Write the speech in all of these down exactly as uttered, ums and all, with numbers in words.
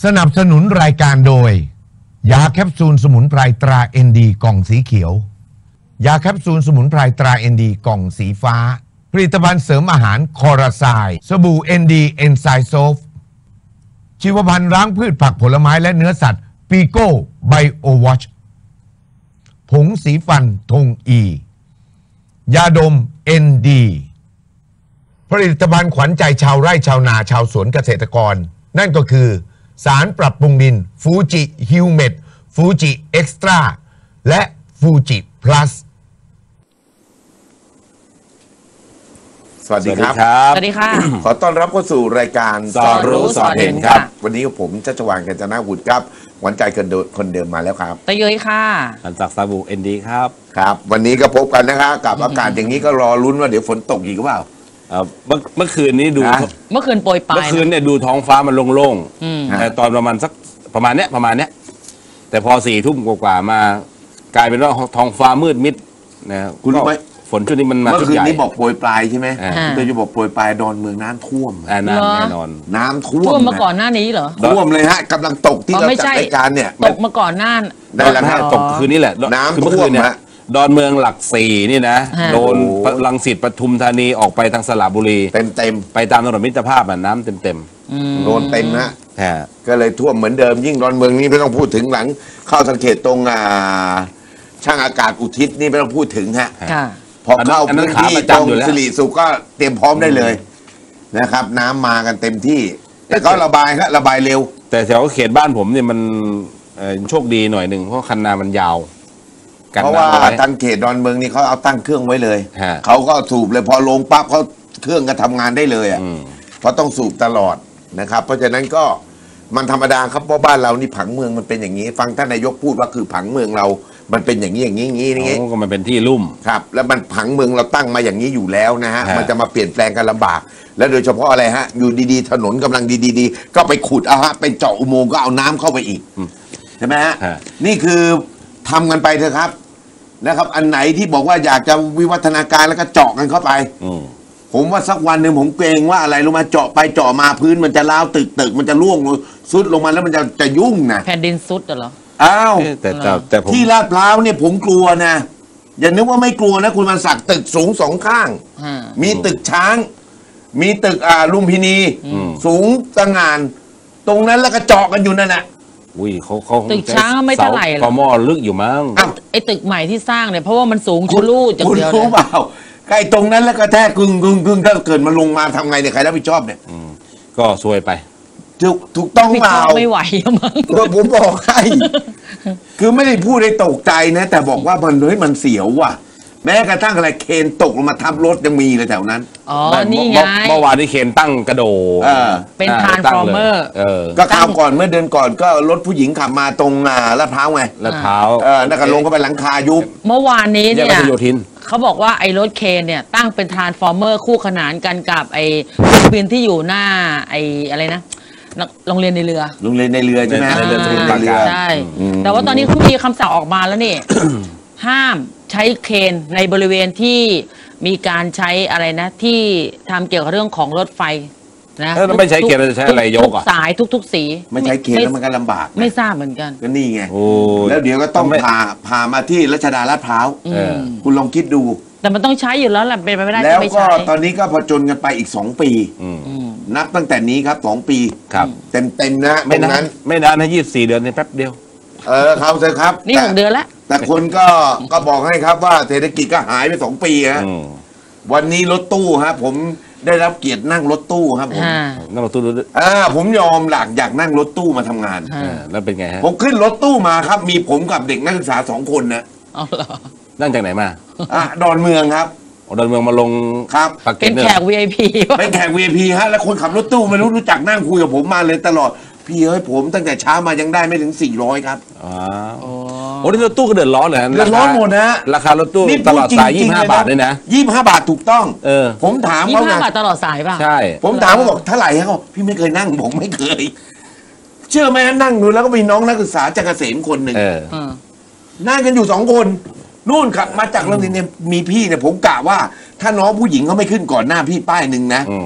สนับสนุนรายการโดยยาแคปซูลสมุนไพรตราเอ็นดีกล่องสีเขียวยาแคปซูลสมุนไพรตราเอ็นดีกล่องสีฟ้าผลิตภัณฑ์เสริมอาหารคอราไซด์สบู่เอ็นดีเอนไซโซฟชีวพันธุ์ล้างพืชผักผลไม้และเนื้อสัตว์ปีโก้ไบโอวอชผงสีฟันธงอียาดมเอ็นดีผลิตภัณฑ์ขวัญใจชาวไร่ชาวนาชาวสวนเกษตรกรนั่นก็คือสารปรับปรุงดินฟูจิฮิวเมดฟูจิเอ็กซ์ตร้าและฟูจิพลัสสวัสดีครับสวัสดีค่ะขอต้อนรับเข้าสู่รายการสอนรู้สอนเห็นครับวันนี้ผมชัชวาล กัญจนาวุฒิครับหวานใจคนเดิมมาแล้วครับตะเยยค่ะหลังจากซาบูเอ็นดีครับครับวันนี้ก็พบกันนะครับกับอากาศอย่างนี้ก็รอลุ้นว่าเดี๋ยวฝนตกอีกหรือเปล่าเมื่อเมื่อคืนนี้ดูเมื่อคืนโปรยปลายเมื่อคืนเนี่ยดูท้องฟ้ามันโล่งๆแต่ตอนประมาณสักประมาณเนี้ยประมาณเนี้ยแต่พอสี่ทุ่มกว่าๆมากลายเป็นว่าท้องฟ้ามืดมิดนะคุณรู้ไหมฝนช่วงนี้มันมาเมื่อคืนนี้บอกโปรยปลายใช่ไหมโดยจะบอกโปรยปลายดอนเมืองน้ำท่วมแน่นอนน้ำท่วมท่วมมาก่อนหน้านี้เหรอท่วมเลยฮะกำลังตกที่เราจัดรายการเนี่ยตกมาก่อนหน้าได้แล้วนะตกคืนนี้แหละน้ำท่วมเนี่ยดอนเมืองหลักสี่นี่นะโดนรังสิตปทุมธานีออกไปทางสระบุรีเต็มเต็มไปตามถนนมิตรภาพอ่ะน้ำเต็มเต็มโดนเต็มนะก็เลยท่วมเหมือนเดิมยิ่งดอนเมืองนี่ไม่ต้องพูดถึงหลังเข้าสังเกตตรงช่างอากาศอุทิศนี่ไม่ต้องพูดถึงฮะพอเข้าพื้นที่ตรงสิริสุขก็เตรียมพร้อมได้เลยนะครับน้ำมากันเต็มที่แต่ก็ระบายครับระบายเร็วแต่แถวเขตบ้านผมเนี่ยมันโชคดีหน่อยหนึ่งเพราะคันนามันยาวเพราะว่าทางเขตดอนเมืองนี่เขาเอาตั้งเครื่องไว้เลยเขาก็สูบเลยพอลงปั๊บเขาเครื่องก็ทำงานได้เลยอ่ะเพราะต้องสูบตลอดนะครับเพราะฉะนั้นก็มันธรรมดาครับเพราะบ้านเรานี่ผังเมืองมันเป็นอย่างนี้ฟังท่านนายกพูดว่าคือผังเมืองเรามันเป็นอย่างนี้อย่างนี้อย่างนี้อย่างนี้ก็มันเป็นที่ลุ่มครับแล้วมันผังเมืองเราตั้งมาอย่างนี้อยู่แล้วนะฮะมันจะมาเปลี่ยนแปลงกันลำบากแล้วโดยเฉพาะอะไรฮะอยู่ดีๆถนนกำลังดีๆก็ไปขุดเอาฮะไปเจาะอุโมงค์ก็เอาน้ำเข้าไปอีกใช่ไหมฮะนี่คือทำกันไปเถอะครับนะครับอันไหนที่บอกว่าอยากจะวิวัฒนาการแล้วก็เจาะกันเข้าไปผมว่าสักวันหนึ่งผมเกรงว่าอะไรรู้ไหมเจาะไปเจาะมาพื้นมันจะล้าวตึกตึกมันจะร่วงซุดลงมาแล้วมันจะจะยุ่งนะแผ่นดินซุดเหรออ้าวแต่แต่ที่ลาดพร้าวเนี่ยผมกลัวนะอย่านึกว่าไม่กลัวนะคุณมันสักตึกสูงสองข้างมีตึกช้างมีตึกอ่าลุมพินีสูงตะงานตรงนั้นแล้วก็เจาะกันอยู่นั่นแหละอุ้ยเขาเขาตึกช้างไม่เท่าไหร่หรอกพอหม้อลึกอยู่มั้งไอ้ตึกใหม่ที่สร้างเนี่ยเพราะว่ามันสูงชุลูจากเดียวคุณรู้เปล่าใกล้ตรงนั้นแล้วก็แท้กึ่งกึ่งกึ่งถ้าเกิดมันลงมาทำไงเนี่ยใครรับผิดชอบเนี่ยก็ซวยไปถูกถูกต้องเปล่าไม่ไหวมั้งผมบอกให้คือไม่ได้พูดให้ตกใจนะแต่บอกว่ามันเฮ้ยมันเสียวว่ะแม้กระทั่งอะไรเคนตกลงมาทับรถยังมีเลยแถวนั้นอ๋อนี่ไงเมื่อวานที่เคนตั้งกระโดดเป็นทานฟอร์เมอร์ก็คราวก่อนเมื่อเดือนก่อนก็รถผู้หญิงขับมาตรงลาดพร้าวไงลาดพร้าวเออนักการลงก็ไปหลังคายุบเมื่อวานนี้เนี่ยเขาบอกว่าไอ้รถเคนเนี่ยตั้งเป็นทานฟอร์เมอร์คู่ขนานกันกับไอ้เครื่องบินที่อยู่หน้าไอ้อะไรนะโรงเรียนในเรือโรงเรียนในเรือใช่ไหมในเรือใช่แต่ว่าตอนนี้เขามีคำสั่งออกมาแล้วนี่ห้ามใช้เคนในบริเวณที่มีการใช้อะไรนะที่ทำเกี่ยวกับเรื่องของรถไฟนะถ้าไม่ใช้เคนจะใช้อะไรยกอ่ะสายทุกๆสีไม่ใช้เคนแล้วมันก็ลำบากไม่ทราบเหมือนกันก็นี่ไงแล้วเดี๋ยวก็ต้องพาพามาที่รัชดาลาดพร้าวคุณลองคิดดูแต่มันต้องใช้อยู่แล้วแหละเป็นไปไม่ได้แล้วก็ตอนนี้ก็ผจญกันไปอีกสองปีนับตั้งแต่นี้ครับสองปีครับเต็มเต็มนะไม่นานไม่นานนะยี่สิบสี่เดือนในแป๊บเดียวเออเขาเถอะครับนี่หกเดือนแล้วแต่คนก็ก็บอกให้ครับว่าเศรษฐกิจก็หายไปสองปีฮะวันนี้รถตู้ฮะผมได้รับเกียรตินั่งรถตู้ครับผมนั่งรถตู้อ่าผมยอมหลักอยากนั่งรถตู้มาทำงานแล้วเป็นไงฮะผมขึ้นรถตู้มาครับมีผมกับเด็กนักศึกษาสองคนนะอ๋อเหรอนั่งจากไหนมาอ่ะดอนเมืองครับดอนเมืองมาลงครับเป็นแขก วี ไอ พีเป็นแขก วี ไอ พี ฮะแล้วคนขับรถตู้ไม่รู้รู้จักนั่งคุยกับผมมาเลยตลอดพี่เอ้ยผมตั้งแต่เช้ามายังได้ไม่ถึงสี่ร้อยครับอ๋อโอ้ที่รถตู้ก็เดือดร้อนเลยเดือดร้อนหมดนะราคารถตู้ตลอดสายยี่สิบห้าบาทเลยนะยี่สิบห้าบาทถูกต้องเออผมถามเขายี่สิบห้าบาทตลอดสายป่ะใช่ผมถามเขาบอกเท่าไหร่ฮะเขาพี่ไม่เคยนั่งผมไม่เคยเชื่อไหมนั่งดูแล้วก็มีน้องนักศึกษาจากเกษมคนหนึ่งนั่งกันอยู่สองคนนู่นครับมาจากโรงเรียนเนี่ยมีพี่เนี่ยผมกะว่าถ้าน้องผู้หญิงเขาไม่ขึ้นก่อนหน้าพี่ป้ายหนึ่งนะ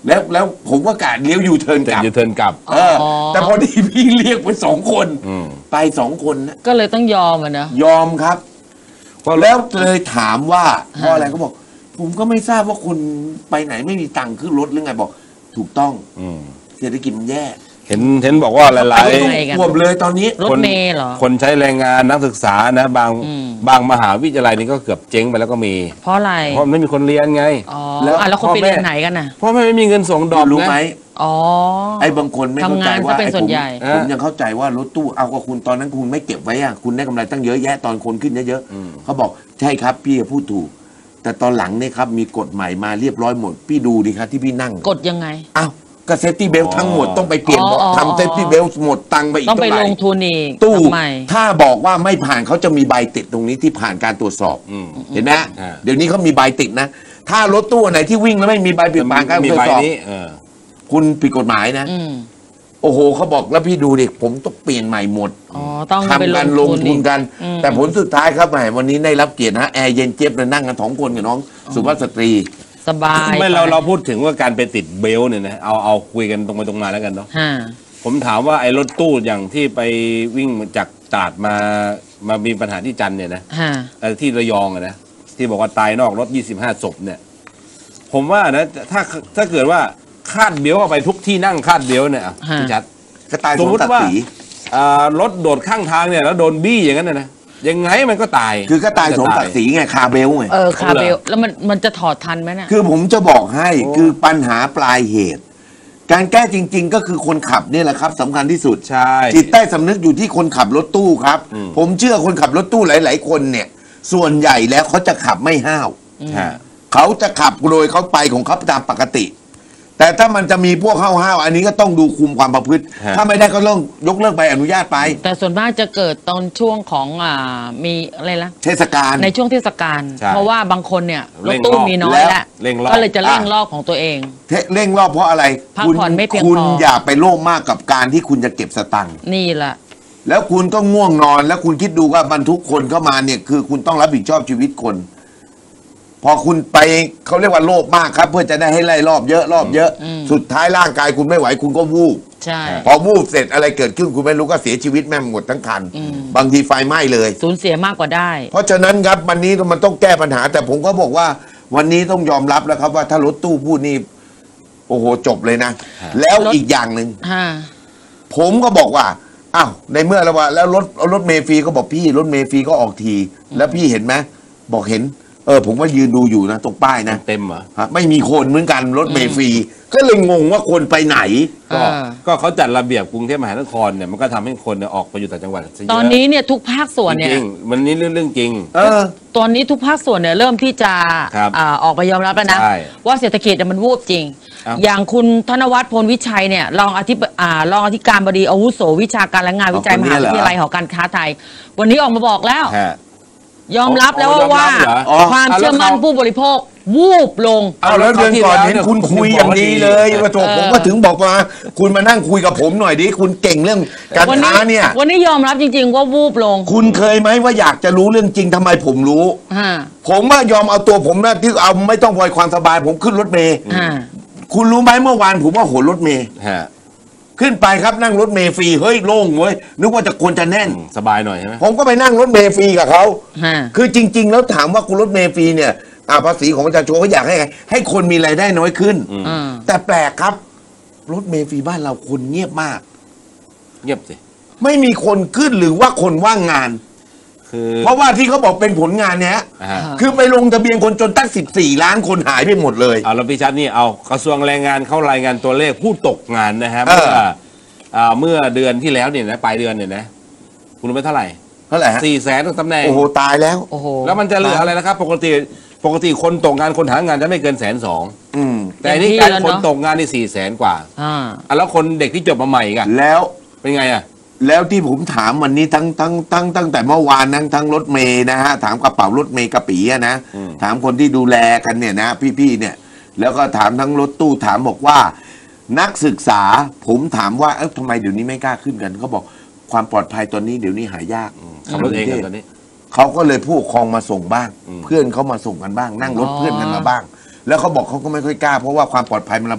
แล้วแล้วผมก็กะเลี้ยวยูเทิร์นกลับยูเทิร์นกลับเออแต่พอดีพี่เรียกไปสองคนไปสองคนนะก็เลยต้องยอมอ่ะนะยอมครับแล้วเลยถามว่าเพราะอะไรก็บอก ผมก็ไม่ทราบว่าคุณไปไหนไม่มีตังค์ขึ้นรถหรือไงบอก ถูกต้องเศรษฐกิจมันแย่เห็นเห็นบอกว่าหลายๆรวมเลยตอนนี้รถเมล์เหรอคนใช้แรงงานนักศึกษานะบางบางมหาวิทยาลัยนี่ก็เกือบเจ๊งไปแล้วก็มีเพราะอะไรเพราะไม่มีคนเรียนไงอ๋อแล้วแล้วคนไปเรียนไหนกันน่ะเพราะไม่มีเงินส่งดอกรู้ไหมอ๋อไอ้บางคนไม่เข้าใจว่าทำงานซะเป็นส่วนใหญ่ผมยังเข้าใจว่ารถตู้เอาก็คุณตอนนั้นคุณไม่เก็บไว้อะคุณได้กำไรตั้งเยอะแยะตอนคนขึ้นเยอะๆเขาบอกใช่ครับพี่พูดถูกแต่ตอนหลังเนี่ยครับมีกฎใหม่มาเรียบร้อยหมดพี่ดูดิครับที่พี่นั่งกฎยังไงอ้าวก็เซฟตี้เบลทั้งหมดต้องไปเปลี่ยนอ๋อทำเซฟตี้เบลหมดตังค์ไปอีกต้องไปเท่าไหลร่งทุนอีกตู้ทำไมถ้าบอกว่าไม่ผ่านเขาจะมีใบติดตรงนี้ที่ผ่านการตรวจสอบเห็นไหมเดี๋ยวนี้เขามีใบติดนะถ้ารถตู้ไหนที่วิ่งแล้วไม่มีใบปิดผ่านการตรวจสอบคุณผิดกฎหมายนะอืมโอ้โหเขาบอกแล้วพี่ดูดิผมต้องเปลี่ยนใหม่หมดอ๋อต้องไปทำลกังนลงทุนทุนกันอืมแต่ผลสุดท้ายครับแหมวันนี้ได้รับเกียรตินะแอร์เย็นเจี๊ยบเลยนั่งกันสองคนกับน้องสุภาพสตรีสบายไม่เราปเราพูดถึงว่าการไปติดเบลต์เนี่ยนะเอาเอาคุยกันตรงไปตรงมาแล้วกันเนาะฮะผมถามว่าไอ้รถตู้อย่างที่ไปวิ่งจากตราดมามามีปัญหาที่จันทร์เนี่ยนะฮะเอ่อที่ระยองอะนะที่บอกว่าตายนอกรถยี่สิบห้าศพเนี่ยผมว่านะถ้าถ้าเกิดว่าคาดเบลต์เอาไปทุกที่นั่งคาดเบลต์เนี่ยอ่ะพี่ชัดก็ตายสสมมมติศักว่าดิ์ศรีอ่ารถโดดข้างทางเนี่ยแล้วโดนบี้อย่างนั้นนะนะยังไงมันก็ตายคือก็ตายสมศักดิ์ศรีไงคาเบลไงเออคาเบลแล้วมันมันจะถอดทันไหมน่ะคือผมจะบอกให้คือปัญหาปลายเหตุ การแก้จริง ๆ ก็คือคนขับนี่แหละครับสำคัญที่สุดใช่จิตใต้สำนึกอยู่ที่คนขับรถตู้ครับ ผมเชื่อคนขับรถตู้หลาย ๆ คนเนี่ย ส่วนใหญ่แล้วเขาจะขับไม่ห้าวฮะเขาจะขับโดยเขาไปของเขาตามปกติ แต่ถ้ามันจะมีพวกห้าวๆอันนี้ก็ต้องดูคุมความประพฤติ ถ้าไม่ได้ก็ต้องยกเลิกใบอนุญาตไปแต่ส่วนมากจะเกิดตอนช่วงของอ่ามีอะไรละเทศกาลในช่วงเทศกาลใช่เพราะว่าบางคนเนี่ยรเร่ถงตู้รอบมีน้อยแล้วแล้วเร่งรอบก็เลยจะเร่งอ่ะรอบของตัวเองเทเร่งรอบเพราะอะไรพักคุณผ่อนไม่เพียงคุณพออย่าไปโลภมากกับการที่คุณจะเก็บสตังค์นี่แหละแล้วคุณก็ง่วงนอนแล้วคุณคิดดูว่าบรรทุกคนเข้ามาเนี่ยคือคุณต้องรับผิดชอบชีวิตคน พอคุณไปเขาเรียกว่าโลภมากครับ เพื่อจะได้ให้ไล่รอบเยอะรอบเยอะ สุดท้ายร่างกายคุณไม่ไหวคุณก็วูบใช่พอวูบเสร็จอะไรเกิดขึ้นคุณไม่รู้ก็เสียชีวิตแม่งหมดทั้งคัน บางทีไฟไหม้เลยสูญเสียมากกว่าได้เพราะฉะนั้นครับวันนี้มันต้องแก้ปัญหา แต่ผมก็บอกว่าวันนี้ต้องยอมรับแล้วครับว่าถ้ารถตู้พูดนี่โอ้โหจบเลยนะ แล้วรถอีกอย่างหนึ่งฮะผมก็บอกว่าอ้าวในเมื่อแล้วว่าแล้วรถรถเมล์ฟรีก็บอกพี่รถเมล์ฟรีก็ออกที แล้วพี่เห็นไหมบอกเห็น เออ ผมว่ายืนดูอยู่นะตรงป้ายนะเต็มเหรอฮะไม่มีคนเหมือนกันรถเมล์ฟรีก็เลยงงว่าคนไปไหนก็อ่าก็เขาจัดระเบียบกรุงเทพมหานครเนี่ยมันก็ทำให้คนเนี่ยออกไปอยู่ต่างจังหวัดซะเยะตอนนี้เนี่ยทุกภาคส่วนเนี่ยจริงๆมันนี่เรื่องเรื่องจริงเออตอนนี้ทุกภาคส่วนเนี่ยเริ่มที่จะครับอ่าออกไปยอมรับแล้วนะใช่ว่าเศรษฐกิจเนี่ยมันวูบจริงครับอย่างคุณธนวัฒน์พลวิชัยเนี่ยรองอธิบอ่ารองอธิการบดีอาวุโสวิชาการและงานวิจัยอ๋อมคนนี้หาเหรวิอทยาลัยหอการค้าไทย วันนี้ออกมาบอกแล้วฮะยอมรับแล้วอ๋อยอมรับว่าเหรออ๋อความเชื่อมั่นผู้บริโภควูบลงเอาแล้วเดือนก่อนเห็นคุณคุยอย่างดีเลยว่าโถเออผมก็ถึงบอกว่าคุณมานั่งคุยกับผมหน่อยดิคุณเก่งเรื่องการวัค้าเนี่ยวันนี้ยอมรับจริง ๆ ว่าวูบลงคุณเคยไหมว่าอยากจะรู้เรื่องจริงทำไมผมรู้อ่าผมว่ายอมเอาตัวผมนะที่เอาไม่ต้องพอยความสบายผมขึ้นรถเมย์อ่าคุณรู้ไหมเมื่อวานผมว่าโหนรถเมย์ฮะขึ้นไปครับนั่งรถเมย์ฟรีเฮ้ยโล่งเว้ยนึกว่าจะควรจะแน่นอืมสบายหน่อยใช่ไหมผมก็ไปนั่งรถเมย์ฟรีกับเขาฮะคือจริง ๆ แล้วถามว่าคุณรถเมย์ฟรีเนี่ยอ่าภาษีของประชาชนเขาอยากให้ไงให้คนมีรายได้น้อยขึ้นอ่าแต่แปลกครับ รถเมล์ฟรีบ้านเราคนเงียบมากเงียบสิไม่มีคนขึ้นหรือว่าคนว่างงานคือเพราะว่าที่เขาบอกเป็นผลงานเนี้ยอ่าฮะคือไปลงทะเบียนคนจนตั้งสิบสี่ล้านคนหายไปหมดเลยเอาแล้วพี่ชัดนี่เอากระทรวงแรงงานเข้ารายงานตัวเลขผู้ตกงานนะฮะเอเมื่อออ่าเมื่อเดือนที่แล้วเนี่ยนะปลายเดือนเนี่ยนะคุณรู้ไหมเท่าไหร่เท่าไหร่ฮะสี่แสนตำแหน่งโอ้โหตายแล้วโอ้โหแล้วมันจะเหลืออะไรนะครับ ปกติปกติคนตกงานคนหางานจะไม่เกินแสนสองอืมแต่อันนี่เต็มที่การแล้วคนเนอะตกงานนี่สี่แสนกว่าอ่าอ่ะแล้วคนเด็กที่จบมาใหม่อีกันแล้วเป็นไงอ่ะแล้วที่ผมถามวันนี้ทั้งทั้งทั้งตั้งแต่เมื่อวานทั้งทั้งรถเมย์นะฮะถามกระเป๋ารถเมย์กระปีอะนะอืมถามคนที่ดูแลกันเนี่ยนะพี่ๆเนี่ย แล้วก็ถามทั้งรถตู้ถามบอกว่า นักศึกษาผมถามว่าเอ๊ะทำไมเดี๋ยวนี้ไม่กล้าขึ้นกันเขาบอกความปลอดภัยตอนนี้เดี๋ยวนี้หายากขับรถเองกันตอนนี้เขาก็เลยผู้ปกครองมาส่งบ้างอืมเพื่อนเขามาส่งกันบ้าง นั่งรถอ๋อเพื่อนกันมาบ้าง แล้วเขาบอกเขาก็ไม่ค่อยกล้าเพราะว่าความปลอดภัยมันลำบาก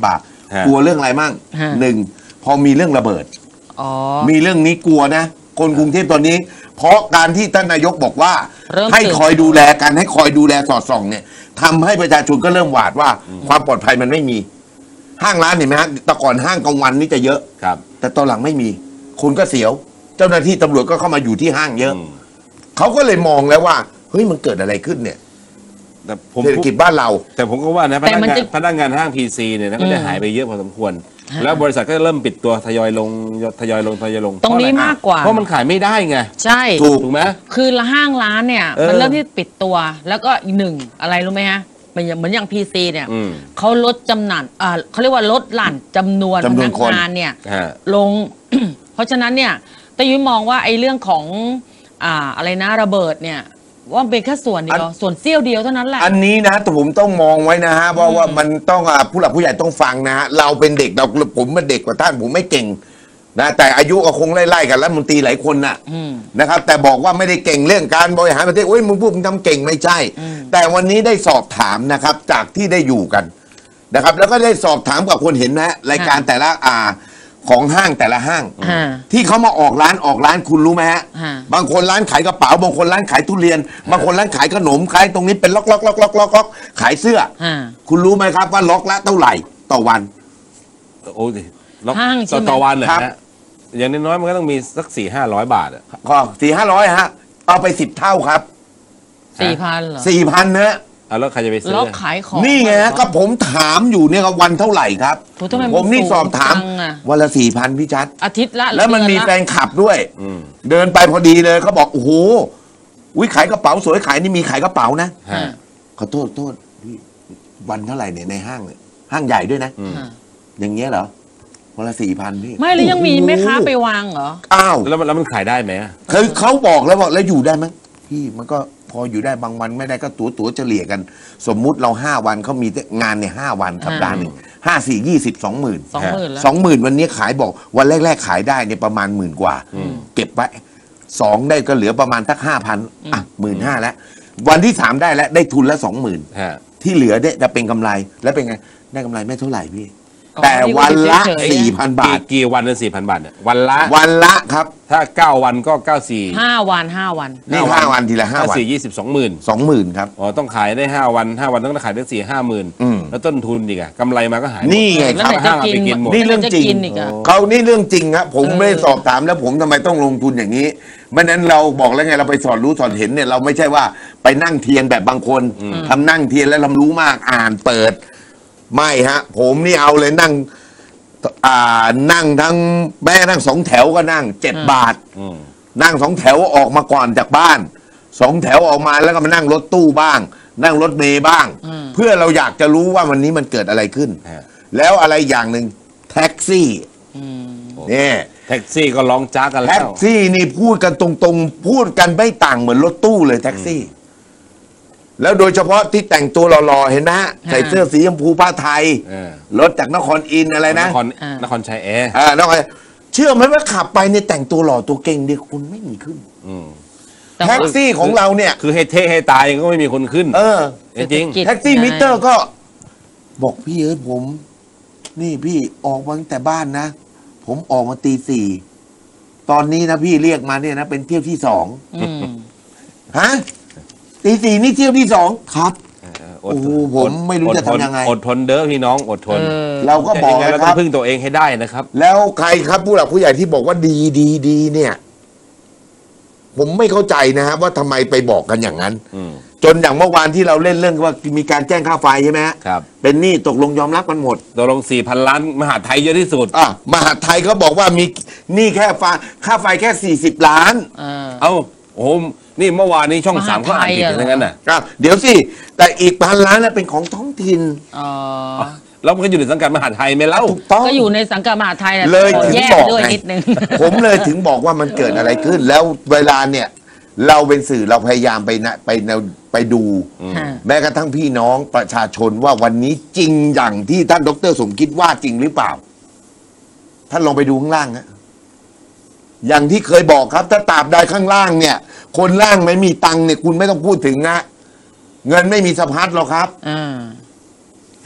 ฮะกลัวเรื่องอะไรมั่งฮะหนึ่งพอมีเรื่องระเบิดอ๋อมีเรื่องนี้กลัวนะ คนกรุงเทพตอนนี้ เพราะการที่ท่านนายกบอกว่าเริ่มให้ตื่นคอยดูแลกันให้คอยดูแลสอดส่องเนี่ยทำให้ประชาชนก็เริ่มหวาดว่าความปลอดภัยมันไม่มี ห้างร้านเห็นไหมฮะแต่ก่อนห้างกลางวันนี่จะเยอะครับแต่ตอนหลังไม่มีคนก็เสียว เจ้าหน้าที่ตำรวจก็เข้ามาอยู่ที่ห้างเยอะอืมเขาก็เลยมองแล้วว่าเฮ้ยมันเกิดอะไรขึ้นเนี่ยแต่ผมเศรษฐกิจบ้านเราแต่ผมก็ว่านะพแต่นักมันงานจะพนักงานห้างพีซีเนี่ยนะก็จะอืมหายไปเยอะพอสมควรฮะแล้วบริษัทก็เริ่มปิดตัวทยอยลงทยอยลงทยอยลงตรงนี้เพะอะไมากกว่าเพราะมันขายไม่ได้ไงใช่ถูกถูกไหมคือละห้างร้านเนี่ยเออมันเริ่มที่ปิดตัว แล้วก็อีกหนึ่งอะไรรู้ไหมฮะเหมือนอย่างเหมือนอย่างพีซีเนี่ยอืมเขาลดจำหน่ายอ่าเขาเรียกว่าลดหลั่นจำนวนจำนวนพนักคนงานเนี่ยฮะลง เพราะฉะนั้นเนี่ยตะยุ้ยมองว่าไอ้เรื่องของอ่าอะไรนะระเบิดเนี่ยว่ามันเป็นแค่ส่วนเดียวส่วนเสี้ยวเดียวเท่านั้นแหละอันนี้นะแต่ผมต้องมองไว้นะฮะว่าว่ามันต้องอ่ะผู้หลักผู้ใหญ่ต้องฟังนะฮะเราเป็นเด็กเราผมเป็นเด็กกว่าท่านผมไม่เก่งนะแต่อายุก็คงไล่ๆกันรัฐมนตรีหลายคนน่ะอืมนะครับ แต่บอกว่าไม่ได้เก่งเรื่องการบริหารประเทศโอ้ยมึงพูดมึงทำเก่งไม่ใช่อืมแต่วันนี้ได้สอบถามนะครับ จากที่ได้อยู่กันนะครับ แล้วก็ได้สอบถามกับคนเห็นนะฮะรายการแต่ละอ่าของห้างแต่ละห้างอ่าที่เขามาออกร้านออกร้านคุณรู้ไหมฮะฮะบางคนร้านขายกระเป๋าบางคนร้านขายทุเรียน บางคนร้านขายขนมขายตรงนี้เป็นล็อกล็อกล็อกล็อกล็อกล็อกขายเสื้ออ่าคุณรู้ไหมครับว่าล็อกละเท่าไหร่ต่อวันโอ้ยแล้วห้างใช่ไหมต่อวันเลยครับฮะอย่างน้อยๆมันก็ต้องมีสักสี่ห้าร้อยบาทอะก็สี่ห้าร้อยฮะเอาไปสิบเท่าครับสี่พันเหรอสี่พันนะอ่ะแล้วใครจะไปซื้อล็อกขายของนี่ไงฮะก็ผมถามอยู่เนี่ยครับวันเท่าไหร่ครับโหทำไมมันผมนี่สอบถามสูงจังอะวันละสี่พันพี่ชัดอาทิตย์ละหรือแล้วมันมีเดือแฟละนคลับด้วยอืมเดินไปพอดีเลยเขาบอกโอ้โหอุ้ยขายกระเป๋าสวยขายนี่มีขายกระเป๋านะฮะขอโทษโทษพี่วันเท่าไหร่เนี่ยในห้างเนี่ยห้างใหญ่ด้วยนะอืมอ่าอย่างเงี้ยเหรอวันละสี่พันพี่ไม่แล้วยังมีโอ้โหแม่ค้าไปวางเหรออ้าวแล้วมันแล้วมันขายได้ไหมอะคือเขาบอกแล้วบอกแล้วอยู่ได้ไหมพี่มันก็พออยู่ได้บางวันไม่ได้ก็ตัวตัวเฉลี่ยกัน สมมุติเราห้าวันเขามีงานเนี่ยห้าวันสัปดาห์หนึ่งห้าสี่ยี่สิบสองหมื่นสองหมื่นแล้วสองหมื่นวันนี้ขายบอกวันแรก ๆ ขายได้เนี่ยประมาณหมื่นกว่า เก็บไว้สองได้ก็เหลือประมาณสักห้าพันอ่ะหมื่นห้าแล้ว วันที่สามได้แล้วได้ทุนละสองหมื่นฮะที่เหลือเนี่ยจะเป็นกำไรแล้วเป็นไง ได้กำไรไม่เท่าไหร่พี่อ๋อแต่วันละเฉยๆสี่พันบาทกี่กี่วันเป็นสี่พันบาทเนี่ยวันละวันละครับถ้าเก้าวันก็เก้าสี่ห้าวันห้าวันนี่ห้าวันทีละห้าห้าวันสี่ยี่สิบสองหมื่นสองหมื่นครับอ๋อต้องขายได้ห้าวันห้าวันต้องขายได้สี่ห้าหมื่นอืมแล้วต้นทุนอีกอะกำไรมาก็หายหมดนี่ไงแล้วครับไหนจะกินห้างเอาไปกินหมดนี่เรื่องจริงแล้วไหนจะกินอีกอะเขานี่เรื่องจริงครับผมเออไม่ได้สอบถามแล้วผมทำไมต้องลงทุนอย่างนี้ไม่นั้นเราบอกแล้วไงเราไปสอนรู้สอนเห็นเนี่ยเราไม่ใช่ว่าไปนั่งเทียนแบบบางคนทำนั่งเทียนแล้วเรารู้มากอ่านเปิด ไม่ฮะ ผมนี่เอาเลยนั่งอ่านั่งทั้งแม่นั่งสองแถวก็นั่งเจ็ดบาทอืมนั่งสองแถวออกมาก่อนจากบ้านสองแถวออกมาแล้วก็มานั่งรถตู้บ้าง นั่งรถเมย์บ้างอืมเพื่อเราอยากจะรู้ว่าวันนี้มันเกิดอะไรขึ้นฮะแล้วอะไรอย่างหนึ่งแท็กซี่อืมเนี่ยแท็กซี่ก็ร้องจ้ากันแล้แท็วกซี่นี่พูดกันตรงๆ พูดกันไม่ต่างเหมือนรถตู้เลยแท็กซี่ แล้วโดยเฉพาะที่แต่งตัวหล่อๆเห็นไหมฮะใส่เสื้อสีชมพูผ้าไทยเออรถจากนครอินทร์อะไรนะนครอ่านนครชัยแอร์อ่านครเชื่อไหมว่าขับไปเนี่ยแต่งตัวหล่อตัวเก่งเดียวคนไม่มีขึ้นอืมแต่แท็กซี่ของเราเนี่ยคือให้เท่ให้ตายก็ไม่มีคนขึ้นเออจริงเศรษฐกิจแท็กซี่มิเตอร์ก็ บอกพี่เอ้ยผม นี่พี่ออกมาตั้งแต่บ้านนะ ผมออกมาตีสี่ตอนนี้นะพี่เรียกมาเนี่ยนะ เป็นเที่ยวที่สองอืมฮะตีสี่นี่เที่ยวที่สองครับๆโอ้โหผมไม่รู้จะทำยังไงอดทนเด้อพี่น้องอดทนเออเราก็บอกยังไงเรานะคต้อรับงพึ่งตัวเองให้ได้นะครับแล้วใครครับผู้หลักผู้ใหญ่ที่บอกว่าดีดีดีเนี่ย ผมไม่เข้าใจนะฮะว่าทำไมไปบอกกันอย่างนั้นอืมจนอย่างเมื่อวานที่เราเล่นเรื่องว่ามีการแจ้งค่าไฟใช่ไหมฮะครับเป็นหนี้ตกลงยอมรับกันหมดตกลงสี่พันล้านมหาดไทยเยอะที่สุดอ่ะมหาดไทยก็บอกว่ามีหนี้แค่ไฟค่าไฟแค่สี่สิบล้านเออเอ้าโอ้โหนี่เมื่อวานนี้ช่องสามมหาดเขาอ่านผิดไทยอะอย่างนั้นน่ะอ่ะเดี๋ยวสิ แต่อีกพันล้านน่ะเป็นของท้องถิ่นอ๋อแล้วมันก็อยู่ในสังกัดมหาดไทยไหมเล่าถูกต้องก็อยู่ในสังกัดมหาดไทยแหละเลยขอถึงแยกบอกด้วยไงนิดนึงผมเลยถึงบอกว่ามันเกิดอะไรขึ้น แล้วเวลาเนี่ย เราเป็นสื่อเราพยายามไปนะไปแนวไปดูค่ะแม้กระทั่งพี่น้องประชาชนว่าวันนี้จริงอย่างที่ท่านดรสมคิดว่าจริงหรือเปล่า ท่านลองไปดูข้างล่างนะอย่างที่เคยบอกครับ ถ้าตราบใดข้างล่างเนี่ย คนล่างไม่มีตังค์เนี่ยคุณไม่ต้องพูดถึงนะเงินไม่มีสะพัดหรอกครับอ่า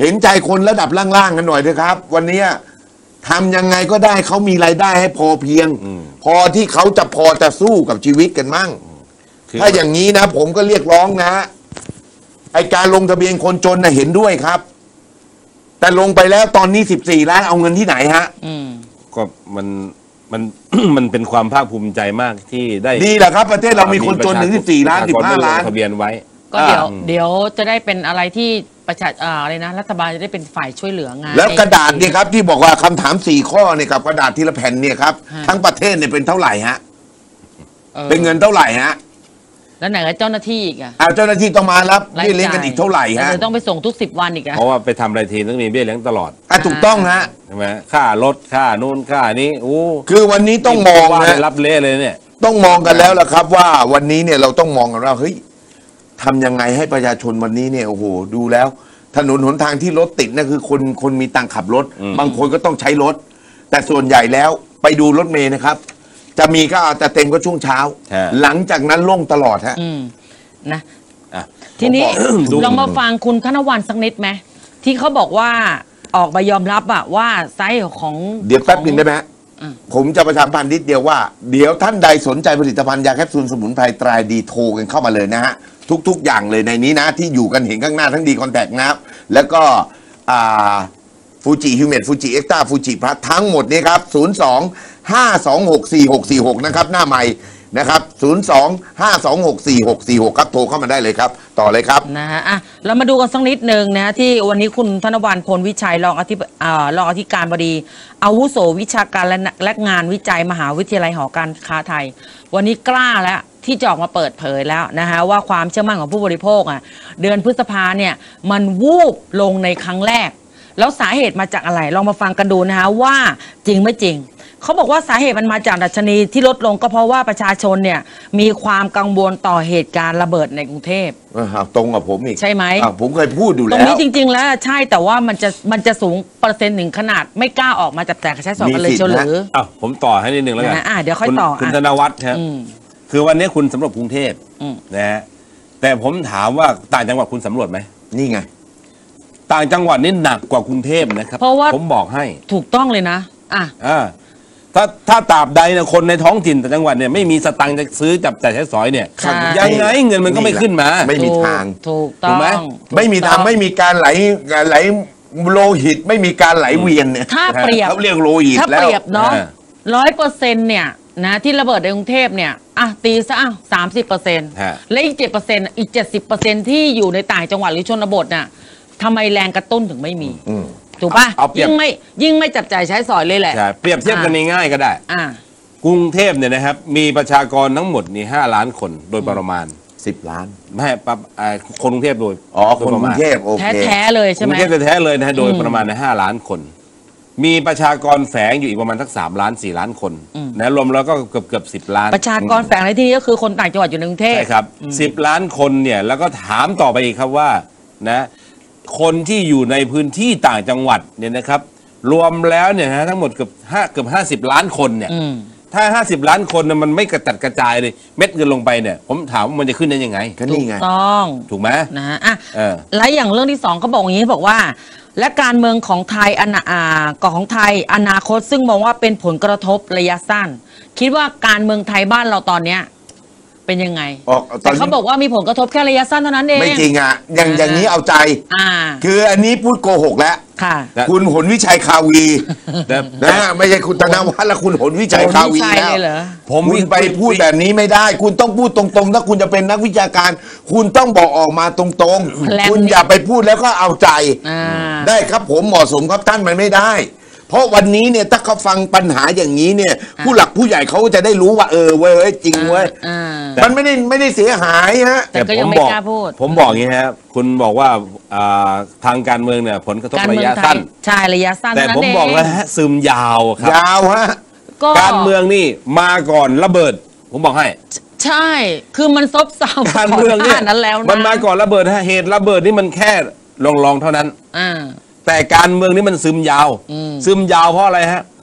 เห็นใจคนระดับล่างๆกันหน่อยเถอะครับ วันนี้ทำยังไงก็ได้เขามีรายได้ให้พอเพียง พอที่เขาจะพอจะสู้กับชีวิตกันมั่งถ้าอย่างนี้นะผมก็เรียกร้องนะไอการลงทะเบียนคนจนนะเห็นด้วยครับ แต่ลงไปแล้วตอนนี้สิบสี่ล้านเอาเงินที่ไหนฮะก็มันมัน มันเป็นความภาคภูมิใจมากที่ได้ดีแหละครับประเทศเรามีคนจนถึงสิบสี่ล้านสิบห้าล้านทะเบียนไว้ก็เดี๋ยวเดี๋ยวจะได้เป็นอะไรที่ประชาอะไรนะรัฐบาลจะได้เป็นฝ่ายช่วยเหลืองานแล้วกระดาษเนี่ยครับที่บอกว่าคำถามสี่ข้อเนี่ยกับกระดาษทีละแผ่นเนี่ยครับทั้งประเทศเนี่ยเป็นเท่าไหร่ฮะเป็นเงินเท่าไหร่ฮะแล้วไหนกับเจ้าหน้าที่อีกอ่ะเจ้าหน้าที่ต้องมารับเบี้ยเลี้ยงกันอีกเท่าไหร่ฮะต้องไปส่งทุกสิบวันอีกอ่ะเพราะว่าไปทำอะไรทีต้องมีเบี้ยเลี้ยงตลอดอ่ะถูกต้องฮะใช่ไหมค่ารถค่านู่นค่านี้โอ้คือวันนี้ต้องมองนะรับเละเลยเนี่ยต้องมองกันแล้วล่ะครับว่าวันนี้เนี่ยเราต้องมองกันว่าเฮ้ยทำยังไงให้ประชาชนวันนี้เนี่ยโอ้โหดูแล้วถนนหนทางที่รถติดนั่นคือคนคนมีตังขับรถบางคนก็ต้องใช้รถแต่ส่วนใหญ่แล้วไปดูรถเมล์นะครับจะมีก็แต่เต็มก็ช่วงเช้าหลังจากนั้นโล่งตลอดฮะนะทีนี้ลองมาฟังคุณธนวัลย์สักนิดไหมที่เขาบอกว่าออกมายอมรับอะว่าไซส์ของเดี๋ยวแป๊บนึงได้ไหมผมจะประชาสัมพันธ์นิดเดียวว่าเดี๋ยวท่านใดสนใจผลิตภัณฑ์ยาแคปซูลสมุนไพรตรายดีโทรกันเข้ามาเลยนะฮะทุกๆอย่างเลยในนี้นะที่อยู่กันเห็นข้างหน้าทั้งดีคอนแทคนะครับแล้วก็ฟูจิฮิวเมดฟูจิเอ็กซ์ต้าฟูจิพลัสทั้งหมดนี้ครับศูนย์ สอง ห้า สอง หก สี่ หก สี่ หกนะครับหน้าใหม่นะครับศูนย์ สอง ห้า สอง หก สี่ หก สี่ หกครับโทรเข้ามาได้เลยครับต่อเลยครับนะฮะอ่ะเรามาดูกันสักนิดหนึ่งนะที่วันนี้คุณธนวัลย์พลวิชัยรองอธิอ่ารองอธิการบดีอาวุโสวิชาการและและงานวิจัยมหาวิทยาลัยหอการค้าไทยวันนี้กล้าแล้วที่จะออกมาเปิดเผยแล้วนะฮะว่าความเชื่อมั่นของผู้บริโภคอ่ะเดือนพฤษภาเนี่ยมันวูบลงในครั้งแรกแล้วสาเหตุมาจากอะไรลองมาฟังกันดูนะฮะว่าจริงไม่จริงเขาบอกว่าสาเหตุมันมาจากดัชนีที่ลดลงก็เพราะว่าประชาชนเนี่ยมีความกังวลต่อเหตุการณ์ระเบิดในกรุงเทพตรงกับผมอีกใช่ไหมผมเคยพูดดูแล้วตรงนี้จริงๆแล้วใช่แต่ว่ามันจะมันจะสูงเปอร์เซ็นต์หนึ่งขนาดไม่กล้าออกมาจับแจกใช้สอยกันเลยเฉลยอ้าวผมต่อให้นิดนึงแล้วกันอ่าเดี๋ยวค่อยต่อคุณธนวัฒน์ครับคือวันนี้คุณสำรวจกรุงเทพนะฮะแต่ผมถามว่าต่างจังหวัดคุณสำรวจไหมนี่ไงต่างจังหวัดนี่หนักกว่ากรุงเทพนะครับเพราะว่าผมบอกให้ถูกต้องเลยนะอ่ะอ่าถ้าถ้าตราบใดเนี่ยคนในท้องถิ่นแต่จังหวัดเนี่ยไม่มีสตังค์จะซื้อจับจ่ายใช้สอยเนี่ยยังไงเงินมันก็ไม่ขึ้นมาไม่มีทางถูกต้องไหมไม่มีทางไม่มีการไหลไหลโลหิตไม่มีการไหลเวียนเนี่ยถ้าเปรียบเขาเรียกโลหิตถ้าเปรียบเนาะร้อยเปอร์เซ็นต์เนี่ยนะที่ระเบิดในกรุงเทพเนี่ยอ่ะตีซะอ่ะสามสิบเปอร์เซ็นต์และอีกเจ็ดเปอร์เซ็นต์อีกเจ็ดสิบเปอร์เซ็นต์ที่อยู่ในต่างจังหวัดหรือชนบทน่ะทำไมแรงกระตุ้นถึงไม่มีถูกป่ะยิ่งไม่ยิ่งไม่จับจ่ายใช้สอยเลยแหละเปรียบเทียบกันง่ายๆก็ได้กรุงเทพเนี่ยนะครับมีประชากรทั้งหมดนี่ห้าล้านคนโดยประมาณสิบล้านไม่ปั๊บคนกรุงเทพโดยอ๋อคนกรุงเทพโอเคแท้ๆเลยใช่ไหมกรุงเทพแท้ๆเลยนะฮะโดยประมาณในห้าล้านคนมีประชากรแฝงอยู่อีกประมาณสักสามล้านสี่ล้านคนนะรวมแล้วก็เกือบเกือบสิบล้านประชากรแฝงในที่นี้ก็คือคนต่างจังหวัดอยู่ในกรุงเทพใช่ครับสิบล้านคนเนี่ยแล้วก็ถามต่อไปอีกครับว่านะคนที่อยู่ในพื้นที่ต่างจังหวัดเนี่ยนะครับรวมแล้วเนี่ยนะทั้งหมดเกือบห้าเกือบห้าสิบล้านคนเนี่ยถ้าห้าสิบล้านคนมันไม่กระจัดกระจายเลยเม็ดเงินลงไปเนี่ยผมถามว่ามันจะขึ้นได้ยังไงก็นี่ไงต้องถูกไหมนะฮะอ่ะและอย่างเรื่องที่สองเขาบอกอย่างนี้บอกว่าและการเมืองของไทยอนาอ่าของไทยอนาคตซึ่งมองว่าเป็นผลกระทบระยะสั้นคิดว่าการเมืองไทยบ้านเราตอนเนี้ยเป็นยังไงแต่เขาบอกว่ามีผลกระทบแค่ระยะสั้นเท่านั้นเองไม่จริงอ่ะอย่างอย่างนี้เอาใจคืออันนี้พูดโกหกแล้วคุณหนวิชัยคาวีนะไม่ใช่คุณธนวัฒน์และคุณหนวิชัยคาวีแล้วผมคุณไปพูดแบบนี้ไม่ได้คุณต้องพูดตรงๆถ้าคุณจะเป็นนักวิชาการคุณต้องบอกออกมาตรงๆคุณอย่าไปพูดแล้วก็เอาใจได้ครับผมเหมาะสมครับท่านมันไม่ได้เพราะวันนี้เนี่ยถ้าเขาฟังปัญหาอย่างนี้เนี่ยผู้หลักผู้ใหญ่เขาจะได้รู้ว่าเออเว้ยจริงเว้ยมันไม่ได้ไม่ได้เสียหายฮะแต่ผมบอกผมบอกอย่างนี้ครับคุณบอกว่าทางการเมืองเนี่ยผลกระทบระยะสั้นใช่ระยะสั้นแต่ผมบอกแล้วฮะซึมยาวครับยาวฮะการเมืองนี่มาก่อนระเบิดผมบอกให้ใช่คือมันซบเซาการเมืองเนี่ยนั้นแล้วมันมาก่อนระเบิดฮะเหตุระเบิดนี่มันแค่ลองๆเท่านั้นแต่การเมืองนี่มันซึมยาวซึมยาวเพราะอะไรฮะ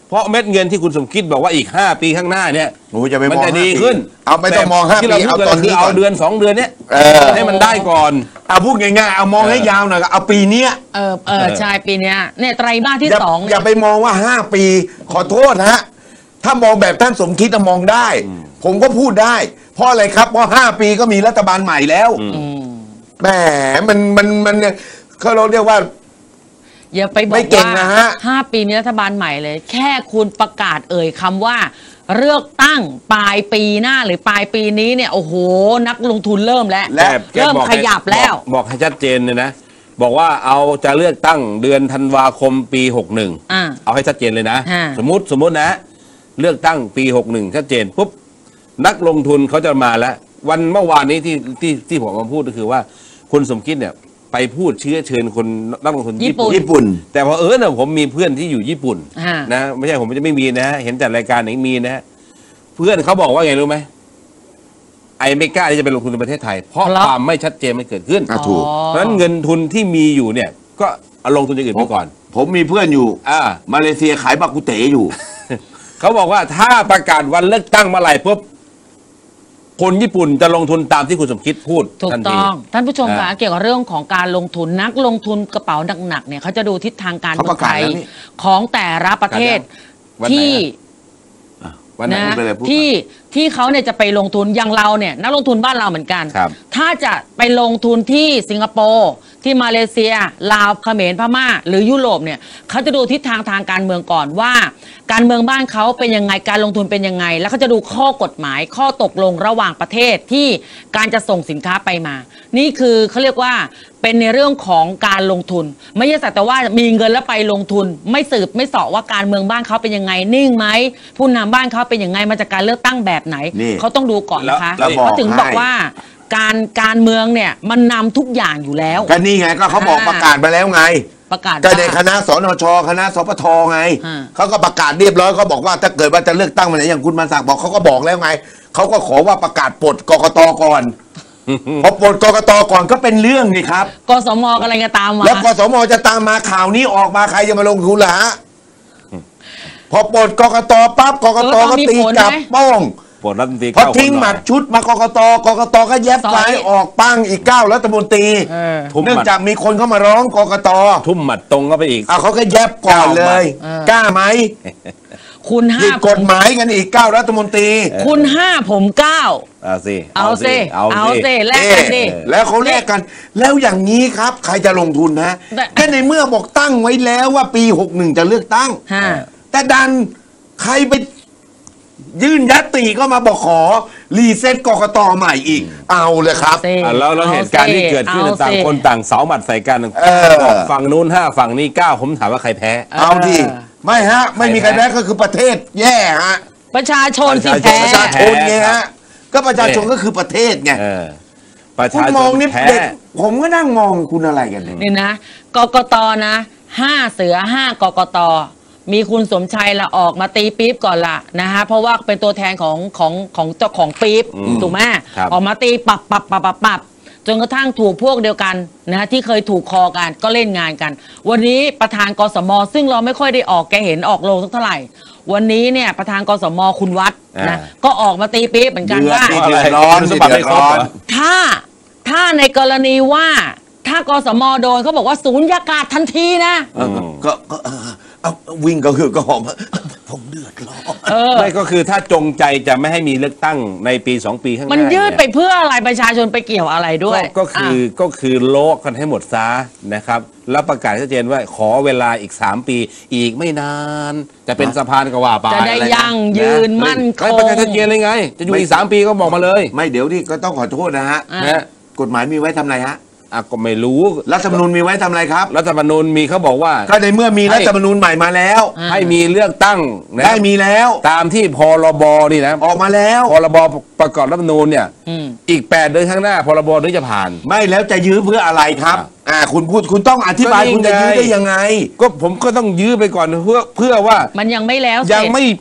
เพราะเม็ดเงินที่คุณสมคิดบอกว่าอีกห้าปีข้างหน้าเนี่ยโอ้ยจะไปมัมองจะดีห้าปีขึ้นเอาไม่ต้องมองห้าที่ปีเราเอาตอนนี้เอาก่อนเดือนสองเดือนเนี้ยเออให้มันได้ก่อนเอาพูดง่ายๆเอามองให้ยาวหน่อยก็เอาปีเนี้ยเออเออใช่ปีเนี้ยเนี่ยไตรมาสที่อย่าสองอย่าไปมองว่าห้าปีขอโทษฮะถ้ามองแบบท่านสมคิดจะมองได้ ผมก็พูดได้ เพราะอะไรครับเพราะห้าปีก็มีรัฐบาลใหม่แล้วอืมแหมมันมันมันเขาเราเรียกว่าอย่าไปบอไม่กเก่งว่านะฮะห้าปีนี้รัฐบาลใหม่เลย แค่คุณประกาศเอ่ยคำว่าเลือกตั้งปลายปีหน้าหรือปลายปีนี้เนี่ยโอ้โหนักลงทุนเริ่มแล้วและแกเริ่มบอกขยับแล้วบอกบอกให้ชัดเจนเลยนะ บอกว่าเอาจะเลือกตั้งเดือนธันวาคมปีหกหนึ่งอ่าเอาให้ชัดเจนเลยนะฮะสมมติสมมตินะ เลือกตั้งปีหกหนึ่งชัดเจนปุ๊บนักลงทุนเขาจะมาแล้ว วันเมื่อวานนี้ที่ที่ที่ผมมาพูดก็คือว่าคุณสมคิดเนี่ยไปพูดเชื้อเชิญคนนักลงทุนญี่ปุ่นญี่ปุ่นแต่พอเออเนี่ยผมมีเพื่อนที่อยู่ญี่ปุ่นฮะนะไม่ใช่ผมจะไม่มีนะฮะเห็นแต่รายการไหนมีนะฮะเพื่อนเขาบอกว่าไงรู้ไหมไอ้ไม่กล้าที่จะไปลงทุนในประเทศไทย เพราะเพราะความไม่ชัดเจนมันเกิดขึ้นอ่ะถูกอ๋อเพราะฉะนั้นเงินทุนที่มีอยู่เนี่ย ก็เอาลงทุนอย่างอื่นไปก่อนผมมีเพื่อนอยู่อ่ามาเลเซียขายบากุเต๋อยู่เขาบอกว่าถ้าประกาศวันเลือกตั้งเมื่อไหร่ปุ๊บคนญี่ปุ่นจะลงทุนตามที่คุณสมคิดพูดถูกทันต้ทีองท่านผู้ชมคะอ่าเกี่ยวกับเรื่องของการลงทุนนักลงทุนกระเป๋าหนักๆเนี่ยเขาจะดูทิศทางการเขาเมืปองระกาไทศยแล้วนี่ของแต่ละประเทศวันไหนที่อะ วันไหนนะพูดไปเลยพูดที่ที่เขาเนี่ยจะไปลงทุนอย่างเราเนี่ยนักลงทุนบ้านเราเหมือนกันครับถ้าจะไปลงทุนที่สิงคโปร์ที่มาเลเซียลาวเขมรพม่า หรือยุโรปเนี่ยเขาจะดูทิศทางทางการเมืองก่อนว่า การเมืองบ้านเขาเป็นยังไงการลงทุนเป็นยังไง แล้วเขาจะดูข้อกฎหมาย ข้อตกลงระหว่างประเทศที่การจะส่งสินค้าไปมา นี่คือเขาเรียกว่าเป็นในเรื่องของการลงทุน ไม่ใช่แต่ว่ามีเงินแล้วไปลงทุน ไม่สืบไม่เสาะว่าการเมืองบ้านเขาเป็นยังไงนิ่งไหมผู้นำบ้านเขาเป็นยังไงมาจากการเลือกตั้งแบบไหนนี่เขาต้องดูก่อนนะคะแล้วแล้วบอกเขาถึงบอกให้ว่า การการเมืองเนี่ยมันนำทุกอย่างอยู่แล้วก็นี่ไงก็เขาบอกอ่าประกาศไปแล้วไงประกาศก็ในว่าคณะสนชคณะสปทไงอ่าเขาก็ประกาศเรียบร้อยเขาบอกว่าถ้าเกิดว่าจะเลือกตั้งวันไหนอย่างคุณมาศักดิ์บอกเขาก็บอกแล้วไงเขาก็ขอว่าประกาศปลดกกตก่อนพอปลดกกตก่อนก็เป็นเรื่องนี่ครับกสมกำลังจะตามมาแล้วกสมจะตามมาข่าวนี้ออกมาใครจะมาลงทุนล่ะฮะพอปลดกกตปั๊บกกตก็ตีกลับป้องปลดรัฐมนตรีพอเก้าคนทิ้งหมัดหน่อยชุดมากกตกกตก็แยบสอยซ้ายออกปั้งอีกเก้ารัฐมนตรีเออทุ่มหเนื่องมัดจากมีคนเข้ามาร้องกกตทุ่มหมัดตรงเข้าไปอีกอ่ะเขาก็แยบก่อนเลยเออกล้าไหมคุณห้าผิดกฎหมายกันอีกเก้ารัฐมนตรีคุณห้าผมเก้าเอาสิเอาสิเอาเอาสิสิแลกกันดิเอ๊ะแล้วเขาแลกกัน แล้วอย่างนี้ครับ ใครจะลงทุนนะแต่ก็ในเมื่อบอกตั้งไว้แล้วว่าปีหกหนึ่งจะเลือกตั้งห้าแต่ดันใครไปยื่นยัตติก็มาบอกขอ รีเซ็ตกกตใหม่อีก เอาเลยครับสิอ่ะแล้วแล้วอเหตุการณ์ที่เกิดขึ้นเอาสิต่างคนต่างเสาหมัดใส่กันเออบอกฝั่งนู้นห้าฝั่งนี้เก้าผมถามว่าใครแพ้เอาดิไม่ฮะ ไม่มีใครแพ้ก็คือประเทศแย่ฮะประชาชนสิประแพ้ชาชนประชาชนไงฮะก็ประชาชนก็คือประเทศไงเออประคุณชาชมองนนี่แพ้เด็กผมก็นั่งมองคุณอะไรกันเนี่ยนี่นะกกตนะห้าเสือห้ากกตมีคุณสมชัยละออกมาตีปี๊บก่อนละนะฮะเพราะว่าเป็นตัวแทนของของของเจ้าของปี๊บอืมถูกไหมครับออกมาตีปับปับปับปับปับจนกระทั่งถูกพวกเดียวกันนะฮะที่เคยถูกคอกันก็เล่นงานกัน วันนี้ประธานกสมซึ่งเราไม่ค่อยได้ออกแกเห็นออกโรงสักเท่าไหร่ วันนี้เนี่ยประธานกสมคุณวัดนะอ่าก็ออกมาตีปี๊บเหมือนกันเดือดว่าสิเดือดร้อนคุณสสิมบัติเดือไม่ดครบร้อเหนรอถ้าถ้าในกรณีว่าถ้ากสมโดนเขาบอกว่าศูนยากาศทันทีนะเออก็ก็เออเอาวิ่งก็คือก็หอมผมเดือดร้อนเออไม่ก็คือถ้าจงใจจะไม่ให้มีเลือกตั้งในปีสองปีข้างหน้ามันยืดเไปเพื่ออะไรประชาชนไปเกี่ยวอะไรด้วยก็ก็คืออ่ะก็คือโลกกันให้หมดซะนะครับ แล้วประกาศชัดเจนว่าขอเวลาอีกสามปี อีกไม่นาน จะเป็นสะพานก็ว่าไปจะได้อรนยั่งยืนมั่นคไม่งประกาศชัดเจนเลยไง จะอยู่อีกสามปีก็บอกมาเลยไม่เดี๋ยวนี่ก็ต้องขอโทษนะฮะอ่ะนะกฎหมายมีไว้ทำอะไรฮะอ่ะก็ไม่รู้รัฐธรรมนูญมีไว้ทำอะไรครับรัฐธรรมนูญมีเขาบอกว่าก็ในเมื่อมีรัฐธรรมนูญใหม่มาแล้วอ่ะให้มีเลือกตั้งนะได้มีแล้วตามที่พรบนี่นะออกมาแล้วพรบประกอบรัฐธรรมนูญเนี่ยอืมอีกแปดเดือนข้างหน้าพรบนี้จะผ่านไม่แล้วจะยื้อเพื่ออะไรครับอ่ะอ่าคุณพูดคุณต้องอธิบายก็นี่คุณจะยื้อไงได้ยังไงก็ผมก็ต้องยื้อไปก่อนเพื่อเพื่อว่ามันยังไม่แล้วเสร็จยังไม่ปัด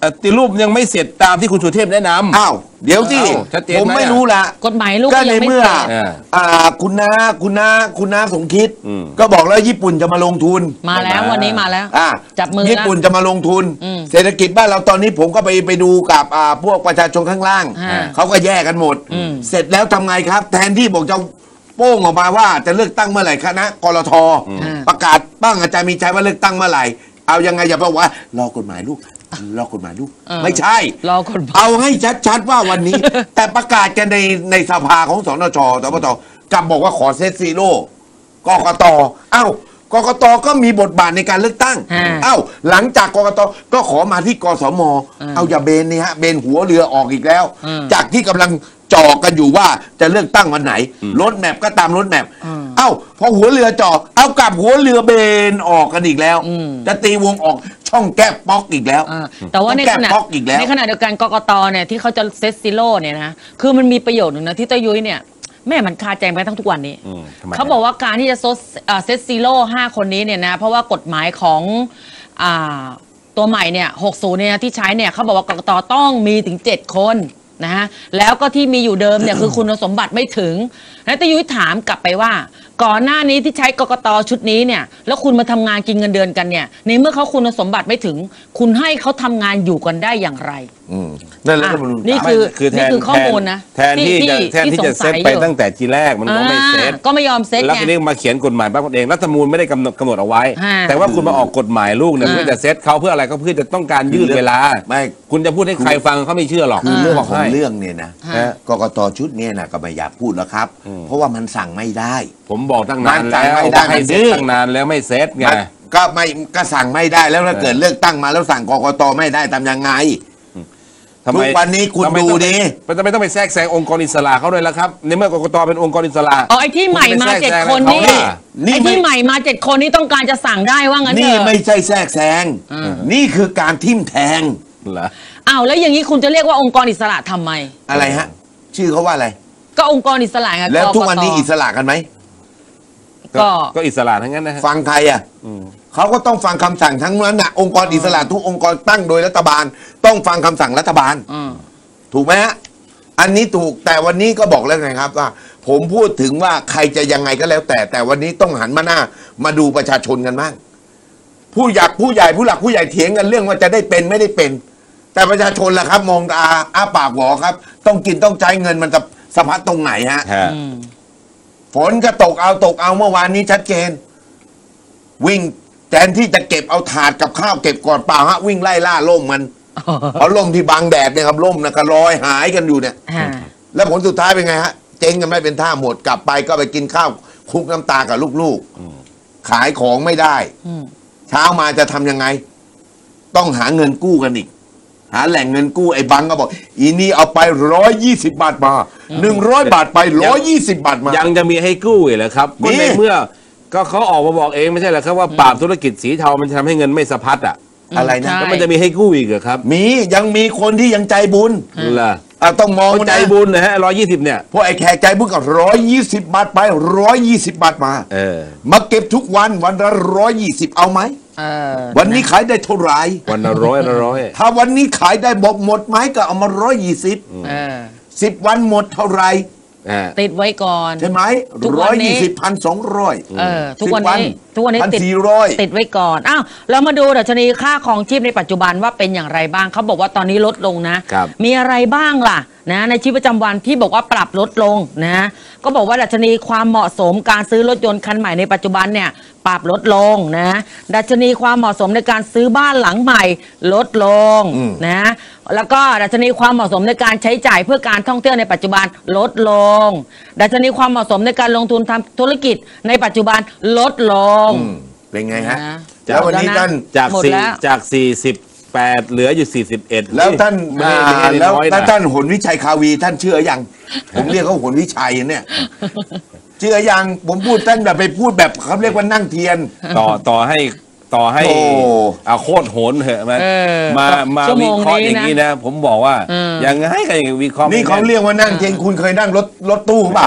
ปฏิรูปยังไม่เสร็จตามที่คุณสุเทพแนะนำอ้าวเดี๋ยวสิอ้าวชัดเจนไหมผมไม่รู้ละกฎหมายลูกก็ก็ในยังไม่เมื่อเสร็จอ่าอ่าคุณน้าคุณน้าคุณน้าสมคิดอืมก็บอกแล้วญี่ปุ่นจะมาลงทุนมาแล้ววันนี้มาแล้วอ่าจับมือญี่ปุ่นจะมาลงทุนอืมเศรษฐกิจบ้านเราตอนนี้ผมก็ไปไปดูกับอ่าพวกประชาชนข้างล่างอ่าเขาก็แยกกันหมดอืมเสร็จแล้วทำไงครับ แทนที่บอกจะโป้งออกมาว่าจะเลือกตั้งเมื่อไหร่คณะกรทอ่าประกาศบ้างอาจารย์มีชัยว่าเลือกตั้งเมื่อไหร่เอายังไงอย่าบอกว่ารอกฎหมายลูกรอกฎหมายลูกเออไม่ใช่รอกฎหมายเอาให้ชัดๆว่าวันนี้ แต่ประกาศกันในในสภาของสนชสปทกลับบอกว่าขอเซตซีโร่กกตเอ้ากกตก็มีบทบาทในการเลือกตั้งอ่าเอ้าหลังจากกกตก็ขอมาที่กสมอ่าเอาอย่าเบนนี่ฮะเบนหัวเรือออกอีกแล้วอืมจากที่กำลังจ่อกันอยู่ว่าจะเลือกตั้งวันไหนรถแมพก็ตามรถแมพอืมเอ้าพอหัวเรือจ่อเอากลับหัวเรือเบนออกกันอีกแล้วอืมจะตีวงออกช่องแก้ป๊อกอีกแล้วอ่าแต่ว่าในต้องขแก้ณะป๊อกอีกแล้วในขณะเดียวกันกกตเนี่ยที่เขาจะเซตซิโร่เนี่ยนะคือมันมีประโยชน์หนึ่งนะที่ต้ายุ้ยเนี่ยแม่มันคาใจไปทั้งทุกวันนี้อืมทำไมเขาบอกว่าการที่จะเซตซิโร่ห้าคนนี้เนี่ยนะเพราะว่ากฎหมายของอ่าตัวใหม่เนี่ยหกสิบเนี่ยที่ใช้เนี่ยเขาบอกว่ากกตต้องมีถึงเจ็ดคนนะฮะแล้วก็ที่มีอยู่เดิมเนี่ย คือคุณสมบัติไม่ถึงแล้วต้ายุ้ยถามกลับไปว่า ก่อนหน้านี้ที่ใช้กกตชุดนี้เนี่ยแล้วคุณมาทำงานกินเงินเดือนกันเนี่ยในเมื่อเขาคุณสมบัติไม่ถึง คุณให้เขาทำงานอยู่กันได้อย่างไรอืมนั่นรัฐธรรมนูญนี่ไม่คือคือแทนี่นคือข้อมูลนะแทนที่จะแทนที่จะเซตไปตั้งแต่ทีแรกมันก็ไม่เซตอ่าก็ไม่ยอมเซตแล้วไงทีนี้มาเขียนกฎหมายบ้างเองรัฐธรรมนูญไม่ได้กำหนดกำหนดเอาไว้อ่าแต่ว่าคุณมาออกกฎหมายลูกเนี่ยอ่าเพื่อจะเซตเขาเพื่ออะไรก็เพื่อจะต้องการยืดเวลาไม่คุณจะพูดให้ใครฟังเขาไม่เชื่อหรอกคือเรื่องบอกของให้เรื่องเนี่ยนะอ่ากกตชุดเนี้นะก็ไม่อยากพูดแล้วครับ เพราะว่ามันสั่งไม่ได้ผมบอกตั้งนานมันแล้วไม่ได้ว่าให้มันเซดื้ตอตั้งนานแล้วไม่เซตไงมันก็ไม่ก็สั่งไม่ได้แล้วถ้าเออเกิดเลือกตั้งมาแล้วสั่งกกตไม่ได้ทำยังไงทำไมทุกวันนี้คุณทำไมดูต้องไปดิมันจะไม่ต้องไปแทรกแซงองค์กรอิสระเขาด้วยแล้วครับในเมื่อกกตเป็นองค์กรอิสระอ๋อไอ้ที่ใหม่มาเจ็ดคนนี่นี่นี่ไอ้ไม่ที่ใหม่มาเจ็ดคนนี่ต้องการจะสั่งได้ว่างั้นเถนี่อะไม่ใช่แทรกแซงอืมนี่คือการทิ่มแทงเหรออ้าวแล้วอย่างนี้คุณจะเรียกว่าองค์กรอิสระทำไมอะไรฮะ ชื่อเขาว่าอะไรก็องค์กรอิสระไงแล้วทุกวันนี้กตอิสระกันไหมก็ก็อิสระทั้งนั้นนะฮะฟังใครอ่ะอืมเขาก็ต้องฟังคำสั่งทั้งนั้นนะองค์กรอิสระทุกองค์กรตั้งโดยรัฐบาล ต้องฟังคำสั่งรัฐบาลอืมถูกไหมฮะ อันนี้ถูก แต่วันนี้ก็บอกแล้วไงครับว่า ผมพูดถึงว่าใครจะยังไงก็แล้ว แต่ แต่วันนี้ต้องหันมาหน้า มาดูประชาชนกันบ้าง ผู้อยากผู้ใหญ่ผู้หลักผู้ใหญ่เถียงกันเรื่องว่าจะได้เป็นไม่ได้เป็น แต่ประชาชนล่ะครับ มองตาอ้าปากหวอครับ ต้องกินต้องใช้เงินมันจะสะพัดตรงไหนฮะฮะอืมฝนก็ตกเอาตกเอาเมื่อวานนี้ชัดเจน วิ่งแทนที่จะเก็บเอาถาดกับข้าวเก็บก่อนเปล่าฮะวิ่งไล่ล่าล่มมัน เอาล่มที่บังแดดเนี่ยครับล่มนะก็ลอยหายกันอยู่เนี่ยอ่าแล้วผลสุดท้ายเป็นไงฮะ เจ๊งกันไม่เป็นท่าหมดกลับไปก็ไปกินข้าวคลุกน้ำตากับลูกๆ ขายของไม่ได้อืมเช้ามาจะทำยังไง ต้องหาเงินกู้กันอีก หาแหล่งเงินกู้ไอ้บังก็บอก อีนี่เอาไปร้อยยี่สิบบาทมาหนึ่งร้อยบาทไปร้อยยี่สิบบาทมายังจะมีให้กู้อีกเหรอครับมีก็ในเมื่อก็เขาออกมาบอกเองไม่ใช่เหรอครับว่าปราบธุรกิจสีเทามันจะทำให้เงินไม่สะพัดอ่ะอะไรนะใช่แล้วมันจะมีให้กู้อีกเหรอครับมียังมีคนที่ยังใจบุญเหรออ่ะต้องมองเขาใจนะบุญนะฮะร้อยยี่สิบเนี่ยพวกไอ้แขกใจบุญก็ร้อยยี่สิบบาทไปร้อยยี่สิบบาทมาเออมาเก็บทุกวันวันละร้อยยี่สิบเอาไหมเออวันนี้ขายได้เท่าไหร่วันละร้อยละร้อยถ้าวันนี้ขายได้บอกหมดไหมก็เอามาร้อยยี่สิบเออสิบวันหมดเท่าไหร่อ่าติดไว้ก่อนใช่ไหมทุกวัร้อยนนี้ยี่สิบพันสองร้อยเออทุกวันนี้ทุกวันนี้พันติดสี่ร้อยติดไว้ก่อน อ้าว เรามาดูดัชนีค่าของชีพในปัจจุบันว่าเป็นอย่างไรบ้าง เขาบอกว่าตอนนี้ลดลงนะครับมีอะไรบ้างล่ะนะในชีวิตประจำวันที่บอกว่าปรับลดลงนะ ก็บอกว่าดัชนีความเหมาะสมการซื้อรถยนต์คันใหม่ในปัจจุบันเนี่ยปรับลดลงนะ ดัชนีความเหมาะสมในการซื้อบ้านหลังใหม่ลดลงนะ แล้วก็ดัชนีความเหมาะสมในการใช้จ่ายเพื่อการท่องเที่ยวในปัจจุบันลดลง ดัชนีความเหมาะสมในการลงทุนทำธุรกิจในปัจจุบันลดลงอืมเป็นไงฮะนะแล้ววันนี้ท่านจากหมดสี่แล้วจากสี่สิบแปดเหลืออยู่สี่สิบเอ็ดแล้วท่านไม่ได้อ่าไม่ได้แล้วน้อยถ้านะท่านหนวิชัยคาวีท่านเชื่อยัง ผมเรียกเขาหนวิชัยเนี่ย เชื่อยังผมพูดท่านแบบไปพูดแบบเขาเรียกว่านั่งเทียนต่อต่อให้ต่อให้โอ้เอาโคตรโหนเหอะมันเออมามาชั่วโมวิงเคราะห์นี้อย่างนี้นะนะ ผมบอกว่าเออยังไงก็ยังวิเคราะห์นี่เขาไม่แเรียกว่านั่งเทียนคุณเคยนั่งรถรถตู้ป่ะเออ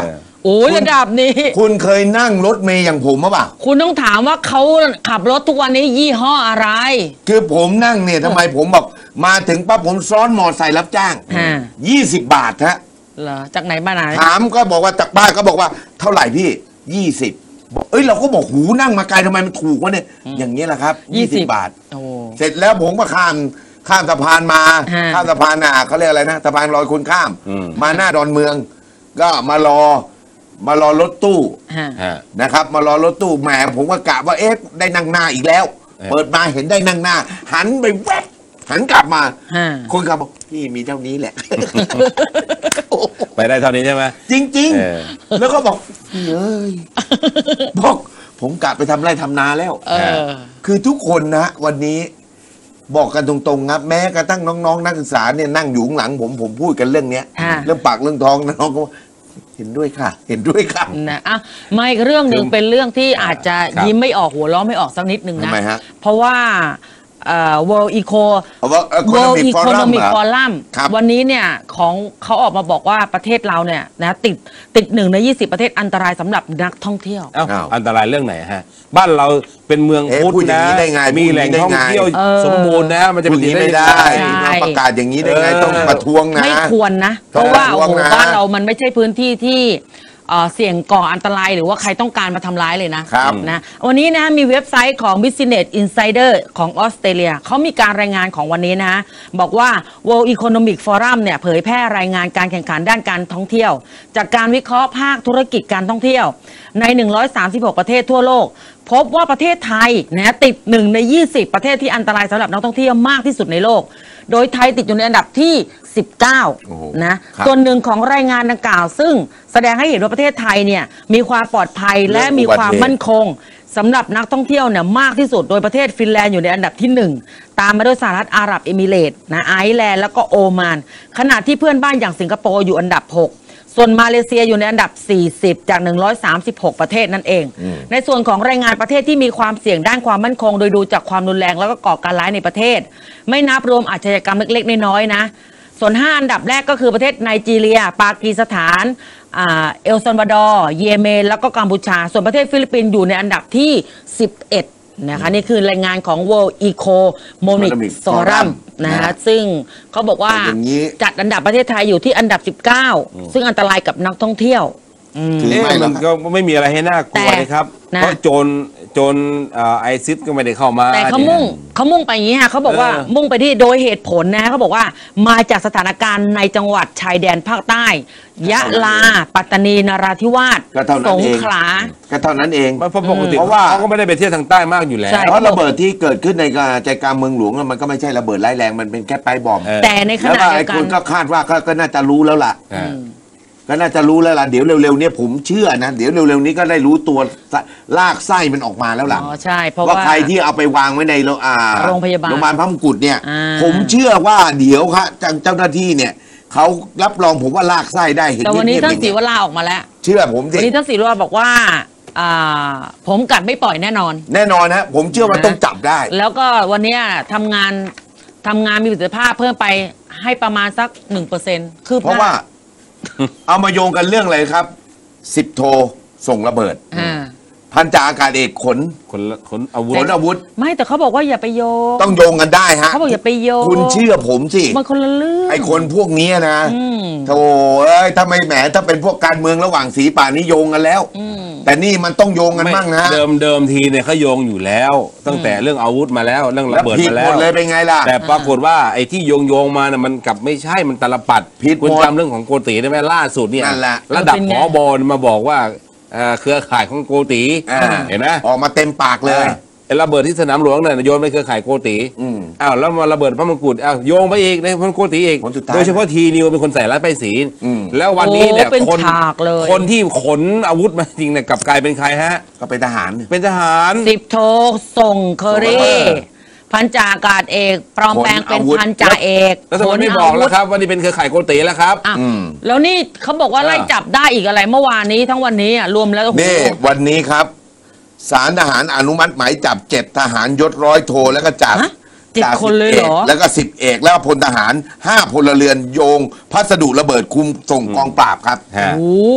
โอ้ยระดับนี้คุณเคยนั่งรถเมย์อย่างผมมั้ยป่ะคุณต้องถามว่าเขาขับรถทุกวันนี้ยี่ห้ออะไรคือผมนั่งเนี่ยทำไมผมบอกมาถึงปั๊บผมซ้อนมอไซค์รับจ้างฮะยี่สิบบาทฮะเหรอจากไหนมาไหนถามก็บอกว่าจากบ้านก็บอกว่าเท่าไหร่พี่ยี่สิบเอ้ยเราก็บอกหูนั่งมาไกลทำไมมันถูกวะเนี่ยอย่างนี้แหละครับยี่สิบบาทโอ้เสร็จแล้วผมก็ข้ามข้ามสะพานมาฮะข้ามสะพานอ่ะเขาเรียกอะไรนะสะพานลอยคนข้ามอืมมาหน้าดอนเมือง ก็มารอมารอรถตู้ฮะฮะนะครับ มารอรถตู้แหมผมก็กะว่าเอ๊ะได้นั่งหน้าอีกแล้วเออเปิดมาเห็นได้นั่งหน้า หันไปแวบหันกลับมาฮะคนขับบอกพี่มีเท่านี้แหละไปได้เท่านี้ใช่ไหมจริงเออๆ แล้วก็บอกเอ้ยบอกผมกะไปทำไร่ทำนาแล้วเออคือทุกคนนะวันนี้บอกกันตรงๆครับแม้กระทั่งน้องๆนักศึกษาเนี่ยนั่งอยู่ข้างหลังผมผมพูดกันเรื่องเนี้ยค่ะเรื่องปากเรื่องท้องนะน้องก็ว่าเห็นด้วยค่ะ เห็นด้วยค่ะนะอ่ะไม่เรื่องหนึ่งคือเป็นเรื่องที่อาจจะครับยิ้มไม่ออกหัวเราะไม่ออกสักนิดหนึ่งนะทำไมฮะเพราะว่าเอ่อ World Eco เอาว่า World Economic Forum Economic เหรอ Forum ครับวันนี้เนี่ยของเขาออกมาบอกว่าประเทศเราเนี่ยนะติดติดหนึ่งในยี่สิบประเทศอันตรายสำหรับนักท่องเที่ยวเอ้าอ้าวอันตรายเรื่องไหนฮะ บ้านเราเป็นเมืองเอ๊ะพุทธพูดอย่างนะนี้ได้ไงมีแหล่งพูดอย่างนี้ได้ไงท่องเที่ยวเออสมบูรณ์นะ มันจะพูดอย่างนี้ไม่ได้ใช่มาประกาศอย่างนี้ได้ไงเออต้องประท้วงนะไม่ควรนะ เพต้องราะว่าระวัโอ้งโหนะบ้านเรามันไม่ใช่พื้นที่ที่เอ่อเสี่ยงก่ออันตรายหรือว่าใครต้องการมาทำร้ายเลยนะครับ นะวันนี้นะมีเว็บไซต์ของ Business Insider ของออสเตรเลียเขามีการรายงานของวันนี้นะบอกว่า World Economic Forum เนี่ยเผยแพร่รายงานการแข่งขันด้านการท่องเที่ยว จากการวิเคราะห์ภาคธุรกิจการท่องเที่ยวใน หนึ่งร้อยสามสิบหก ประเทศทั่วโลก พบว่าประเทศไทยนะติดหนึ่งในยี่สิบประเทศที่อันตรายสำหรับนักท่องเที่ยวมากที่สุดในโลก โดยไทยติดอยู่ในอันดับที่สิบเก้าโอ้โหนะครับ ส่วนหนึ่งของรายงานดังกล่าว ซึ่งแสดงให้เห็นว่าประเทศไทยเนี่ยมีความปลอดภัยและมีความมั่นคงสำหรับนักท่องเที่ยวเนี่ยมากที่สุดโดยประเทศฟินแลนด์อยู่ในอันดับที่หนึ่งตามมาด้วยสหรัฐอาหรับเอมิเรตส์นะไอร์แลนด์แล้วก็โอมานขณะที่เพื่อนบ้านอย่างสิงคโปร์อยู่อันดับหกส่วนมาเลเซียอยู่ในอันดับสี่สิบจากหนึ่งร้อยสามสิบหกประเทศนั่นเอง ในส่วนของรายงานประเทศที่มีความเสี่ยงด้านความมั่นคง โดยดูจากความรุนแรงแล้วก็ก่อการร้ายในประเทศ ไม่นับรวมอาชญากรรมเล็กๆน้อยๆนะส่วนห้าอันดับแรกก็คือประเทศไนจีเรียปากีสถานอ่าเอลซัลวาดอร์เยเมนแล้วก็กัมพูชาส่วนประเทศฟิลิปปินส์อยู่ในอันดับที่สิบเอ็ดนะคะนี่คือรายงานของ World Economic Economic Forum Forum นะนะฮะซึ่งเขาบอกว่าอย่างนี้จัดอันดับประเทศไทยอยู่ที่อันดับสิบเก้าซึ่งอันตรายกับนักท่องเที่ยวถือเอ๊ะไม่หรมัอน กก็ไม่มีอะไรให้น่ากลัวแต่เลยครับนะเพราะโจรโจรเอ่อไอซิสก็ไม่ได้เข้ามาแต่เขามุ่งเขามุ่งไปอย่างนี้ฮะเขาบอกว่าเออมุ่งไปที่โดยเหตุผลนะเขาบอกว่ามาจากสถานการณ์ในจังหวัดชายแดนภาคใต้ ยะลา ปัตตานีนราธิวาสก็เท่านั้นสงเองขลาก็เท่านั้นเองเพราะปกติเพราะว่าเขาก็ไม่ได้ไปเที่ยวทางใต้มากอยู่แล้วใช่เพราะระเบิดที่เกิดขึ้นในใจกลางเมืองหลวงอะมันก็ไม่ใช่ระเบิดร้ายแรงมันเป็นแค่ไปบอมเออแต่ในขแล้วณะก็เดีไอ้ยวกัคน นก็คาดว่าก็ก็น่าจะรู้แล้วล่ะอ่าก็น่าจะรู้แล้วล่ะเดี๋ยวเร็วๆเนี้ผมเชื่อนะเดี๋ยวเร็วๆนี้ก็ได้รู้ตัวลากไส้มันออกมาแล้วล่ะอ๋อใช่เพราะว่าว่าใครที่เอาไปวางไว้ในโรงอ่าโรงพยาบาลโรงพยาบาลพระมงกุฎเนี่ยอ่าผมเชื่อว่าเดี๋ยวครับทางเจ้าหน้าที่เนี่ยเขารับรองผมว่าลากไส้ได้เห็นแต่วันนี้เงียบๆท่านอย่งศรีเงี้ยวราออกมาแล้วเชื่อผมสิวันนี้ท่านศรีวราบอกว่าอ่าผมกัดไม่ปล่อยแน่นอนแน่นอนฮะผมเชื่อว่าต้องจับได้แล้วก็วันเนี้ยทำงานทำงานมีประสิทธิภาพเพิ่มไปให้ประมาณสักหนึ่งเปอร์เซ็นต์คือเพราะว่า เอามาโยงกันเรื่องอะไรครับสิบโทส่งระเบิดอ่าพันจ่าอากาศเอกขนคนละคนอาวุธขนอาวุธไม่แต่เขาบอกว่าอย่าไปโยงต้องโยงกันได้ฮะเขาบอกอย่าไปโยงคุณเชื่อผมสิมันคนละเรื่องไอ้คนพวกนี้นะอืมโธ่เอ้ยถ้าไม่แหมถ้าเป็นพวกการเมืองระหว่างสีป่านนี้โยงกันแล้วอืมแต่นี่มันต้องโยงกันบ้างนะเดิมเดิมทีเนี่ยเขาโยงอยู่แล้ว ตั้งแต่เรื่องอาวุธมาแล้วเรื่องระแล้วเบิดผิดมาหแล้มวดเลยเป็นไงล่ะแต่ปรากฏว่าไอ้ที่โยงโยงๆมาเนี่ยมันกลับไม่ใช่มันตลปัดผิดหมดคุณจำเรื่องของโกติได้ไหมล่าสุดเนี่ยนั่นแหละระดับเป็นผไงอบอมาบอกว่าเอ่อเครือข่ายของโกติอ่าเห็นไหมออกมาเต็มปากเลยไอ้ระเบิดที่สนามหลวงเนี่ยโยนไปเครือข่ายโกติอืมอ้าวแล้วมาระเบิดพระมงกุฎอ้าวโยงไปอีกในพระโกติอีกผลสุดท้ายโดยเฉพาะทีนิวเป็นคนใส่ร้ายป้ายสีอืมแล้ววันนี้เนี่ยโอ้เป็นคนฉากเลยคนที่ขนอาวุธมาจริงเนี่ยกลับกลายเป็นใครฮะก็เป็นทหารเป็นทหารสิบโทส่งเคอส่งรี่ระเบิดพันจ่าอากาศเอกปลอมแปลงเป็นขนอาวุธพันจ่าเอกแล้วทำไมไม่บอกแล้วครับว่านี่เป็นเครือข่ายโกติแล้วครับอ่ะอืมแล้วนี่เขาบอกว่าอ่าไล่จับได้อีกอะไรเมื่อวานนี้ทั้งวันนี้อ่ะรวมแล้วโอ้โหนี่วันนี้ครับศาลทหารอนุมัติหมายจับเจ็ดทหารยศร้อยโทแล้วก็จ่าฮะเจ็ดจ่าคนเลยสิบเหรอกแล้วก็สิบเอกแล้วก็พลทหารห้าพลเรือนโยง พัสดุระเบิดคุมส่งกองปราบครับฮะโอ้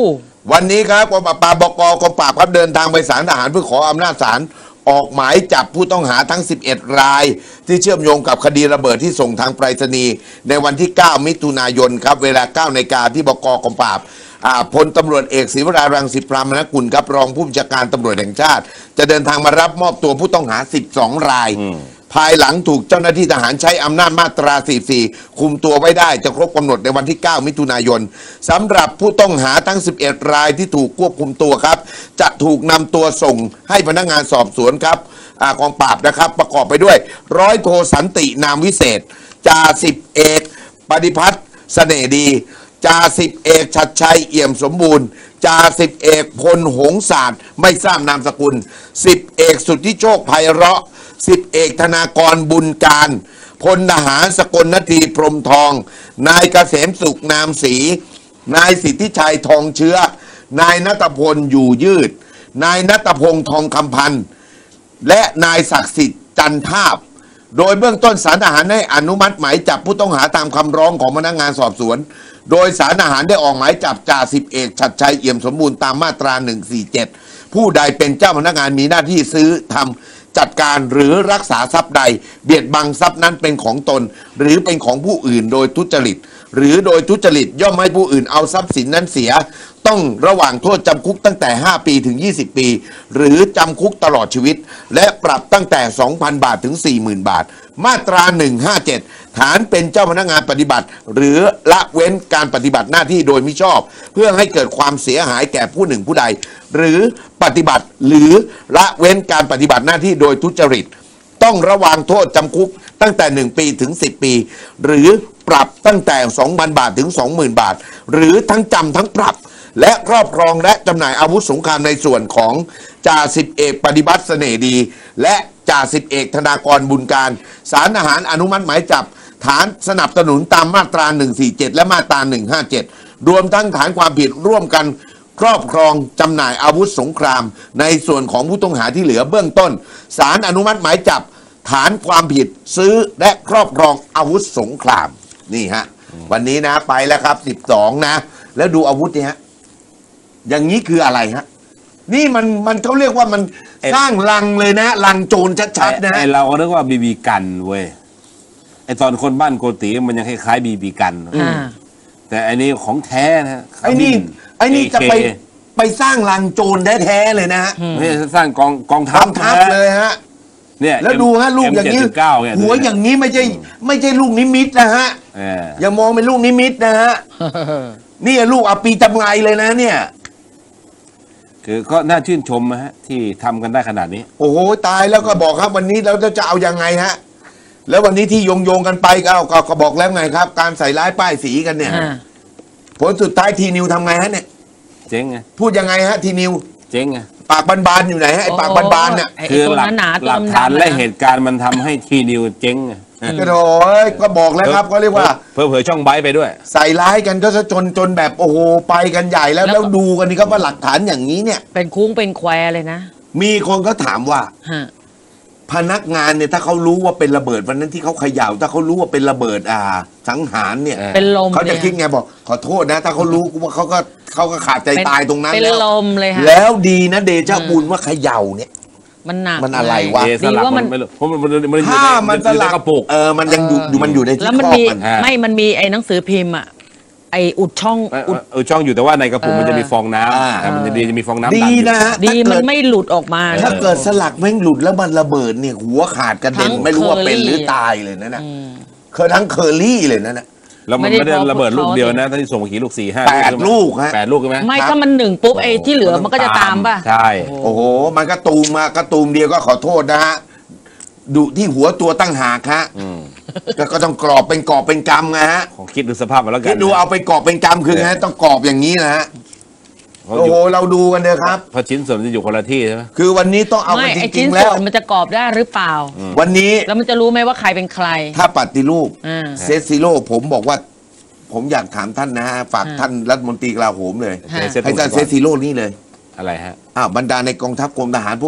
วันนี้ครับกองปราบปรามบก.กองปราบครับเดินทางไปศาลทหารเพื่อขออำนาจศาลออกหมายจับผู้ต้องหาทั้งสิบเอ็ดรายที่เชื่อมโยงกับคดีระเบิดที่ส่งทางไปรษณีย์ในวันที่เก้ามิถุนายนครับเวลาเก้านาฬิกาที่บก.กองปราบพลตำรวจเอกศิวรารังสิพรามนกุลครับรองผู้บัญชาการตำรวจแห่งชาติจะเดินทางมารับมอบตัวผู้ต้องหาสิบสองรายภายหลังถูกเจ้าหน้าที่ทหารใช้อำนาจมาตราสี่สิบสี่คุมตัวไว้ได้จะครบกำหนดในวันที่เก้ามิถุนายนสำหรับผู้ต้องหาทั้งสิบเอ็ดรายที่ถูกควบคุมตัวครับจะถูกนำตัวส่งให้พนักงานสอบสวนครับกองปราบนะครับประกอบไปด้วยร้อยโทสันตินามวิเศษจ่าสิบเอกปฏิพัฒน์เสน่ห์ดีจ่าสิบเอกชัดชัยเอี่ยมสมบูรณ์จ่าสิบเอกพลหงศาสตร์ไม่ทราบนามสกุลสิบเอกสุทธิโชคไพเราะสิบเอกธนากรบุญการพลทหารสกลนทีพรหมทองนายเกษมสุขนามศรีนายสิทธิชัยทองเชื้อนายณัฐพลอยู่ยืดนายณัฐพงษ์ทองคำพันธ์และนายศักดิ์สิทธิ์จันทาบโดยเบื้องต้นศาลทหารได้อนุมัติหมายจับผู้ต้องหาตามคำร้องของพนักงานสอบสวนโดยศาลทหารได้ออกหมายจับจ่าสิบเอกชัดชัยเอี่ยมสมบูรณ์ตามมาตราหนึ่งสี่เจ็ดผู้ใดเป็นเจ้าพนักงานมีหน้าที่ซื้อทำจัดการหรือรักษาทรัพย์ใดเบียดบังทรัพย์นั้นเป็นของตนหรือเป็นของผู้อื่นโดยทุจริตหรือโดยทุจริตย่อมให้ผู้อื่นเอาทรัพย์สินนั้นเสียต้องระหว่างโทษจำคุกตั้งแต่ห้าปีถึงยี่สิบปีหรือจำคุกตลอดชีวิตและปรับตั้งแต่ สองพัน บาทถึง สี่หมื่น บาทมาตราหนึ่งห้าเจ็ดฐานเป็นเจ้าพนักงานปฏิบัติหรือละเว้นการปฏิบัติหน้าที่โดยมิชอบเพื่อให้เกิดความเสียหายแก่ผู้หนึ่งผู้ใดหรือปฏิบัติหรือละเว้นการปฏิบัติหน้าที่โดยทุจริตต้องระวางโทษจำคุกตั้งแต่หนึ่งปีถึงสิบปีหรือปรับตั้งแต่ สองพัน บาทถึง สองหมื่น บาทหรือทั้งจำทั้งปรับและครอบครองและจำหน่ายอาวุธสงครามในส่วนของจ่าสิบเอกปฏิบัติเสน่ห์ดีและจ่าสิบเอกธนากรบุญการศาลทหารอนุมัติหมายจับฐานสนับสนุนตามมาตราหนึ่งสี่เจ็ดและมาตราหนึ่งห้าเจ็ดรวมทั้งฐานความผิดร่วมกันครอบครองจำหน่ายอาวุธสงครามในส่วนของผู้ต้องหาที่เหลือเบื้องต้นศาลอนุมัติหมายจับฐานความผิดซื้อและครอบครองอาวุธสงครามนี่ฮะวันนี้นะไปแล้วครับสิบสองนะแล้วดูอาวุธนี่ฮะอย่างนี้คืออะไรฮะนี่มันมันเขาเรียกว่ามันสร้างลังเลยนะลังโจรชัดๆนะไอเราก็นึกว่าบีบีกันเว้ยไอตอนคนบ้านโกติมันยังคล้ายๆบีบีกันแต่อันนี้ของแท้นะไอ้นี่ไอ้นี่จะไปไปสร้างลังโจรแท้ๆเลยนะฮะไม่สร้างกองกองทัพเลยฮะเนี่ยแล้วดูฮะลูกอย่างนี้หัวอย่างนี้ไม่ใช่ไม่ใช่ลูกนิมิตนะฮะอย่ามองเป็นลูกนิมิตนะฮะนี่ลูกอปีจำไงเลยนะเนี่ยคือก็น่าชื่นชมนะฮะที่ทำกันได้ขนาดนี้โอ้โหตายแล้วก็บอกครับวันนี้เราจะเอายังไงฮะแล้ววันนี้ที่โยงโยงกันไปก็ก็บอกแล้วไงครับการใส่ร้ายป้ายสีกันเนี่ยผลสุดท้ายทีนิวทำไงฮะเนี่ยเจ๊งไงพูดยังไงฮะทีนิวเจ๊งไงปากบานๆอยู่ไหนฮะไอ้ปากบานๆเนี่ยคือหลักหลักฐานและเหตุการณ์มันทำให้ทีนิวเจ๊งไงก็โอยก็บอกแล้วครับก็เรียกว่าเผยช่องไบไปด้วยใส่ร้ายกันก็จะจนจนแบบโอ้โหไปกันใหญ่แล้วแล้วดูกันนี่ครับว่าหลักฐานอย่างนี้เนี่ยเป็นคุ้งเป็นแควเลยนะมีคนก็ถามว่าพนักงานเนี่ยถ้าเขารู้ว่าเป็นระเบิดวันนั้นที่เขาเขย่าถ้าเขารู้ว่าเป็นระเบิดอ่าสังหารเนี่ยเป็นลมเขาจะคิดไงบอกขอโทษนะถ้าเขารู้ว่าเขาก็เขาก็ขาดใจตายตรงนั้นเป็นลมเลยค่ะแล้วดีนะเดชะบุญว่าเขย่าเนี่ยมันหนักมันอะไรวะดีว่ามันเพราะมันมันถ้ามันสลักกระปุกเออมันยังอยู่มันอยู่ในที่แล้วมันมีไม่มันมีไอ้หนังสือพิมพ์อ่ะไอ้อุดช่องอุดช่องอยู่แต่ว่าในกระปุกมันจะมีฟองน้ำมันจะดีจะมีฟองน้ำดีนะดีมันไม่หลุดออกมาถ้าเกิดสลักไม่หลุดแล้วมันระเบิดเนี่ยหัวขาดกระเด็นไม่รู้ว่าเป็นหรือตายเลยนะนะเคยทั้งเคอรี่เลยนะนะแล้วมันไม่ได้ระเบิดลูกเดียวนะถ้าที่ส่งกี่ลูกสี่ห้าแปดลูกฮะแปดลูกใช่ไหมไม่ถ้ามันหนึ่งปุ๊บไอ้ที่เหลือมันก็จะตามป่ะใช่โอ้โหมันก็ตูมมากระตูมเดียวก็ขอโทษนะฮะดูที่หัวตัวตั้งหากฮะก็ต้องกรอบเป็นกรอบเป็นกำนะฮะของคิดดูสภาพมาแล้วกันคิดดูเอาไปกรอบเป็นกำคือไงต้องกรอบอย่างนี้นะฮะโอ้โหเราดูกันเลยครับเพราะชิ้นส่วนจะอยู่คนละที่ใช่ไหมคือวันนี้ต้องเอาไปจริงๆแล้วมันจะกรอบได้หรือเปล่าวันนี้แล้วมันจะรู้ไหมว่าใครเป็นใครถ้าปฏิรูปเซซิโร่ผมบอกว่าผมอยากถามท่านนะฮะฝากท่านรัฐมนตรีกลาโหมเลยให้ท่านเซซิโร่นี่เลยอะไรฮะอ้าวบรรดาในกองทัพกรมทหารพวก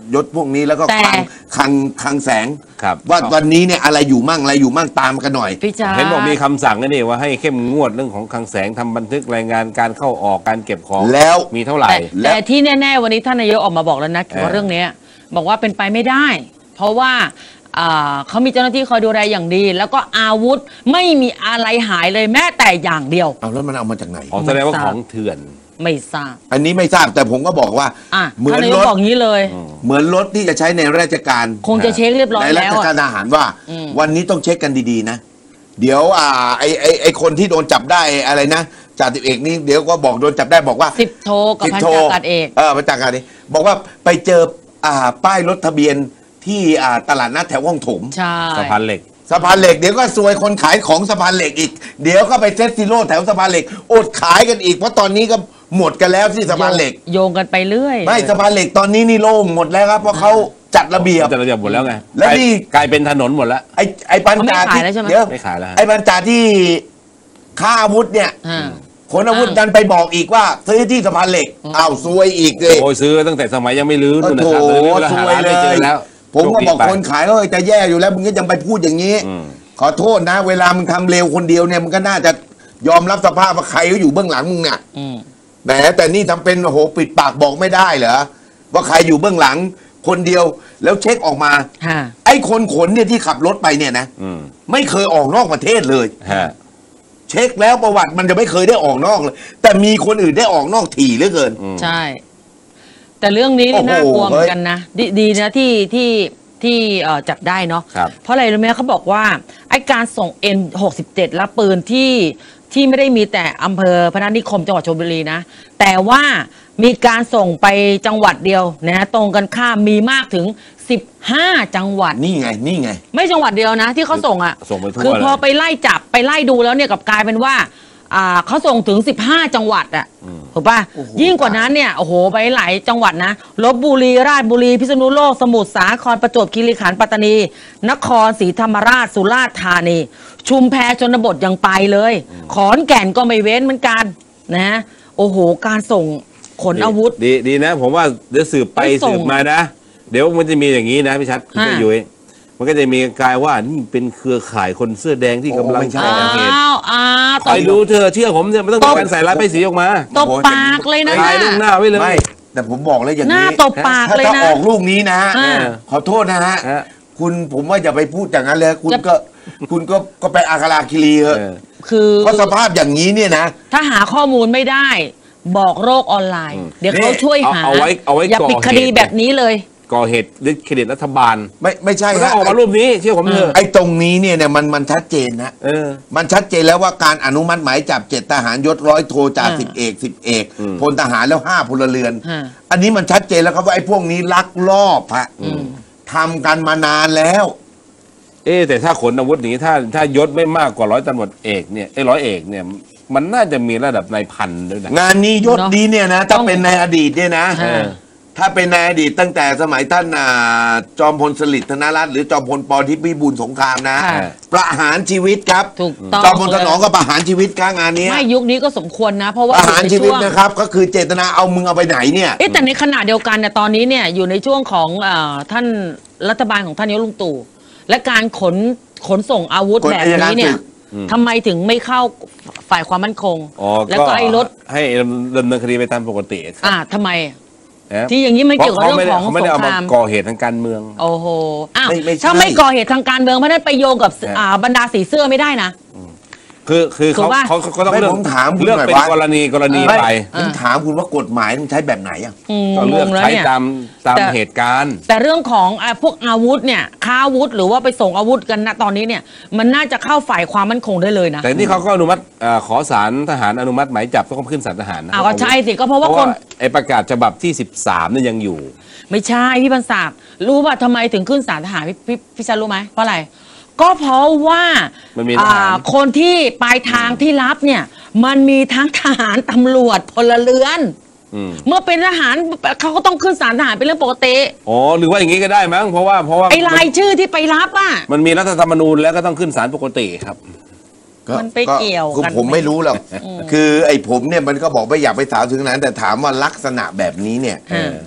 ยศพวกนี้แล้วก็แต่คลังคลังคลังแสงครับว่าวันนี้เนี่ยอะไรอยู่มั่งอะไรอยู่มั่งตามกันหน่อยพี่จ๋าเห็นบอกมีคำสั่งนะนี่ว่าให้เข้มงวดเรื่องของคลังแสงทำบันทึกรายงานการเข้าออกการเก็บของแล้วมีเท่าไหร่แต่แต่ที่แน่ๆวันนี้ท่านนายกออกมาบอกแล้วนะเกี่ยวกับเออเรื่องเนี้ยบอกว่าเป็นไปไม่ได้ เพราะว่าอ่าเขามีเจ้าหน้าที่คอยดูแลอย่างดี แล้วก็อาวุธไม่มีอะไรหายเลยแม้แต่อย่างเดียวเอาแล้วมันเอามาจากไหนอ๋อแสดงว่าของเถื่อนไม่ทราบอันนี้ไม่ทราบแต่ผมก็บอกว่าอ่ะเหมือท่านนนายรกถบอกงี้เลยเหมือนรถที่จะใช้ในราชการคงจะเช็คเรียบร้อยในราแล้วชอะการทหารว่าอืมวันนี้ต้องเช็คกันดีๆนะ เดี๋ยวอ่าไอไอไอคนที่โดนจับได้อะไรนะจ่าสิบเอกนี่เดี๋ยวก็บอกโดนจับได้บอกว่าสิบโทกับพันจ่าอากาศเอกเออพันจ่าอากาศเอกบอกว่าไปเจออ่าป้ายรถทะเบียนที่อ่าตลาดนัดแถวห้องถมใช่สะพานเหล็กสะพานเหล็กเดี๋ยวก็ซวยคนขายของสะพานเหล็กอีก เดี๋ยวก็ไปเซตซิโร่แถวสะพานเหล็กอดขายกันอีกเพราะตอนนี้ก็หมดกันแล้วที่สะพานเหล็กโยงกันไปเรื่อยไม่สะพานเหล็กตอนนี้นี่โล่งหมดแล้วครับเพราะเขาจัดระเบียบจะระเบียบหมดแล้วไงแล้วนี่กลายเป็นถนนหมดแล้วไอ้ไอ้ปัญเขาไม่จาขายที่แล้วใช่ไหมเดี๋ยวไม่ขายแล้วฮะไอ้ปัญจาที่ค้าอาวุธเนี่ยอ่าขนอาวุธอ่าดันไปบอกอีกว่าซื้อที่สะพานเหล็กอ้าวซวยอีกเลยโอ้ยซื้อตั้งแต่สมัยยังไม่ลื้อก็นู่นนะโถครับตอนนี้เวลาซหาวยร้านเลไม่เจอย แล้วผมก็บอกโชดีไปคนขายก็จะแย่อยู่แล้วมึงก็ยังไปพูดอย่างนี้อืมขอโทษนะ เวลามึงทำเร็วคนเดียวเนี่ยมึงก็น่าจะยอมรับสภาพว่าใครก็อยู่เบื้องหลังมึงเนี่ยอืมแหมแต่นี่ทำเป็นโอ้โหปิดปากบอกไม่ได้เหรอว่าใครอยู่เบื้องหลังคนเดียวแล้วเช็คออกมาฮะไอ้คนขนเนี่ยที่ขับรถไปเนี่ยนะอืมไม่เคยออกนอกประเทศเลยฮะเช็คแล้วประวัติมันจะไม่เคยได้ออกนอกเลย แต่มีคนอื่นได้ออกนอกถี่เหลือเกินอืมใช่ แต่เรื่องนี้นี่โอ้โหน่ากลัวเหมือนกันนะดดีนะที่ที่ที่เอ่อจับได้เนาะครับเพราะอะไรรู้ไหมเขาบอกว่าไอ้การส่ง เอ็ม หกสิบเจ็ด และปืนที่ที่ไม่ได้มีแต่อำเภอพนัสนิคมจังหวัดชลบุรีนะ แต่ว่ามีการส่งไปจังหวัดเดียวนะตรงกันข้ามมีมากถึงสิบห้าจังหวัดนี่ไงนี่ไงไม่จังหวัดเดียวนะ ที่เขาส่งอ่ะส่งไปทั่วคือพอเลยไปไล่จับไปไล่ดูแล้วเนี่ยกลับกลายเป็นว่าอ่าเขาส่งถึงสิบห้าจังหวัดอ่ะถูกป่ะโอ้โหยิ่งกว่านั้นเนี่ยโอ้โหไปหลายจังหวัดนะลบบุรีราชบุรีพิษณุโลกสมุทรสาครประจวบคีรีขันธ์ปัตตานี นครศรีธรรมราชสุราษฎร์ธานี ชุมแพชนบทยังไปเลย ขอนแก่นก็ไม่เว้นเหมือนกันนะโอ้โหการส่งขนอาวุธดีดีนะ ผมว่าเดี๋ยวสืบไปไม่ส่งสืบมานะ เดี๋ยวมันจะมีอย่างนี้นะพี่ชัดคุณฮะยุ้ยมันก็จะมีกลายว่านี่เป็นเครือข่ายคนเสื้อแดงที่กำลังโอ้ไม่ใช่ก่อเหตุอ้าวอ้าวคอยดูเธอะเชื่อผมเนี่ยมันต้องมีการใส่ร้ายป้ายสีออกมาตบปากเลยนะถ่ายล่วงหน้าไว้เลยไม่แต่ผมบอกเลยอย่างหน้านี้ตบปากถ้าเลยถ้านะออกลูกนี้นะฮะอ่าขอโทษนะฮะฮะคุณผมว่าอย่าไปพูดอย่างนั้นเลยคุณจะก็คุณก็ก็ไปอาคาราคิรีเถอะเออคือเพราะสภาพอย่างนี้เนี่ยนะถ้าหาข้อมูลไม่ได้บอกโรคออนไลน์อืมเดี๋ยวเขาช่วยหาเอาเอาไว้เอาไว้อย่าปิดก่อเหตุคดีแบบนี้เลยก่อเหตุดิสเครดิตรัฐบาลไม่ไม่ใช่มันต้อฮะงออกมารูปนี้เชื่อผมเถอะไอ้ตรงนี้เนี่ยเนี่ยมันมันชัดเจนนะเออมันชัดเจนแล้วว่าการอนุมัติหมายจับเจ็ดทหารยศร้อยโทจ่าอ่าสิบเอกสิบเอกอืมพลทหารแล้วห้าพลเรือนฮะอันนี้มันชัดเจนแล้วครับว่าไอ้พวกนี้ลักลอบฮะทำกันมานานแล้วเอ๊ะแต่ถ้าขนอาวุธหนีถ้าถ้ายศไม่มากกว่าร้อยตำรวจเอกเนี่ยไอ้ร้อยเอกเนี่ย มันน่าจะมีระดับนายพันด้วยนะงานนี้ยศเนอะดีเนี่ยนะต้ถ้าองเป็นในอดีตเนี่ยนะฮะถ้าเป็นในอดีตตั้งแต่สมัยท่านอ่าจอมพลสฤษดิ์ธนรัตน์หรือจอมพลปทิพิบูลสงครามนะค่ะประหารชีวิตครับถูกต้องจอมพลถนอมก็ประหารชีวิตครับงานเนี้ยไม่ยุคนี้ก็สมควรนะ เพราะปว่าระหารอยู่ในชีวิตช่วงนะครับ ก็คือเจตนาเอามึงเอาไปไหนเนี่ยเอ๊ะแต่ในขณะเดียวกันเนี่ยตอนนี้เนี่ยอยู่ในช่วงของเออท่านรัฐบาลของท่านนายกลุงตู่และการขนขนส่งอาวุธกฎแบบอัยการนี้เนี่ศึยกทำไมถึงไม่เข้าฝ่ายความมั่นคงอ๋อแล้วก็ไอ้รถให้ดำเนินคดีไปตามปกติครับอ่าทำไมนะที่อย่างนี้มันเกี่ยวกับเรื่องของพาะเขาไม่ได้สเขางไม่คได้เอารามมาก่อเหตุทางการเมืองโอ้โหอ้าวไม่ไม่ใช่ถ้าไม่ก่อเหตุทางการเมืองไม่ได้ไปโยงกับเนี่ยอ่าบรรดาสีเสื้อไม่ได้นะคือคือถูเขากปะเขาเขาต้องไม่เลือกผมถามคุณเลือกหน่อยเป็นว่ากรณีกรณีเออไปผมถามคุณว่ากฎหมายมันใช้แบบไหนอ่ะอืมก็เลือกงงแล้วใช้เนี่ยตามตามแต่เหตุการณ์แต่เรื่องของอ่าพวกอาวุธเนี่ยค้าอาวุธหรือว่าไปส่งอาวุธกันณตอนนี้เนี่ยมันน่าจะเข้าฝ่ายความมั่นคงได้เลยนะแต่นี่เขาก็อนุมัติเอ่อขอศาลทหารอนุมัติหมายจับต้องขึ้นศาลทหารนะอ้าวก็ใช่สิก็เพราะเพว่าราะคว่าน ไอ้ประกาศฉบับที่สิบสามเนี่ยยังอยู่ไม่ใช่พี่บรรศักดิ์รู้ป่ะทำไมถึงขึ้นศาลทหารพี่พี่พี่ชันรู้ไหมเพราะอะไรก็เพราะว่ามันมีทหารอ่าคนที่ปลายทางที่รับเนี่ยมันมีทั้งทหารตำรวจพลเรือนอืมเมื่อเป็นทหารเขาก็ต้องขึ้นศาลทหารเป็นเรื่องปกติอ๋อหรือว่าอย่างนี้ก็ได้มั้งเพราะว่าเพราะว่าไอ้รายชื่อที่ไปรับอ่ะมันมีรัฐธรรมนูญแล้วก็ต้องขึ้นศาลปกติครับมันไปเกี่ยวคือกันผมไม่รู้หรอกคือไอ้ผมเนี่ยมันก็บอกไม่อยากไปสาวถึงนั้น แต่ถามว่าลักษณะแบบนี้เนี่ยเออ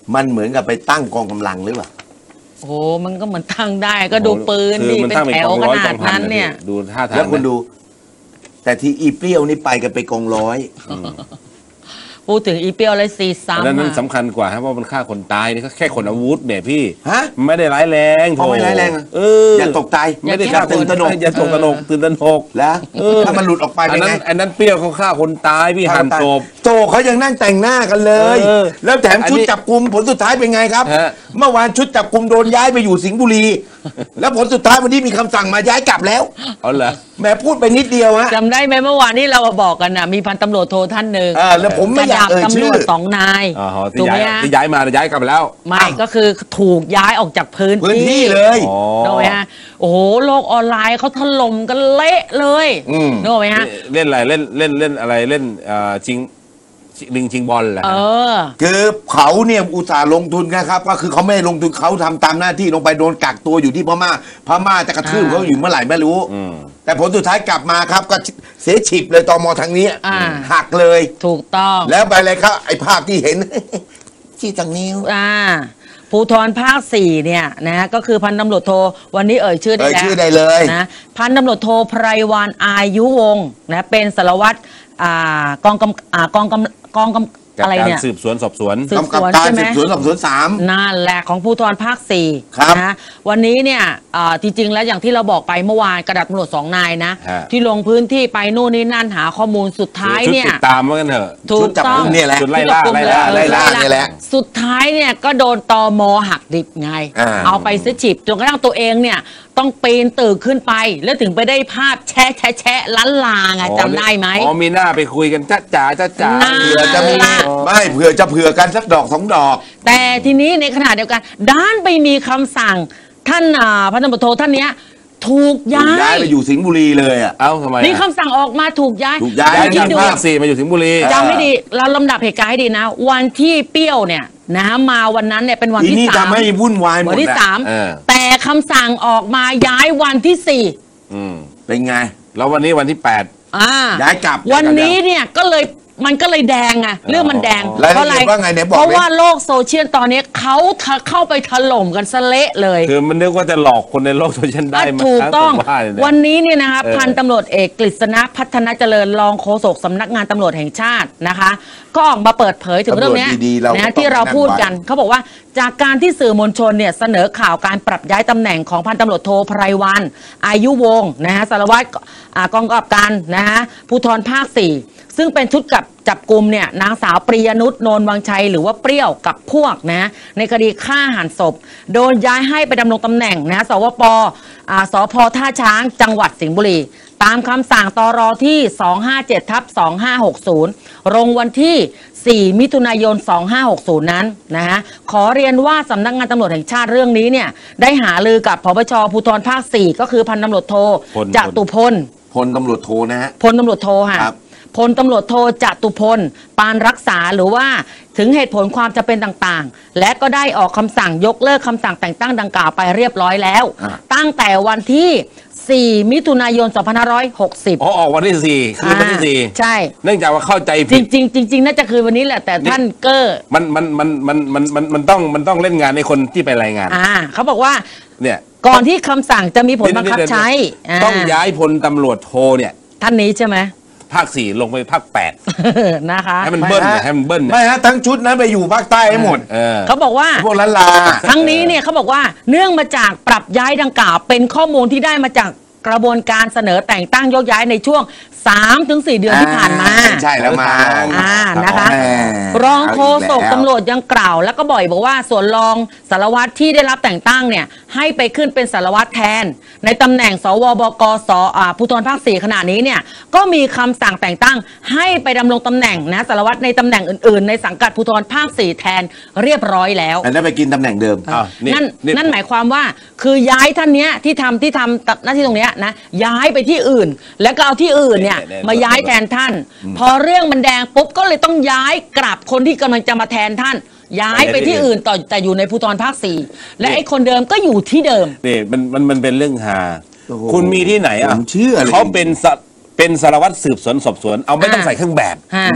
มันเหมือนกับไปตั้งกองกำลังหรือเปล่าโอ้มันก็เหมือนตั้งได้ก็ดูปืนคือดิมันเป็นตั้งเป็นแถกวองขร้อยนากอดงพันนั้นเนี่ยดูท่าทางแล้วคุณนะดู แต่ที่อีเปรี้ยวนี่ไปกันไปกองร้อยพูดถึงอีเปียวเลยสี่ซ้ำอันนั้นอะสำคัญกว่าครับเพราะมันฆ่าคนตายนี่ก็แค่คนอาวุธเนี่ยพี่ฮะไม่ได้ร้ายแรงเอาไม่ร้ายแรงอะเอออย่าตกใจไม่ได้อย่าตื่นตระหนกอย่าตกตระหนกตื่นตระหนกแล้วเออถ้ามันหลุดออกไปอัเป็น นนั้ไงนอันนั้นเปรี้ยวเขาฆ่าคนตายพี่หั่นศพโตเขายังนั่งแต่งหน้ากันเลยเออแล้วแถมอันนี้ชุดจับกลุ่มผลสุดท้ายเป็นไงครับฮะเมื่อวานชุดจับกลุ่มโดนย้ายไปอยู่สิงห์บุรี แล้วผลสุดท้ายวันนี้มีคำสั่งมาย้ายกลับแล้วเอาเหรอแหมพูดไปนิดเดียวฮะจำได้ไหมเมื่อวานนี้เราบอกกันนะมีพันตำรวจโทท่านหนึ่งเออแล้วผมไม่อยากเอ่ยระดับชื่ตำรอวจสองนายอ๋อที่ถูกไหมย้ายฮะที่ย้ายมาย้ายกลับแล้วไม่ก็คือถูกย้ายออกจากพื้นพื้นที่เลยอ๋อถูกไหมฮะโอ้โหโลกออนไลน์เขาถล่มกันเละเลยอืมถูกไหมฮะเล่นอะไรเล่นเล่นเล่นอะไรเล่นเอ่อชิงลิงชิงบอลเหรอเอฮะอคือเขาเนี่ยอุตส่าห์ลงทุนนะครับ ก็คือเขาไม่ได้ลงทุนเขาทำตามหน้าที่ลงไปโดนกักตัวอยู่ที่พม่าพม่าจะกระทืบอ่าเขาอยู่เมื่อไหร่ไม่รู้อืมแต่ผลสุดท้ายกลับมาครับก็เสียฉิบเลยตมทางนี้อ่าหักเลยถูกต้องแล้วไปเลยครับไอ้ภาพที่เห็น ที่ตังนิ้วอ่าภูธรภาคสี่เนี่ยนะก็คือพันตำรวจโทวันนี้เอ่ยชื่อได้เอ่ยแล้วชื่อได้เลยนะพันตำรวจโทไพรวานอายุวงศ์นะเป็นสารวัตรอ่ากองกำอ่ากองกำกองกำจากอะไรการเนี่ยสืบสวนสอบสวนสืบกำกับการสืบสวนสอบสวนสามนั่นแหละของภูธรภาคสี่ครับนะวันนี้เนี่ยอ่าจริงๆแล้วอย่างที่เราบอกไปเมื่อวานกระดับตำรวจสองนายนะฮะที่ลงพื้นที่ไปนู่นนี่นั่นหาข้อมูลสุดท้ายชุดเนี่ยติดตามว่ากันเถอะถูชุดกจับต้อกุงมเนี่ยแหละชุดไล่ล่าไล่ล่าไล่ล่าเนี่ยแหละสุดท้ายเนี่ยก็โดนตมหักดิบไงอ่าเอาไปเสียฉิบจนกระทั่งตัวเองเนี่ยต้องปีนตึกขึ้นไป แล้วถึงไปได้ภาพแชะแชะแชะล้านลาไงจำได้ไหมอ๋อมีหน้าไปคุยกันจ้าจ๋าจ้าจ๋าน่าเผื่อจะมีล่ะไม่เผื่อจะเผื่อกันสักดอกสองดอกแต่ทีนี้ในขณะเดียวกันด้านไปมีคำสั่งท่านอ่าพันตำรวจโทท่านเนี้ยถูกย้าย้ายยไปอยู่สิงห์บุรีเลยอ่ะเอ้าทำไมอะนี่คำสั่งออกมาถูกย้ายถูกย้ายย้ายคิจาดกดูภาคสี่มาอยู่สิงห์บุรีจำไม่ดีเราลำดับเหตุการณ์ให้ดีนะ วันที่เปรี้ยวเนี่ยนะมาวันนั้นเนี่ยเป็นวันทีที่นี้สามทำให้วุ่นวายหมวัดนที่อะสามเออแต่คำสั่งออกมาย้ายวันที่สี่อืมเป็นไงแล้ววันนี้วันที่แปดอ่าย้ายกลับวันนี้เนี่ยก็เลยมันก็เลยแดงอะเรื่องมันแดงรายละเอียดเพราะอะไรว่าไงเนี่ยบอกเพราะดิว่าโลกโซเชียลตอนนี้เขาทะเข้าไปถล่มกันสะเละเลยคือมันนึกว่าจะหลอกคนในโลกโซเชียลได้อ่ะมาถูกต้องผมว่าเนี่ยนะวันนี้เนี่ยนะคะเออพันตำรวจเอกกฤษณะพัฒนาเจริญรองโฆษกสำนักงานตำรวจแห่งชาตินะคะ ก็ออกมาเปิดเผยถึงเรื่องเนี้ยตำรวจดีๆเราก็นะต้องที่เราพูดนั่นไว้กันเขาบอกว่าจากการที่สื่อมวลชนเนี่ยเสนอข่าวการปรับย้ายตำแหน่งของพันตำรวจโทไพรวันอายุวงศ์นะฮะสารวัตรอ่ากองกำกับการนะฮะภูธรภาคสี่ซึ่งเป็นชุดกับจับกลุ่มเนี่ยนางสาวปริยนุชโนนวังชัยหรือว่าเปรี้ยวกับพวกนะในคดีฆ่าหันศพ โดนย้ายให้ไปดำรงตำแหน่งนะสวปอ่าสพท่าช้างจังหวัดสิงห์บุรี ตามคำสั่งตรที่ สองห้าเจ็ดทับสองห้าหกศูนย์ ลงวันที่ สี่มิถุนายนสองห้าหกศูนย์ นั้นนะฮะขอเรียนว่าสำนักงานตำรวจแห่งชาติเรื่องนี้เนี่ยได้หารือกับผบชภูธรภาคสี่ก็คือพันตำรวจโทพลจตุพลพลตำรวจโทนะฮะพลตำรวจโทค่ะครับพลตำรวจโทจตุพล ปานรักษาหรือว่าถึงเหตุผลความจำเป็นต่างๆ และก็ได้ออกคำสั่งยกเลิกคำสั่งแต่งตั้งดังกล่าวไปเรียบร้อยแล้วอ่ะตั้งแต่วันที่ สี่มิถุนายนสองพันห้าร้อยหกสิบอ๋อออกวันที่สี่คือวันที่สี่ใช่เนื่องจากว่าเข้าใจจผิดริงๆจริงๆน่าจะคือวันนี้แหละแต่ท่านเกอร์มันมันมันมันมันมันมันต้องมันต้องเล่นงานในคนที่ไปรายงานอ่าเขาบอกว่าเนี่ยก่อนที่คำสั่งจะมีผลบังคับใช้ต้องาย้ายพลตำรวจโทเนี่ยท่านนี้ใช่ไหมภาคสี่ลงไปภาคแปดนะคะให้มันเบิ้ลไม่เนี่ยฮะให้มันเบิ้ลเนี่ยไม่ฮะทั้งชุดนั้นไปอยู่ภาคใต้ให้หมดเออเขาบอกว่าพวกล้านลาทั้งนี้เนี่ยเขาบอกว่าเนื่องมาจากปรับย้ายดังกล่าวเป็นข้อมูลที่ได้มาจากกระบวนการเสนอแต่งตั้งโยกย้ายในช่วง สามถึงสี่ เดือนที่ผ่านมาใช่แล้วมาอ่านะคะแหมรองโฆษกเอาอีกแล้วตำรวจยังกล่าว แล้วก็บ่อยบอกว่าส่วนรองสารวัตรที่ได้รับแต่งตั้งเนี่ยให้ไปขึ้นเป็นสารวัตรแทน ในตำแหน่งสวบกสอ่าภูธรภาคสี่ขณะนี้เนี่ยก็มีคำสั่งแต่งตั้งให้ไปดำรงตำแหน่งนะสารวัตรในตำแหน่งอื่น ๆ ในสังกัดภูธรภาคสี่แทนเรียบร้อยแล้วอันนั้นไปกินตำแหน่งเดิมอ้าวนี่นั่นนี่นั่นหมายความว่าคือย้ายท่านเนี้ยที่ทำที่ทำหน้าที่ตรงเนี้ยนะย้ายไปที่อื่น แล้วก็เอาที่อื่นเนี่ยเนี่ยเนี่ยมาย้ายแทนท่าน พอเรื่องมันแดงปุ๊บก็เลยต้องย้ายกลับคนที่กำลังจะมาแทนท่าน ย้ายไปที่อื่นต่อแต่อยู่ในภูธรภาคสี่และไอ้คนเดิมก็อยู่ที่เดิมนี่มันมันมันเป็นเรื่องฮาโอ้โหคุณมีที่ไหนอ่ะผมเชื่อเลยเขาเป็นสะเป็นสารวัตรสืบสวนสอบสวนเอาไม่ต้องอ่าใส่เครื่องแบบฮะ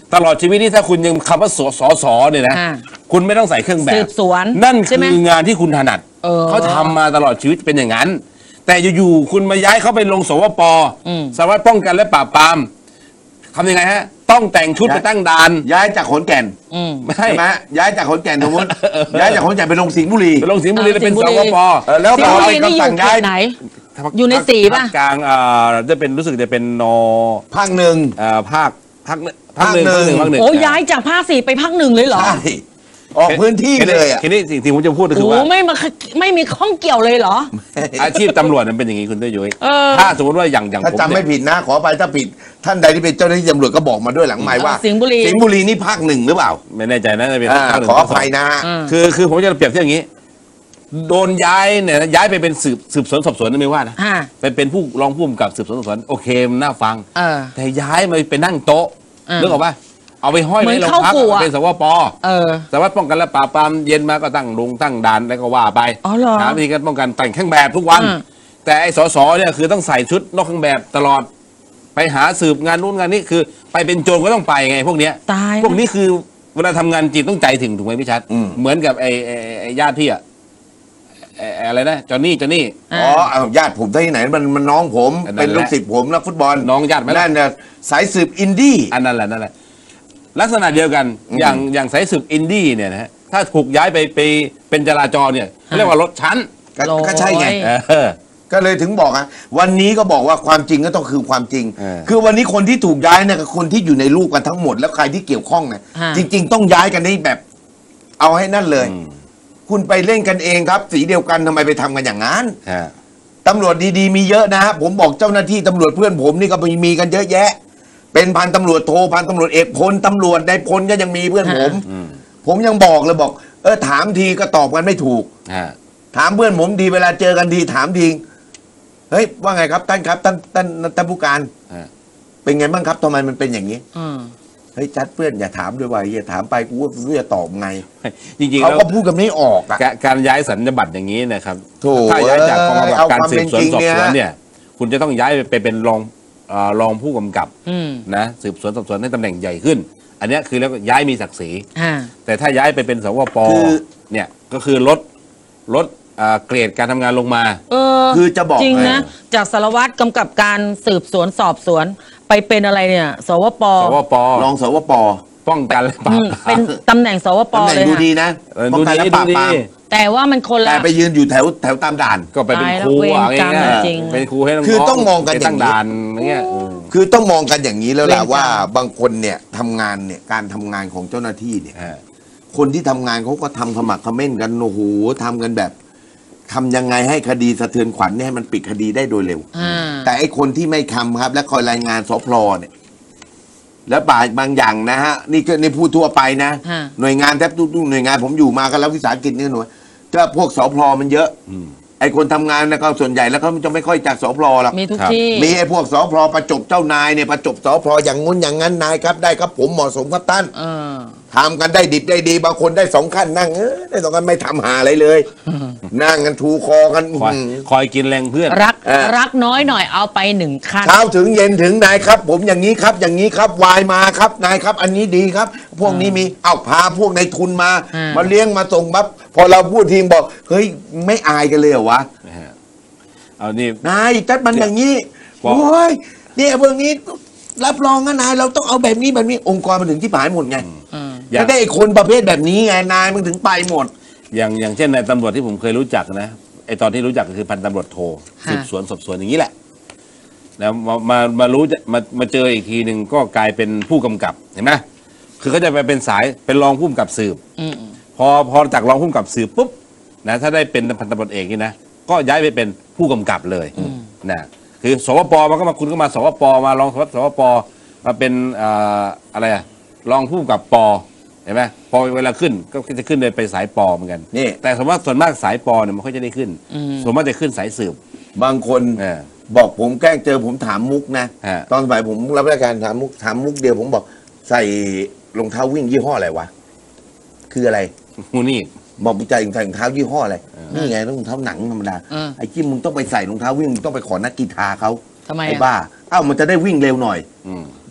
ตลอดชีวิตนี่ถ้าคุณยังคำว่าสสสเนี่ยนะอ่าคุณไม่ต้องใส่เครื่องแบบสืบสวนนั่นใช่ไหมคืองานที่คุณถนัดเออเขาทำมาตลอดชีวิตเป็นอย่างนั้น แต่อยู่ๆคุณมาย้ายเขาไปลงสวปอืมสารวัตรป้องกันและปราบปรามทำยังไงฮะ ต้องแต่งชุดไปตั้งด่านย้ายจากขอนแก่นอืมไม่ใช่ไหมย้ายจากขอนแก่นสมมติย้ายจากขอนแก่นไปลงสิงห์บุรีไปลงสิงห์บุรีแล้วเป็นสิงห์สบุรีวปเออแล้วสิงพห์อบุเป็รีนนี่อคำสั่ยู่งเขย้ายตไหน อยู่ในสีป่ะภาคกลางอ่าจะเป็นรู้สึกจะเป็นนอภาคหนึ่งเอ่อภาคภาคหนึ่งภาคหนึ่งภาคหนึ่งภาคหนึ่งโอ้ย้ายจากภาคสี่ไปภาคหนึ่งเลยเหรอใช่ออกพื้นที่เลยอ่ะทีนี้สิ่งที่ผมจะพูดก็คือโอ้ว่าไม่มาไม่มีข้องเกี่ยวเลยเหรออาชีพตำรวจมันเป็นอย่างนี้คุณเต้ยยุ้ยเออถ้าสมมติว่าอย่างอย่างถ้าผมจำไม่เนี่ยผิดนะ ขอไปถ้าผิด ท่านใดที่เป็นเจ้าหน้าที่ตำรวจก็บอกมาด้วยหลังไมค์ว่าสิงห์บุรีสิงห์บุรีนี่ภาคหนึ่งหรือเปล่าไม่แน่ใจนะจะเป็นอ่าภาคหนึ่งขออภาคสงภัยนะฮะอืมคือคือผมจะเปรียบเทียบอย่างนี้ โดนย้ายเนี่ยนะย้ายไปเป็นสืบสืบสวนสอบสวนนั่นไม่ว่านะฮะไปเป็นผู้รองผู้กำกับสืบสวนสอบสวนโอเคมันน่าฟังเออแต่ย้ายมาไปนั่งโต๊ะเออนึกออกปะเอาไปห้อยเหมืไว้อนโรงเข้าพักกูอะเป็นสวปเออสารวัตรป้องกันและปราบปรามเย็นมาก็ตั้งลงตั้งด่านแล้วก็ว่าไปอ๋อเหรอหาวิธีการป้องกันแต่งเครื่องแบบทุกวันอืมแต่ไอ้สสเนี่ยคือต้องใส่ชุดนอกเครื่องแบบตลอด ไปหาสืบงานนู้นงานนี้คือ ไปเป็นโจรก็ต้องไปไงพวกเนี้ยตายพวกนี้คือเวลาทำงานจริงต้องใจถึงถูกไหมพี่ชัดอืมเหมือนกับไอ้ไอ้ไอ้ญาติพี่อะไอ้ไอ้อะไรนะจอห์นนี่จอห์นนี่อ่าอ๋อเอาญาติผมที่ไหนมันมันน้องผมนั่นแหละเป็นลูกศิษย์ผมนักฟุตบอลน้องญาติไหมล่ะนั่นน่ะสายสืบอินดี้อันนั้นแหละนั่นแหละลักษณะเดียวกันอืมอย่างอย่างสายสืบอินดี้เนี่ยนะฮะถ้าถูกย้ายไปไปเป็นจราจรเนี่ยเรียกว่ารถชั้นก็โอ้ยก็ใช่ไงเออก็เลยถึงบอกอะวันนี้ก็บอกว่าความจริงก็ต้องคือความจริงเออคือวันนี้คนที่ถูกย้ายเนี่ยคือคนที่อยู่ในรูปกันทั้งหมดแล้วใครที่เกี่ยวข้องเนี่ยฮะจริง ๆ ต้องย้ายกันได้แบบ เอาให้นั่นเลยอืมคุณไปเล่นกันเองครับ สีเดียวกันทำไมไปทำกันอย่างนั้นฮะตำรวจดีๆมีเยอะนะฮะผมบอกเจ้าหน้าที่ตำรวจเพื่อนผมนี่ก็มีมีกันเยอะแยะ เป็นพันตำรวจโทพันตำรวจเอกพลตำรวจในพลก็ยังมีเพื่อนผมอืมผมยังบอกเลยบอก เออถามทีก็ตอบกันไม่ถูกฮะถามเพื่อนผมทีเวลาเจอกันทีถามทีเฮ้ยว่าไงครับท่านครับท่านท่านท่านผู้การฮะเป็นไงบ้างครับทำไมมันเป็นอย่างนี้อืมเฮ้ยจัดเพื่อนอย่าถามด้วยว่าอย่าถามไปกูว่าไม่รู้จะตอบไงจริงๆเขาแล้วก็พูดกันไม่ออกอ่ะการการย้ายสัญญาบัตรอย่างนี้นะครับโถ่ถ้าย้ายจากกองกำกับเอาการความสืบสวนเป็นจริงสอบสวนเนี่ยเนี่ย คุณจะต้องย้ายไปเป็นรองเอ่อรองผู้กำกับอืมนะสืบสวนสอบสวนให้ตำแหน่งใหญ่ขึ้น อันเนี้ยคือแล้วก็ย้ายมีศักดิ์ศรีฮะแต่ถ้าย้ายไปเป็นสวปคือเนี่ยก็คือลดลดอ่าเกรดการทำงานลงมาเออคือจะบอกจริงให้นะ จากสารวัตรกำกับการสืบสวนสอบสวน ไปเป็นอะไรเนี่ย สวปสวปรองสวปป้องกันและปราอืบมเป็นตำแหน่งสวปตำแหน่งเลยดูค่ะดีนะเออป้องกันและดูดีปราบปรามดูดีแต่ว่ามันคนแต่ละไปยืนอยู่แถวแถวตามด่านก็ไปเป็นตายแล้วครูเวรอะไรกรรมเงี้ยจริงเป็นครูให้น้องๆคือต้องมองกันไปอย่างนี้ตั้งด่านอย่างเงี้ยอืมคือต้องมองกันอย่างนี้แล้วแหละเวรกรรมว่าบางคนเนี่ยทำงานเนี่ยการทำงานของเจ้าหน้าที่เนี่ยฮะคนที่ทำงานเขาก็ทำขมักเขม้นกันโอ้โหทำกันแบบทำยังไงให้คดีสะเทือนขวัญเนี่ยให้มันปิดคดีได้โดยเร็วอ่าแต่ไอ้คนที่ไม่ทำครับ และคอยรายงานสพลเนี่ยแล้วบางบางอย่างนะฮะนี่ก็ในพูดทั่วไปนะฮะหน่วยงานแทบทุกหน่วยงานผมอยู่มาก็แล้ววิสาหกิจนี่หน่วยก็พวกสพลมันเยอะอืมไอ้คนทำงานนะก็ส่วนใหญ่แล้วเขาจะไม่ค่อยจากสพลหรอกมีทุกครับที่มีไอ้พวกสพลประจบเจ้านายเนี่ยประจบสพลอย่างงุ้นอย่างงั้นนายครับได้ครับผมเหมาะสมครับท่านเออทำกันได้ดิบได้ดีบางคนได้สองขั้นนั่งเออได้สองขั้นไม่ทำหาอะไรเลย นั่งกันทูคอกันคอยอื้อหือคอยกินแรงเพื่อนรักเออรักน้อยหน่อยเอาไปหนึ่งคันเช้าถึงเย็นถึงนายครับ ผมอย่างนี้ครับ อย่างนี้ครับวายมาครับนายครับ อันนี้ดีครับ พวกนี้มีเอาพาพวกในทุนมาอืมมาเลี้ยงมาส่งปั๊บพอเราพูดทีมบอกเฮ้ยไม่อายกันเลยเหรอวะนะฮะเอานี่นายจัดมันอย่างนี้บอกโอ้ยเนี่ยพวกนี้รับรองนะนายเราต้องเอาแบบนี้แบบนี้องค์กรมันถึงที่ผายหมดไงอืมอย่างก็ได้ไอ้คนประเภทแบบนี้ไงนายมันถึงไปหมดอย่างอย่างเช่นในตำรวจที่ผมเคยรู้จักนะไอตอนที่รู้จักก็คือพันตำรวจโทค่ะสืบสวนสอบสวนอย่างนี้แหละแล้วมามามารู้จะมามาเจออีกทีหนึ่งก็กลายเป็นผู้กำกับเห็นไหมคือเขาจะไปเป็นสายเป็นรองผู้กำกับสืบอืมพอพอจากรองผู้กำกับสืบปุ๊บนะถ้าได้เป็นพันตำรวจเอกนี่นะก็ย้ายไปเป็นผู้กำกับเลยนะคือสวปมันก็มาคุณก็มาสวปมารองสวสวปมาเป็นเอ่ออะไรอะรองผู้กำกับปเห็นไหมพอเวลาขึ้นก็จะขึ้นเลยไปสายปเหมือนกันนี่แต่สมมติส่วนมากสายปเนี่ยมันค่อยจะได้ขึ้นอืมส่วนมากจะขึ้นสายสืบบางคนเออบอกผมแกล้งเจอผมถามมุกนะฮะตอนสมัยผมรับราชการถามมุกถามมุกเดียวผมบอกใส่รองเท้าวิ่งยี่ห้ออะไรวะ คืออะไรมูนี่บอกมึงใส่ใส่รองเท้ายี่ห้ออะไรนี่ไงรองเท้าหนังธรรมดาเออไอ้จิ้มมึงต้องไปใส่รองเท้าวิ่งมึงต้องไปขอนักกีฬาเขาทำไมไอ้อ่ะบ้าเอ้ามันจะได้วิ่งเร็วหน่อยอืม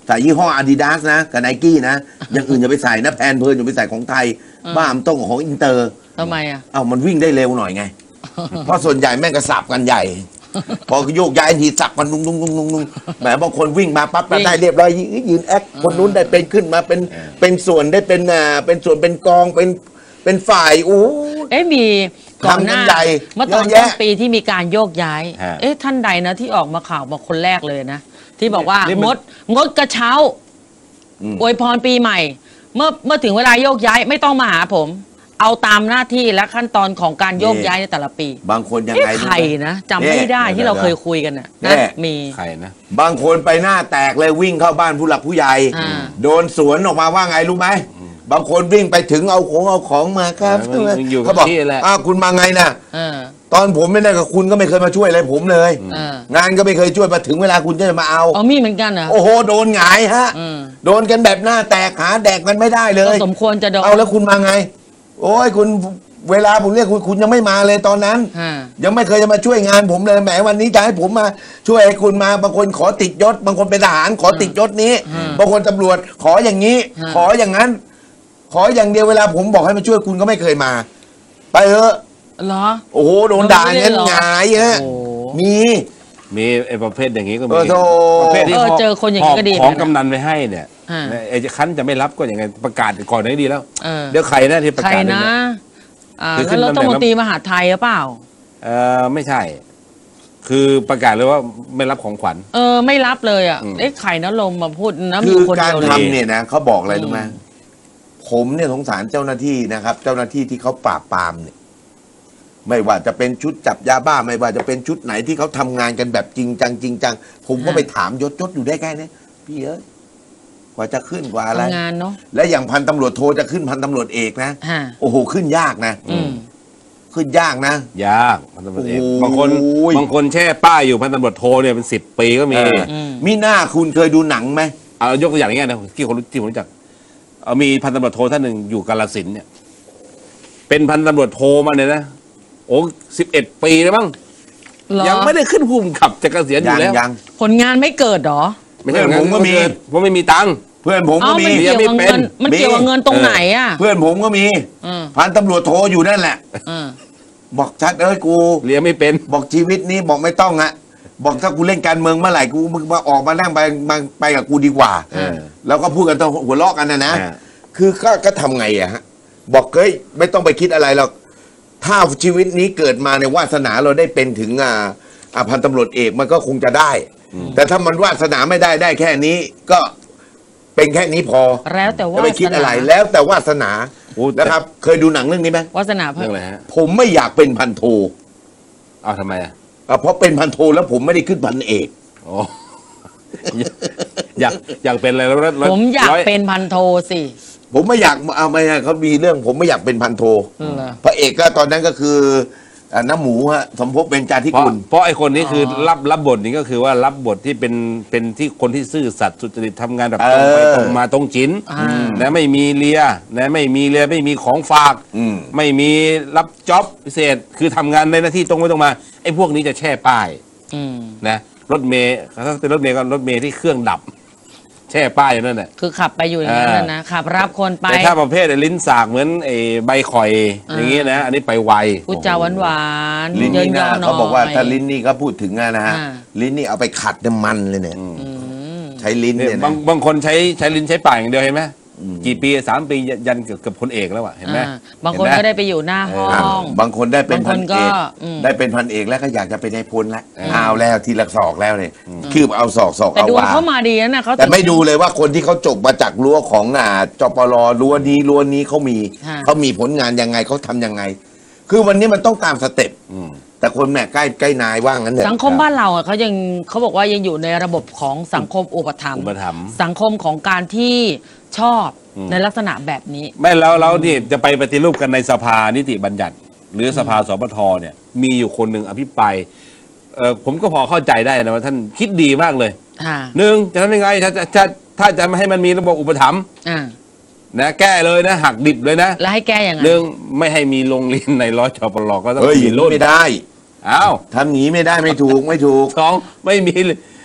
ใส่ยี่ห้อ Adidas นะกับ Nike นะอย่างอื่นอย่าไปใส่นะแพนเพลินอย่าไปใส่ของไทยบ้ามันต้องของอินเตอร์ทำไมอ่ะเอ้ามันวิ่งได้เร็วหน่อยไง เพราะส่วนใหญ่แม่งกระสับกันใหญ่ พอโยกย้ายทีสับกันนุ่งนุ่งนุ่งนุ่งนุ่งแหมบางคนวิ่งมาปั๊บได้เรียบร้อยยืนแอคคนนู้นได้เป็นขึ้นมาเป็นเป็นส่วนได้เป็นอ่าเป็นส่วนเป็นกองเป็นเป็นฝ่ายโอ้เอ๊ะมีก่อนหน้าทำกันใหญ่เมื่อตอนเยอะต้แยะนปีที่มีการโยกย้ายฮะเอ๊ะท่านใดนะที่ออกมาข่าวมาคนแรกเลยนะ ที่บอกว่านี่มันงดงดกระเช้าอวยพรปีใหม่ เมื่อเมื่อถึงเวลาโยกย้ายไม่ต้องมาหาผม เอาตามหน้าที่และขั้นตอนของการโยกย้ายในแต่ละปีบางคนยังเอ๊ะไงใครนะจำไม่ได้ที่เราเคยคุยกันน่ะแน่นะมีใครนะบางคนไปหน้าแตกเลยวิ่งเข้าบ้านผู้หลักผู้ใหญ่อ่าโดนสวนออกมาว่าไงรู้ไหมบางคนวิ่งไปถึงเอาของเอาของมาครับเออมันอยู่กับเขาบอกที่แหละอ้าวคุณมาไงน่ะเออตอนผมไม่ได้กับคุณก็ไม่เคยมาช่วยอะไรผมเลยเอองานก็ไม่เคยช่วยมาถึงเวลาคุณจะมาเอาเอามีเหมือนกันเหรอโอ้โหโดนหงายฮะอืมโดนกันแบบหน้าแตกหาแดกกันไม่ได้เลก็ยสมควรจะโดนเอาแล้วคุณมาไง โอ้ยคุณเวลาผมเรียกคุณคุณยังไม่มาเลยตอนนั้นอ่ายังไม่เคยจะมาช่วยงานผมเลยแหมวันนี้จะให้ผมมาช่วยให้คุณมาบางคนขอติดยศ บางคนเป็นทหารขอติดยศนี้ บางคนตำรวจขออย่างนี้ ขออย่างนั้น ขออย่างเดียวเวลาผมบอกให้มาช่วยคุณก็ไม่เคยมา ไปเถอะเหรอโอ้โหโดนด่าไม่ได้เงี้ยเหรอหงายฮะโอ้มีมีไอ้ประเภทอย่างนี้ก็มีเออโธ่ประเภทที่เออเจอคนอย่างนี้ก็ดีของเหมือนกันกำนันไปให้เนี่ยอ่าไอ้คันจะไม่รับก็ยังไงประกาศก่อนหน้านี้ดีแล้วเออเดี๋ยวใครนะที่ประใครกาศเรื่นะองเนี้ยอ่าคือขึ้แล้วนรัฐตำแหน่งมนตรีมหาดไทยหรือเปล่าเออไม่ใช่ คือประกาศเลยว่าไม่รับของขวัญเออไม่รับเลยอ่ะอืมเอ๊ะไข่นลมมาพูดนะมีคือคนการเดียวเลยทำเนี่ยนะเขาบอกอะไรรู้ไหมผมเนี่ยสงสารเจ้าหน้าที่นะครับ เจ้าหน้าที่ที่เขาปราบปรามเนี่ยไม่ว่าจะเป็นชุดจับยาบ้า ไม่ว่าจะเป็นชุดไหนที่เขาทำงานกันแบบจริงจังจริงจังผมก็ฮะไปถามยศยศอยู่ได้แค่นี้พี่เอ้ยกว่าจะขึ้นกว่าอะไรทำงานเนาะและอย่างพันตำรวจโทจะขึ้นพันตำรวจเอกนะฮะโอ้โหขึ้นยากนะอืมขึ้นยากนะยากพันตำรวจเอกโอ้ยบางคนบางคนแช่ป้ายอยู่พันตำรวจโทเนี่ยเป็นสิบปีก็มีเอออืมมีหน้าคุณเคยดูหนังไหมเอายกตัวอย่างอย่างเงี้ยนะที่คนรู้ที่ผมรู้จักเอามีพันตำรวจโทท่านหนึ่งอยู่กาฬสินธุ์เนี่ย เป็นพันตำรวจโทมาเนี่ยนะโอ้สิบเอ็ดปีแล้วมั้งเหรอยังไม่ได้ขึ้นผู้กำกับจะเกษียณอยัยู่แล้วยังผลงานไม่เกิดเหรอไม่ใช่เพื่อนผมก็มีเพราะไม่มีตังค์เพื่อนผมเอ้าก็มีมันเกี่ยวกับไม่เป็เงินนมันเกี่ยวกับเงินตรงไหนอ่ะเพื่อนผมก็มีอืมพันตำรวจโทอยู่นั่นแหละอืมบอกชัดเอ้ยกูเรียนไม่เป็นบอกชีวิตนี้บอกไม่ต้องอะบอกถ้ากูเล่นการเมืองเมื่อไหร่กูมึงมาออกมานั่งไปมาไปกับกูดีกว่าเออแล้วก็พูดกันต้องหัวเราะกันนะนะอ่าคือก็ก็ทำไงอะฮะ บอกเฮ้ยไม่ต้องไปคิดอะไรหรอกถ้าชีวิตนี้เกิดมาในวาสนาเราได้เป็นถึงอ่าอ่าพันตำรวจเอกมันก็คงจะได้ แต่ถ้ามันวาสนาไม่ได้ได้แค่นี้ ก็เป็นแค่นี้พอแล้วแต่ว่าจะไปคิดอะไรสนาแล้วแต่วาสนาโอ้แต่นะครับ เคยดูหนังเรื่องนี้ไหมวาสนาเพิ่เรื่อมงอะไรฮะผมไม่อยากเป็นพันโทเอาทำไมอ่ะอ่ะเพราะเป็นพันโทแล้วผมไม่ได้ขึ้นพันเอกโอ้ อยากอยากเป็นอะไรแล้วแล้วผมอยากร้เป็นพันโทสิผมไม่อยากเอาไม่ให้เขามีเรื่อง ผมไม่อยากเป็นพันโทเหรอพระเอกก็ตอนนั้นก็คืออ่าน้ำหมูฮะสมภพเบญจาธิเพราะกุลเพราะไอ้คนนี้คือออรับรับบทนี้ก็คือว่ารับบทที่เป็นเป็นที่คนที่ซื่อสัตย์สุจริตทำงานแบบเอตรงไปอตรงมาตรงจินอ่านะไม่มีเลียนะไม่มีเลียไม่มีของฝากอืมไม่มีรับจ็อบพิเศษ คือทำงานในหน้าที่ตรงไปตรงมาไอ้พวกนี้จะแช่ป้ายอืมนะรถเมย์ถ้าเป็นรถเมย์ก็รถเมย์ที่เครื่องดับ แช่ป้ายอยู่นั่นแหละคือขับไปอยู่อย่างนั้นอ่าน่ะนะขับรับคนไปแต่ถ้าประเภทไอ้ลิ้นสากเหมือนไอ้ใบข่อยอ่าอย่างงี้นะ อันนี้ไปไวพูดจาหวานหวานๆลิ้นเยินี่นยนะอหน่อยเขาบอกว่าถ้าลิ้นนี่ก็พูดถึงอะนะฮะอ่าลิ้นนี่เอาไปขัดน้ำมันเลยเนี่ยอืมใช้ลิ้นเนี่ยเนี่ยบานะงบางคนใช้ใช้ลิ้นใช้ปากอย่างเดียวเห็นไหมกี่ปีสามปียันเกือบเกือบพลเอกแล้วอะเห็นไหมอ่าบางคนเห็นหมก็ได้ไปอยู่หน้าห้ออ่าง บางคนได้เป็นบางคพันนก็เอกอืมได้เป็นพันเอกแล้วก็อยากจะเป็นนายพลแล้วอืมเอาแล้วทีละศอกแล้วเนี่ยคือเอาศอกศอกแต่เอาดวงวาเข้ามาดีนะน่ะเขาแต่ไม่ดูเลยว่าคนที่เขาจบมาจากรั้วของอ่าจปรรั้วนี้รั้วนี้เขามีะเขามีผลงานยังไงเขาทำยังไง คือวันนี้มันต้องตามสเต็ปอืมแต่คนแม่ใกล้ใกล้นายว่างั้นเถอะสังคมบ้านเราอ่ะเขายังเขาบอกว่ายังอยู่ในระบบของสังคมอุปถัมภ์อุปถัมภ์สังคมของการที่ชอบในลักษณะแบบนี้ไม่แล้วแล้วนี่จะไปปฏิรูปกันในสภานิติบัญญัติ หรือสภาสปทเนี่ย มีอยู่คนหนึ่งอภิปรายเออผมก็พอเข้าใจได้นะว่าท่านคิดดีมากเลยอ่าหนึ่งจะทำยังไงถ้าถ้าถ้าจะไม่ให้มันมีระบบอุปถัมภ์อ่านะแก้เลยนะ หักดิบเลยนะแล้วให้แก้ยังไงหนึ่งไม่ให้มีโรงเรียนในร้อยชปรก็ต้องเฮ้ยมีรุ่นไม่ได้อ้าวทำหนีไม่ได้ไม่ถูกไม่ถูกสองไม่มี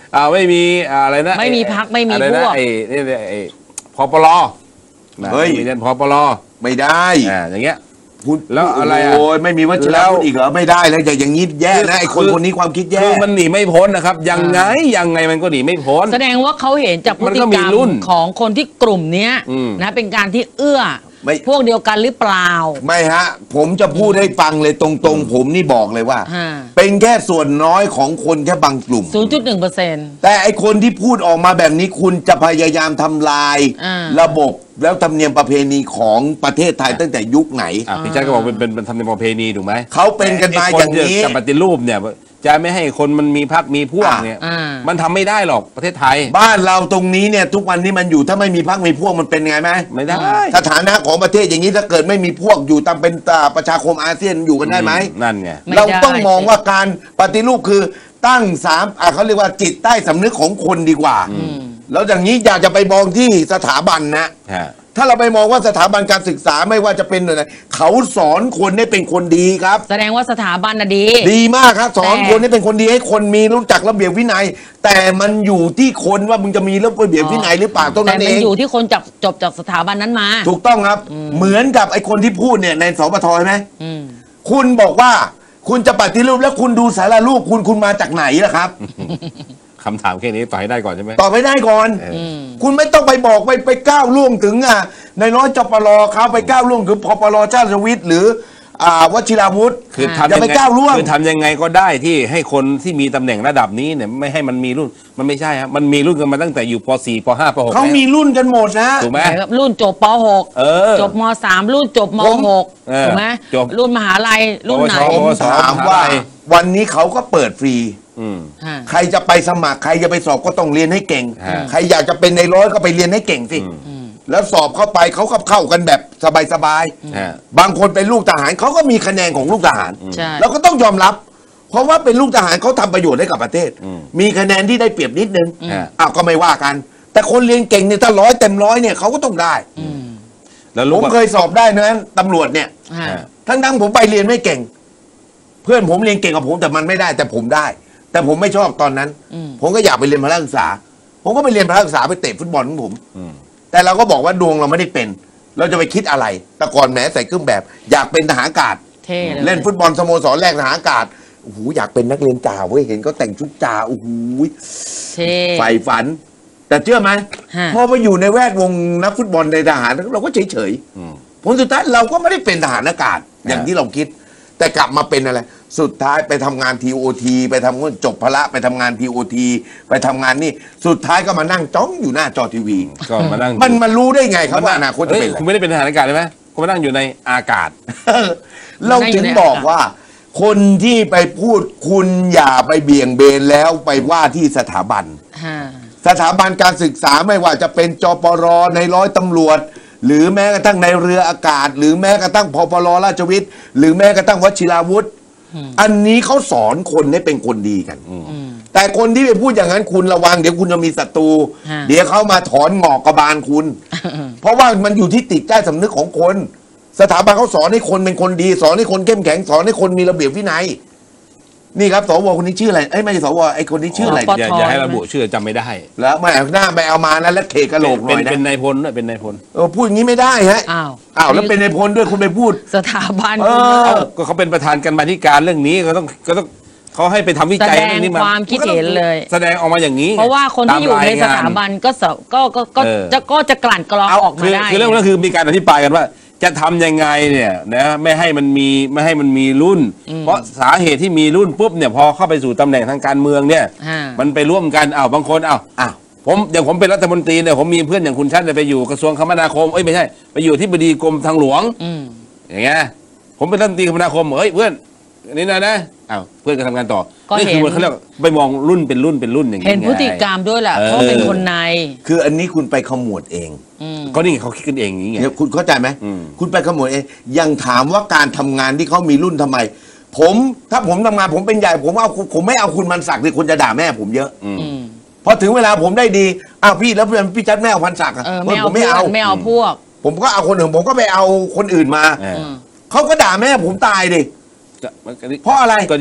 อ่าไม่มีอะไรนะไม่มีพรรคไม่มีอะไรพนะวกไอ้นี่ไอ้พปลนะเฮ้ยมีเรียนพปลไม่ได้อ่าอย่างเงี้ยคุณแล้วอะไรอ่ะโอ้ยไม่มีวชิรวุฒิอีกเหรอไม่ได้แล้วอย่าอย่างนี้แย่นะไอ้คนคือคนนี้ความคิดแย่คือมันหนีไม่พ้นนะครับ ยังไงยังไงมันก็หนีไม่พ้นแสดงว่าเขาเห็นจากพฤมันติก็กมีรรมรุ่นของคนที่กลุ่มเนี้ยอืมนะเป็นการที่เอื้อไม่พวกเดียวกันหรือเปล่าไม่ฮะ ผมจะพูดให้ฟังเลยตรงๆ ผมนี่บอกเลยว่าฮะเป็นแค่ส่วนน้อยของคนแค่บางกลุ่มศูนย์จุดหนึ่งเปอร์เซ็นต์แต่ไอคนที่พูดออกมาแบบนี้คุณจะพยายามทำลายอ่าระบบแล้วธรรมเนียมประเพณีของประเทศไทยตั้งแต่ยุคไหนอ่ะพี่ชัดก็บอกเป็นเป็นเป็นทำในประเพณีถูกไหมเขาเป็นกันมาไคอย่างนี้จะปฏิรูปเนี่ยจะไม่ให้คนมันมีพรรคมีพวกเนี่ยอ่ามันทำไม่ได้หรอกประเทศไทยบ้านเราตรงนี้เนี่ยทุกวันนี้มันอยู่ถ้าไม่มีพรรคมีพวกมันเป็นไงไหมไม่ได้สถานะของประเทศอย่างนี้ถ้าเกิดไม่มีพวกอยู่ตามเป็นตาประชาคมอาเซียนอยู่กันได้ไหมนั่นไงไม่เราได้ต้องมองว่าการปฏิรูปคือตั้งสามอ่ะเขาเรียกว่าจิตใต้สำนึกของคนดีกว่า แล้วอย่างนี้อยากจะไปมองที่สถาบันนะฮะถ้าเราไปมองว่าสถาบันการศึกษาไม่ว่าจะเป็นอะไรเขาสอนคนให้เป็นคนดีครับแสดงว่าสถาบันน่ะดีดีมากครับสอนแต่คนให้เป็นคนดีให้คนมีรู้จักระเบียบวินัย แต่มันอยู่ที่คนว่ามึงจะมีระเบียบวินัยหรือเปล่าเท่าแต่นั้นเอมันงอยู่ที่คนจับจบจากสถาบันนั้นมาถูกต้องครับ เหมือนกับไอ้คนที่พูดเนี่ยในสปทใช่ไหมอืมคุณบอกว่าคุณจะปฏิรูปแล้วคุณดูสารรูปคุณคุณมาจากไหนล่ะครับคำถามแค่นี้ตอบให้ได้ก่อนใช่ไหมตอบไม่ได้ก่อน คุณไม่ต้องไปบอกไปไปก้าวล่วงถึงอ่ะในร้อยจปรเขาไปก้าวล่วงถึงพปรชาติวิทย์หรืออ่าวชิราวุธคืออ่าทำอย่ายังไปไงก้าวล่วงคือทำยังไงก็ได้ที่ให้คนที่มีตำแหน่งระดับนี้เนี่ยไม่ให้มันมีรุ่นมันไม่ใช่ครับมันมีรุ่นกันมาตั้งแต่อยู่ป .สี่ ป .ห้า ป .หกเขามีรุ่นกันหมดนะถูกไหมรุ่นจบป หกเออจบม สาม รุ่นจบมผมหกเออถูกไหมจบรุ่นมหาลัยรุ่นไหนปวชผมถามว่า วันนี้เขาก็เปิดฟรีอืมฮะใครจะไปสมัครใครจะไปสอบก็ต้องเรียนให้เก่งฮะใครอยากจะเป็นในร้อยก็ไปเรียนให้เก่งสิแล้วสอบเข้าไปเขาก็เข้ากันแบบสบายฮะๆบางคนเป็นลูกทหารเขาก็มีคะแนนของลูกทหารใช่เราก็ต้องยอมรับ เพราะว่าเป็นลูกทหารเขาทำประโยชน์ให้กับประเทศอืมมีคะแนนที่ได้เปรียบนิดนึงฮะอ้าวก็ไม่ว่ากัน แต่คนเรียนเก่งเนี่ยถ้าร้อยเต็มร้อยเนี่ยเขาก็ต้องได้แล้วผรู้มว่าเคยสอบได้นะตำรวจเนี่ยฮะฮะทั้งทั้งๆผมไปเรียนไม่เก่ง เพื่อนผมเรียนเก่งกับผมแต่มันไม่ได้แต่ผมได้ แต่ผมไม่ชอบตอนนั้น ผมก็อยากไปเรียนพละศึกษา ผมก็ไปเรียนพละศึกษาไปเตะฟุตบอลของผมอืมแต่เราก็บอกว่าดวงเราไม่ได้เป็น เราจะไปคิดอะไร แต่ก่อนแหมใส่เครื่องแบบ อยากเป็นทหารอากาศเท่เลยเล่นฟุตบอลสโมสรแรกทหารอากาศโอ้โหอยากเป็นนักเรียนจ่าเว้ยเห็นเขาแต่งชุดจ่าโอ้โหเท่ใฝ่ฝัน แต่เชื่อไหมฮะพอไปอยู่ในแวดวงนักฟุตบอลในทหารเราก็เฉยเฉยๆอืมผลสุดท้ายเราก็ไม่ได้เป็นทหารอากาศ อย่างที่เราคิด แต่กลับมาเป็นอะไร สุดท้ายไปทำงานทีโอทีไปทำงานจบพละไปทำงานทีโอทีไปทำงานนี่สุดท้ายก็มานั่งจ้องอยู่หน้าจอทีวีก็มานั่งมันมันรู้ได้ไงครับว่าอนาคตจะเฮ้ยเป็นอะไรคุณไม่ได้เป็นทหารอากาศใช่ไหมคุณมานั่งอยู่ในอากาศเราถึงบอกว่า คนที่ไปพูดคุณอย่าไปเบี่ยงเบนแล้วไปว่าที่สถาบันฮะสถาบันการศึกษาไม่ว่าจะเป็นจปรในร้อยตำรวจ หรือแม้กระทั่งในเรืออากาศ หรือแม้กระทั่งพปรราชวิทย์หรือแม้กระทั่งวชิราวุธ อันนี้เขาสอนคนให้เป็นคนดีกัน แต่คนที่ไปพูดอย่างนั้นคุณระวังเดี๋ยวคุณจะมีศัตรูฮะเดี๋ยวเขามาถอนงอกกระบาลคุณ เพราะว่ามันอยู่ที่ติดใต้สำนึกของคน สถาบันเขาสอนให้คนเป็นคนดี สอนให้คนเข้มแข็งสอนให้คนมีระเบียบวินัย นี่ครับสวคนนี้ชื่ออะไรเอ้ยไม่ใช่สวไอ้คนนี้ชื่ออะไรปอย่าทอย่าให้ระบุชื่อจำไม่ได้แล้วไม่เอาหน้าไปเอามานะแล้วเขกกระโหลกหน่เป็นอยนะเป็นนายพลด้วยเป็นนายพลเออพูดอย่างนี้ไม่ได้ฮะอ้าวอ้าวแล้วเป็นในพลด้วยคุณไปพูดสถาบันเออเอ้าก็เขาเป็นประธานกันมาธิการเรื่องนี้ก็ต้องก็ต้องเขาให้ไปทำวิแสจัยดงเรื่องนี้มาความคิดเห็นเลยแสดงออกมาอย่างนี้เพราะว่าคนที่อยู่ในสถาบันก็สก็ก็ก็เออจะก็จะกลั่นกรองเอาออกมาคือได้คือเรื่องนั้นคือมีการอธิบายกันว่า จะทำยังไงเนี่ยนะไม่ให้มันมีไม่ให้มันมีรุ่น เพราะสาเหตุที่มีรุ่นปุ๊บเนี่ยพอเข้าไปสู่ตำแหน่งทางการเมืองเนี่ยฮะมันไปร่วมกันอ้าวบางคนอ้าวอ้าวผมอย่างผมเป็นรัฐมนตรีเนี่ยผมมีเพื่อนอย่างคุณชัดเนี่ยไปอยู่กระทรวงคมนาคมเอ้ยไม่ใช่ไปอยู่ที่บดีกรมทางหลวงอืมอย่างเงี้ยผมเป็นรัฐมนตรีคมนาคมเฮ้ยเพื่อนอันนี้นะนะอ้าวเพื่อนก็ทำงานต่อก็นี่เห็คืนอมันเขาเรียกไปมองรุ่นเป็นรุ่นเป็นรุ่นอย่างเห็นไงพฤติกรรมด้วยแหละเออเพราะเป็นคนในคืออันนี้คุณไปขมวดเองอืมก็นี่ไงเขาคิดกันเองอย่างเงี้ยเดี๋ยวคุณเข้าใจไหมอืมคุณไปขมวดเองยังถามว่าการทำงานที่เขามีรุ่นทำไม ผมถ้าผมทำงานผมเป็นใหญ่ผมเอาผมไม่เอาคุณมันศักดิ์ที่คุณจะด่าแม่ผมเยอะอืมอืมพอถึงเวลาผมได้ดีอ้าวพี่แล้วเพื่อนพี่ชัดไม่เอาพันศักดิ์อะเออไม่เอาผมไม่เอาพวกไม่เอาพวกผมก็เอาคนอื่นผมก็ไปเอาคนอื่นมาเอออืมเขาก็ด่าแม่ผมตายดิก็มันก็นี่เพราะอะไรก็นี่ไง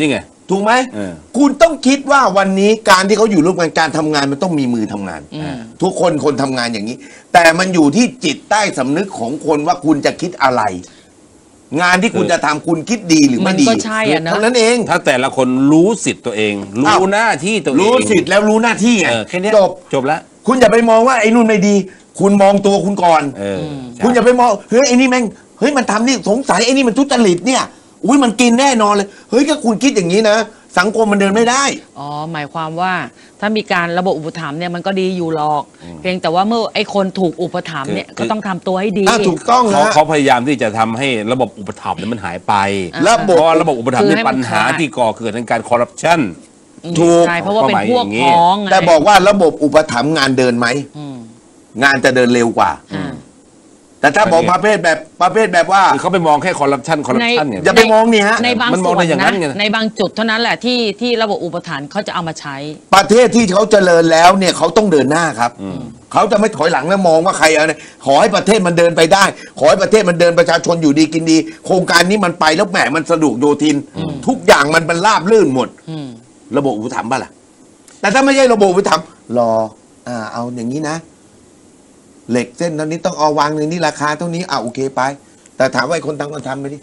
ถูกไหมเออคุณต้องคิดว่าวันนี้การที่เขาอยู่ร่วมกันการทำงานมันต้องมีมือทำงานอืมทุกคนคนทำงานอย่างนี้ แต่มันอยู่ที่จิตใต้สำนึกของคนว่าคุณจะคิดอะไร งานที่คุณจะทำคุณคิดดีหรือมัไม่นดีก็ใช่อะเนอะเท่านั้นเองถ้าแต่ละคนรู้สิทธิ์ตัวเองอ้ารู้วหน้าที่ตัวเองรู้สิทธิ์แล้วรู้หน้าที่ไงเออแค่เนี้ยจบจบแล้วคุณอย่าไปมองว่าไอ้นู่นไม่ดี คุณมองตัวคุณก่อนเออคุณอย่าไปมองเฮ้ยไอ้นี่แม่งเฮ้ยมันทำนี่สงสัยไอ้นี่มันทุจริตเนี่ยอุ้ยมันกินแน่นอนเลยเฮ้ยถ้าคุณคิดอย่างนี้นะสังคมมันเดินไม่ได้อ๋อหมายความว่าถ้ามีการระบบอุปถัมภ์เนี่ยมันก็ดีอยู่หรอก เพียงแต่ว่าเมื่อไอ้คนถูกอุปถัมภ์เนี่ยคือก็ต้องทำตัวให้ดีอ่ะถูกต้องเขานะเขาพยายามที่จะทำให้ระบบอุปถัมภ์เนี่ยมันหายไประบบเพราะว่าระบบอุปถัมภ์คือมีให้มันปัญหาขาดที่ก่อเกิดในการคอร์รัปชันถูกใช่เพราะว่าเป็นพวกเป้าหมายอย่างนี้พ้องไงแต่บอกว่าระบบอุปถัมภ์งานเดินไหมอืมงานจะเดินเร็วกว่าอ่าแต่ถ้าบอกประเภทแบบประเภทแบบว่าคือเขาไปมองแค่คอร์รัปชันคอร์รัปชันเนี่ยอย่าไปมองนี่ฮะในบางมันมส่องวได้นอย่างนั้นะนไงในบางจุดเท่านั้นแหละที่ที่ระบบอุปถัมภ์เขาจะเอามาใช้ประเทศที่เขาเจริญแล้วเนี่ยเขาต้องเดินหน้าครับเขาจะไม่ถอยหลังแล้วมองว่าใครอะไรขอให้ประเทศมันเดินไปได้ ขอให้ประเทศมันเดินประชาชนอยู่ดีกินดี โครงการนี้มันไปแล้วแหมมันสะดวกโยทิน ทุกอย่างมันมันราบลื่นหมดอืมระบบอุปถัมภ์ป่ะล่ะแต่ถ้าไม่ใช่ระบบอุปถัมภ์รออ่าเอาอย่างนี้นะ เหล็กเส้นเท่านี้ต้องเอาวางในนี้ราคาเท่านี้อ่าโอเคไป แต่ถามว่าไอ้คนทำก็ทำไปดิ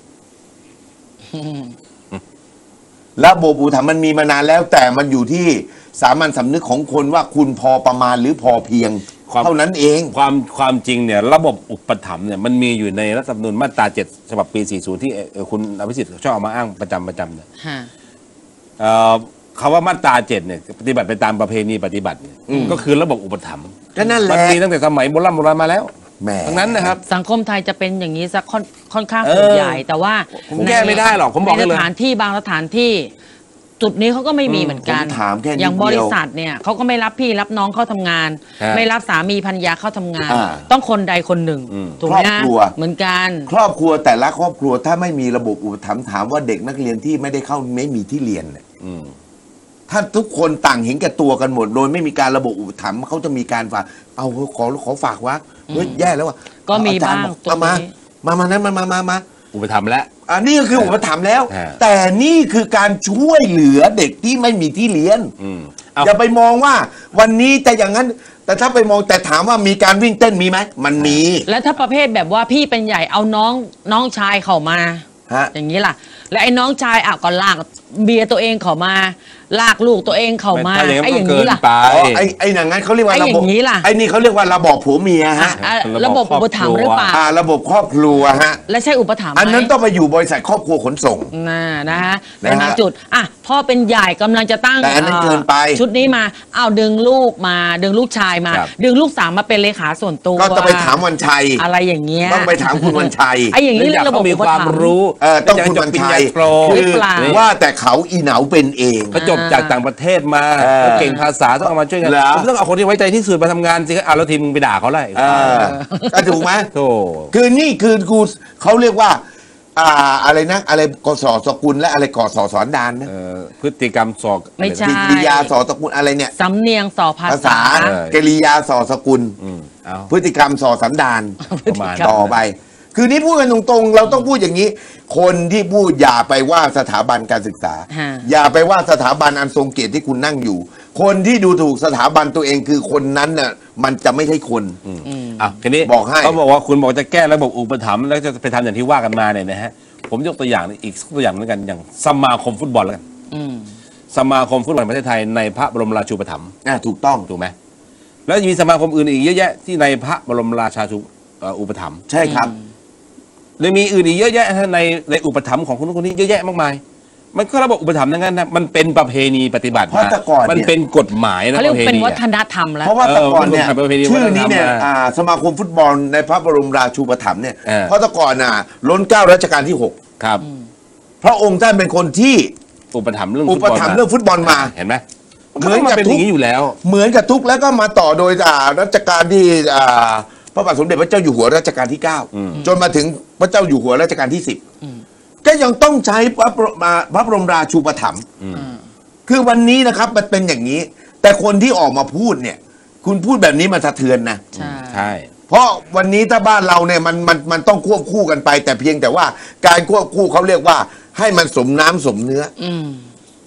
ระบบอุปถัมภ์มันมีมานานแล้ว แต่มันอยู่ที่สามัญสำนึกของคนว่าคุณพอประมาณหรือพอเพียงความเท่านั้นเองความความจริงเนี่ยระบบอุปถัมภ์เนี่ยมันมีอยู่ในรัฐธรรมนูญมาตราเจ็ดฉบับปีสี่สิบที่เอ่อคุณอภิสิทธิ์ชอบเอามาอ้างประจำประจำเนี่ยฮะเอ่อคำว่ามาตราเจ็ดเนี่ยปฏิบัติไปตามประเพณีปฏิบัติเนี่ยก็คือระบบอุปถัมภ์ก็นั่นแหมันละมีตั้งแต่สมัยโบราณโบราณมาแล้วแหมทั้งนั้นนะครับสังคมไทยจะเป็นอย่างนี้สักค่อนค่อนข้างเออส่วนใหญ่ แต่ว่าผมแก้ไม่ได้หรอกผมบอกในได้สเลยถานที่บางสถานที่ จุดนี้เขาก็ไม่มีเหมือนกันผมถามแค่นิดเดียวอย่างบริษัทเนี่ยเขาก็ไม่รับพี่รับน้องเข้าทำงานฮะไม่รับสามีภรรยาเข้าทำงานอ่าต้องคนใดคนหนึ่งอืมถูกไหมครอบครัวเหมือนกันครอบครัวแต่ละครอบครัวถ้าไม่มีระบบอุปถัมภ์ถามว่าเด็กนักเรียนที่ไม่ได้เข้าไม่มีที่เรียนเนี่ยอืมถ้าทุกคนต่างเห็นแก่ตัวกันหมด โดยไม่มีการระบบอุปถัมภ์เขาจะมีการฝากเอาขอขอฝากวะเฮ้ยแย่แล้วว่ะก็มีอจรย์บ้างบอกเอามาตรงนี้มามานั้นมามามามาอุปถัมภ์แล้วอันนี้ก็คืออุปถัมภ์แล้วฮะแต่นี่คือการช่วยเหลือเด็กที่ไม่มีที่เรียนอืมเอาอย่าไปมองว่าวันนี้จะอย่างนั้น แต่ถ้าไปมองแต่ถามว่ามีการวิ่งเต้นมีไหมมันมีแล้วถ้าประเภทแบบว่าพี่เป็นใหญ่เอาน้องน้องชายเข้ามาฮะอย่างนี้ล่ะ แล้วไอ้น้องชายอ่ะก็ลากเบียร์ตัวเองเข้ามา ลากลูกตัวเองเข้ามาถ้าอย่างนั้นไอ้ก็อย่างเกินี้นล่ะไปอ๋อไอ้ไอ้อย่างนั้นเขาเรียกว่าไอ้ระอบบย่างนี้ล่ะไอ้นี่เขาเรียกว่าระบบผัวเมียฮะอ่ะระระบบบบอุปถัมภ์หรือเปล่าอ่าระบบครอบครัวฮะและใช่อุปถัมภ์ไหมอันนั้นต้องไปอยู่บริษัทครอบครัวขนส่งน่านะฮะนะฮะเป็นบางจุดอ่ะพ่อเป็นใหญ่กำลังจะตั้งแต่อันนั้นอ่อเกินไปชุดนี้มาเอาดึงลูกมา ดึงลูกชายมาครับดึงลูกสาวมาเป็นเลขาส่วนตัวก็ต้องไปถามวันชัยอะไรอย่างเงี้ยต้องไปถามคุณวันชัยไอ้อย่างนี้เนื่องเรียจากกระบบเขามีอุปความถัมภ์รู้เออต้องและคุณจบวันปริญชัญาย โทรหรือเปล่าว่าแต่เขาอีเหนาเป็นเองเขาจบจากต่างประเทศมาเออเขาเก่งภาษาต้องเอามาช่วยกันเหรอผมต้องเอาคนที่ไว้ใจที่สุดมาทำงานสิครับเอาแล้วทีมมึงไปด่าเขาเลยเออก็ถูกไหมโธ่คือนี่คือกูเขาเรียกว่า อ่าอะไรนะ อะไรกสสกุลและอะไรกสสอนดานนะเอ่อพฤติกรรมสอกไม่ใช่กิริยาสสกุลอะไรเนี่ยสำเนียงสอภาภาษาษากิริยาสสกุลอืมเอาพฤติกรรมสอสันดานประมาณต่อไป คือนี่พูดกันตรงๆ เราต้องพูดอย่างนี้ คนที่พูดอย่าไปว่าสถาบันการศึกษาฮะอย่าไปว่าสถาบันอันทรงเกียรติที่คุณนั่งอยู่ คนที่ดูถูกสถาบันตัวเองคือคนนั้นน่ะมันจะไม่ใช่คนอ่ะทีนี้บอกให้เขาบอกว่าคุณบอกจะแก้ระบบอุปถัมภ์แล้วจะไปทำอย่างที่ว่ากันมาเนี่ยนะฮะผมยกตัวอย่างอีกตัวอย่างแล้วกันอย่างสมาคมฟุตบอลแล้วกันอืมสมาคมฟุตบอลแห่งประเทศไทยในพระบรมราชูปถัมภ์อ่ะถูกต้องถูกไหมแล้วยังมีสมาคมอื่นอีกเยอะแยะที่ในพระบรมราชาชูเอ่ออุปถัมภ์ใช่ครับเลยมีอื่นอีกเยอะแยะฮะในในอุปถัมภ์ของคนนู้นคนนี้เยอะแยะมากมาย มันก็ระบบอุปถัมภ์ทั้งนั้นนะมันเป็นประเพณีปฏิบัติเพราะแต่ก่อนเนี่ยมันเป็นกฎหมายนะเขาเรียปกระเพเป็นณีวัฒอะนธรรมแล้วเพราะว่าแต่ก่อนเนี่ยเออมันเป็นประเพณีชื่อนี้เนี่ยวัฒนธรรมอ่าสมาคมฟุตบอลในพระบรมราชูปถัมภ์เนี่ยเออเพราะแต่ก่อนน่ะล้นเกล้ารัชกาลที่หกครับพระองค์ท่านเป็นคนที่อุปถัมภ์เรื่องอุฟุตปบอลถัมภ์เรื่องฟุตบอลมาเห็นไหมเหมือนกับมันเป็นอย่างนี้อยู่แล้วเหมือนกับทุกแล้วก็มาต่อโดยอ่ารัชกาลที่อ่าพระบาทสมเด็จพระเจ้าอยู่หัวรัชกาลที่เก้าอืมจนมาถึงพระเจ้าอยู่หัวรัชกาลที่สิบก็ยังต้องใช้พระบรมพระบรมราชูปถัมภ์คือวันนี้นะครับมันเป็นอย่างนี้ แต่คนที่ออกมาพูดเนี่ย คุณพูดแบบนี้มันสะเทือนนะใช่ใช่เพราะวันนี้ถ้าบ้านเราเนี่ยมันมันมันต้องควบคู่กันไป แต่เพียงแต่ว่าการควบคู่เขาเรียกว่า ให้มันสมน้ำสมเนื้ออืม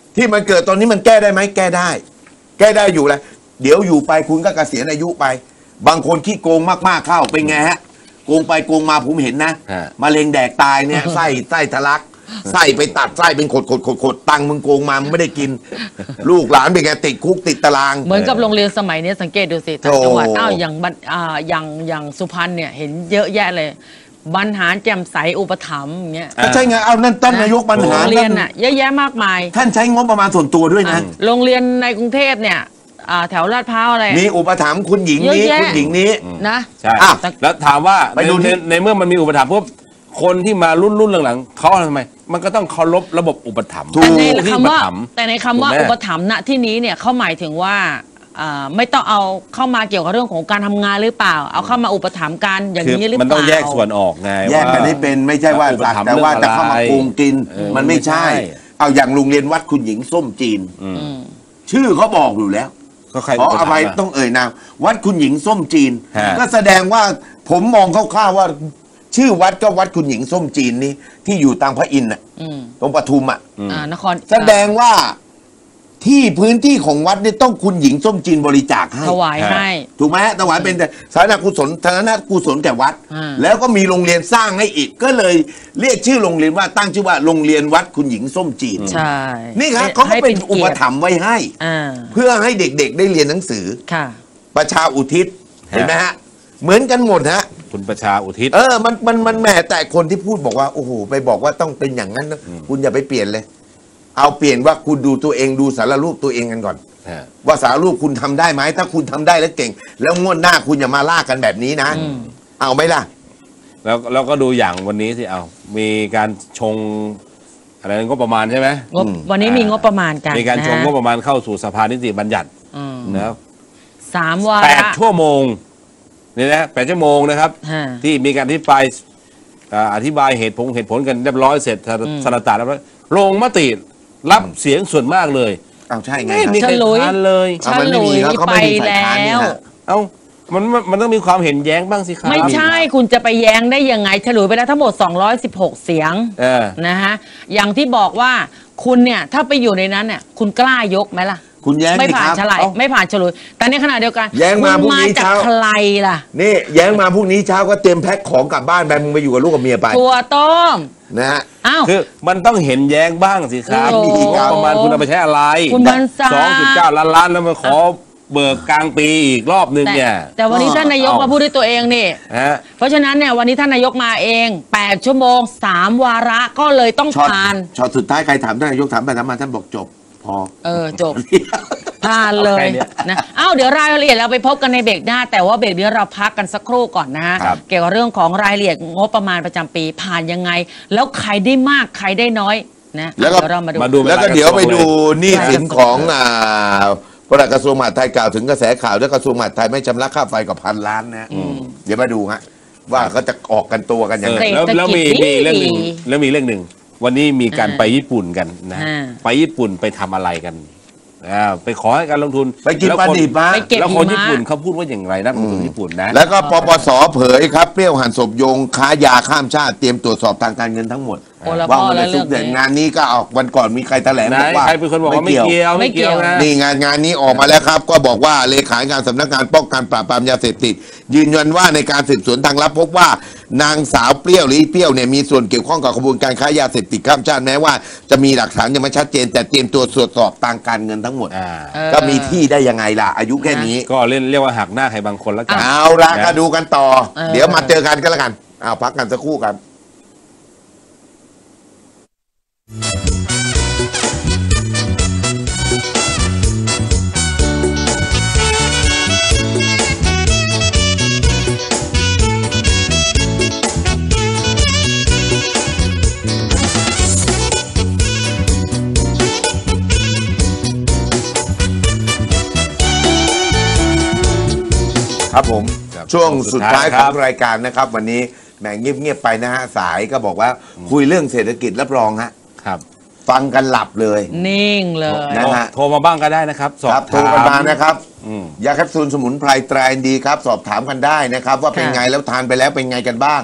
ที่มันเกิดตอนนี้มันแก้ได้ไหมแก้ได้ แก้ได้อยู่แหละเดี๋ยวอยู่ไปคุณก็เกษียณอายุไป บางคนขี้โกงมากๆเข้าเป็นไงฮะโกงไปโกงมาผมเห็นนะมะเร็งแดกตายเนี่ยไส้ไส้ทะลักไส้ไปตัดไส้เป็นขดขดขดขดตังมึงโกงมามึงไม่ได้กิน ลูกหลานเป็นไงติดคุกติดตารางเหมือนกับโรงเรียนสมัยนี้สังเกตดูสิต่างจังหวัดอ้าวอย่างบันอ่าอย่างอย่างสุพรรณเนี่ยเห็นเยอะแยะเลยบรรหารแจ่มใสอุปถัมภ์อย่างเงี้ยใช่ไงเอานั่นต้นนายกบรรหารโรงเรียนอ่ะเยอะแยะมากมายท่านใช้งบประมาณส่วนตัวด้วยนะโรงเรียนในกรุงเทพเนี่ยแถวลาดพร้าวอะไรมีอุปถัมภ์คุณหญิงนี้คุณหญิงนี้นะใช่แล้วถามว่าไปดูในเมื่อมันมีอุปถัมภ์พวกคนที่มารุ่นรุ่นหลังๆเขาทำไมมันก็ต้องเคารพระบบอุปถัมภ์แต่ในคำว่าแต่ในคำว่าอุปถัมภ์ณที่นี้เนี่ยเขาหมายถึงว่าไม่ต้องเอาเข้ามาเกี่ยวกับเรื่องของการทำงานหรือเปล่าเอาเข้ามาอุปถัมภ์กันอย่างนี้หรือเปล่ามันต้องแยกส่วนออกไงแยกกันให้เป็นไม่ใช่ว่าแต่ว่าจะเข้ามาโกงกินมันไม่ใช่เอาอย่างโรงเรียนวัดคุณหญิงส้มจีนชื่อเขาบอกอยู่แล้วขออภัยต้องเอ่ยนามวัดคุณหญิงส้มจีนก็แสดงว่าผมมองคร่าวๆว่าชื่อวัดก็วัดคุณหญิงส้มจีนนี่ที่อยู่ตามพระอินทร์น่ะตรงปทุมอ่ะนครแสดงว่าที่พื้นที่ของวัดนี่ต้องคุณหญิงส้มจีนบริจาคให้ถวายให้ถูกไหมถวายเป็นแต่สาธารณกุศลสาธารณกุศลแก่วัดแล้วก็มีโรงเรียนสร้างให้อีกก็เลยเรียกชื่อโรงเรียนว่าตั้งชื่อว่าโรงเรียนวัดคุณหญิงส้มจีนใช่นี่ครับเขาก็เป็นอุปถัมภ์ไว้ให้เพื่อให้เด็กๆได้เรียนหนังสือค่ะประชาอุทิศเห็นไหมฮะเหมือนกันหมดฮะคุณประชาอุทิศเออมันมันมันแหมแต่คนที่พูดบอกว่าโอ้โหไปบอกว่าต้องเป็นอย่างนั้นนะคุณอย่าไปเปลี่ยนเลยเอาเปลี่ยนว่าคุณดูตัวเองดูสารรูปตัวเองกันก่อนว่าสารรูปคุณทำได้ไหมถ้าคุณทำได้แล้วเก่งแล้วงวดหน้าคุณอย่ามาล่ากันแบบนี้นะเอาไหมล่ะแล้วเราก็ดูอย่างวันนี้สิเอามีการชงอะไรงบประมาณใช่ไหมงบวันนี้มีงบประมาณกันมีการชงงบประมาณเข้าสู่สภานิติบัญญัตินะครับสามวันแปดชั่วโมงนี่นะแปดชั่วโมงนะครับที่มีการอธิบายอธิบายเหตุผลเหตุผลกันเรียบร้อยเสร็จสารตาแล้วลงมติรับเสียงส่วนมากเลยเอาใช่ไงไม่มีใครค้านเลยฉลุยไปแล้วเอ้ามันมันต้องมีความเห็นแย้งบ้างสิครับไม่ใช่คุณจะไปแย้งได้ยังไงฉลุยไปแล้วทั้งหมดสองร้อยสิบหกเสียงนะฮะอย่างที่บอกว่าคุณเนี่ยถ้าไปอยู่ในนั้นเนี่ยคุณกล้ายกไหมล่ะคุณแย้งไม่ผ่านฉลายไม่ผ่านฉลุยแต่ในขณะเดียวกันแย้งมาพรุ่งนี้เช้าใครล่ะนี่แย้งมาพรุ่งนี้เช้าก็เตรียมแพ็คของกลับบ้านไปมึงไปอยู่กับลูกกับเมียไปตัวต้มนะฮะอ้าวคือมันต้องเห็นแย้งบ้างสิครับมีประมาณคุณเอาไปใช้อะไรสองจุดเก้าล้านล้านแล้วมาขอเบิกกลางปีอีกรอบนึงเนี่ยแต่วันนี้ท่านนายกมาพูดด้วยตัวเองนี่เพราะฉะนั้นเนี่ยวันนี้ท่านนายกมาเองแปดชั่วโมงสามวาระก็เลยต้องผ่านช็อตสุดท้ายใครถามท่านนายกถามไปถามมาท่านบอกจบพอเออจบผ่านเลยนะอ้าวเดี๋ยวรายละเอียดเราไปพบกันในเบรกหน้าแต่ว่าเบรกนี้เราพักกันสักครู่ก่อนนะฮะเกี่ยวกับเรื่องของรายละเอียดงบประมาณประจำปีผ่านยังไงแล้วใครได้มากใครได้น้อยนะแล้วก็เรามาดูแล้วก็เดี๋ยวไปดูหนี้สินของอ่าปลัดกระทรวงมหาดไทยกล่าวถึงกระแสข่าวด้วยกระทรวงมหาดไทยไม่ชำระค่าไฟกว่าพันล้านนะเดี๋ยวมาดูฮะว่าเขาจะออกกันตัวกันยังไงแล้วมีมีเรื่องหนึ่งแล้วมีเรื่องหนึ่งวันนี้มีการไปญี่ปุ่นกันนะไปญี่ปุ่นไปทำอะไรกันไปขอให้การลงทุนไปกินปลาดิบมาแล้วคนญี่ปุ่นเขาพูดว่าอย่างไรนักลงทุนญี่ปุ่นนะแล้วก็ปปสเผยครับเปรี้ยวหันศพโยงค้ายาข้ามชาติเตรียมตรวจสอบทางการเงินทั้งหมดว่ามันเป็นทุกเดือนงานนี้ก็ออกวันก่อนมีใครแถลงบอกว่าใครเป็นคนบอกว่าไม่เกี่ยวไม่เกี่ยวนะนี่งานงานนี้ออกมาแล้วครับก็บอกว่าเลขาธิการสำนักงานป้องกันปราบปรามยาเสพติดยืนยันว่าในการสืบสวนทางลับพบว่านางสาวเปรี้ยวหรือเปรี้ยวเนี่ยมีส่วนเกี่ยวข้องกับกระบวนการค้ายาเสพติดข้ามชาติแม้ว่าจะมีหลักฐานยังไม่ชัดเจนแต่เตรียมตัวตรวจสอบทางการเงินทั้งหมดก็มีที่ได้ยังไงล่ะอายุแค่นี้ก็เล่นเรียกว่าหักหน้าใครบางคนแล้วกันเอาละก็ดูกันต่อเดี๋ยวมาเจอกันก็แล้วกันเอาพักกันสักครู่ครับครับผมช่วงสุดท้ายของรายการนะครับวันนี้แหมเงียบๆไปนะฮะสายก็บอกว่าคุยเรื่องเศรษฐกิจรับรองฮะครับฟังกันหลับเลยนิ่งเลยนะฮะโทรมาบ้างก็ได้นะครับสอบโทรกันมานะครับยาแคปซูลสมุนไพรตรา เอ็น ดีครับสอบถามกันได้นะครับว่าเป็นไงแล้วทานไปแล้วเป็นไงกันบ้าง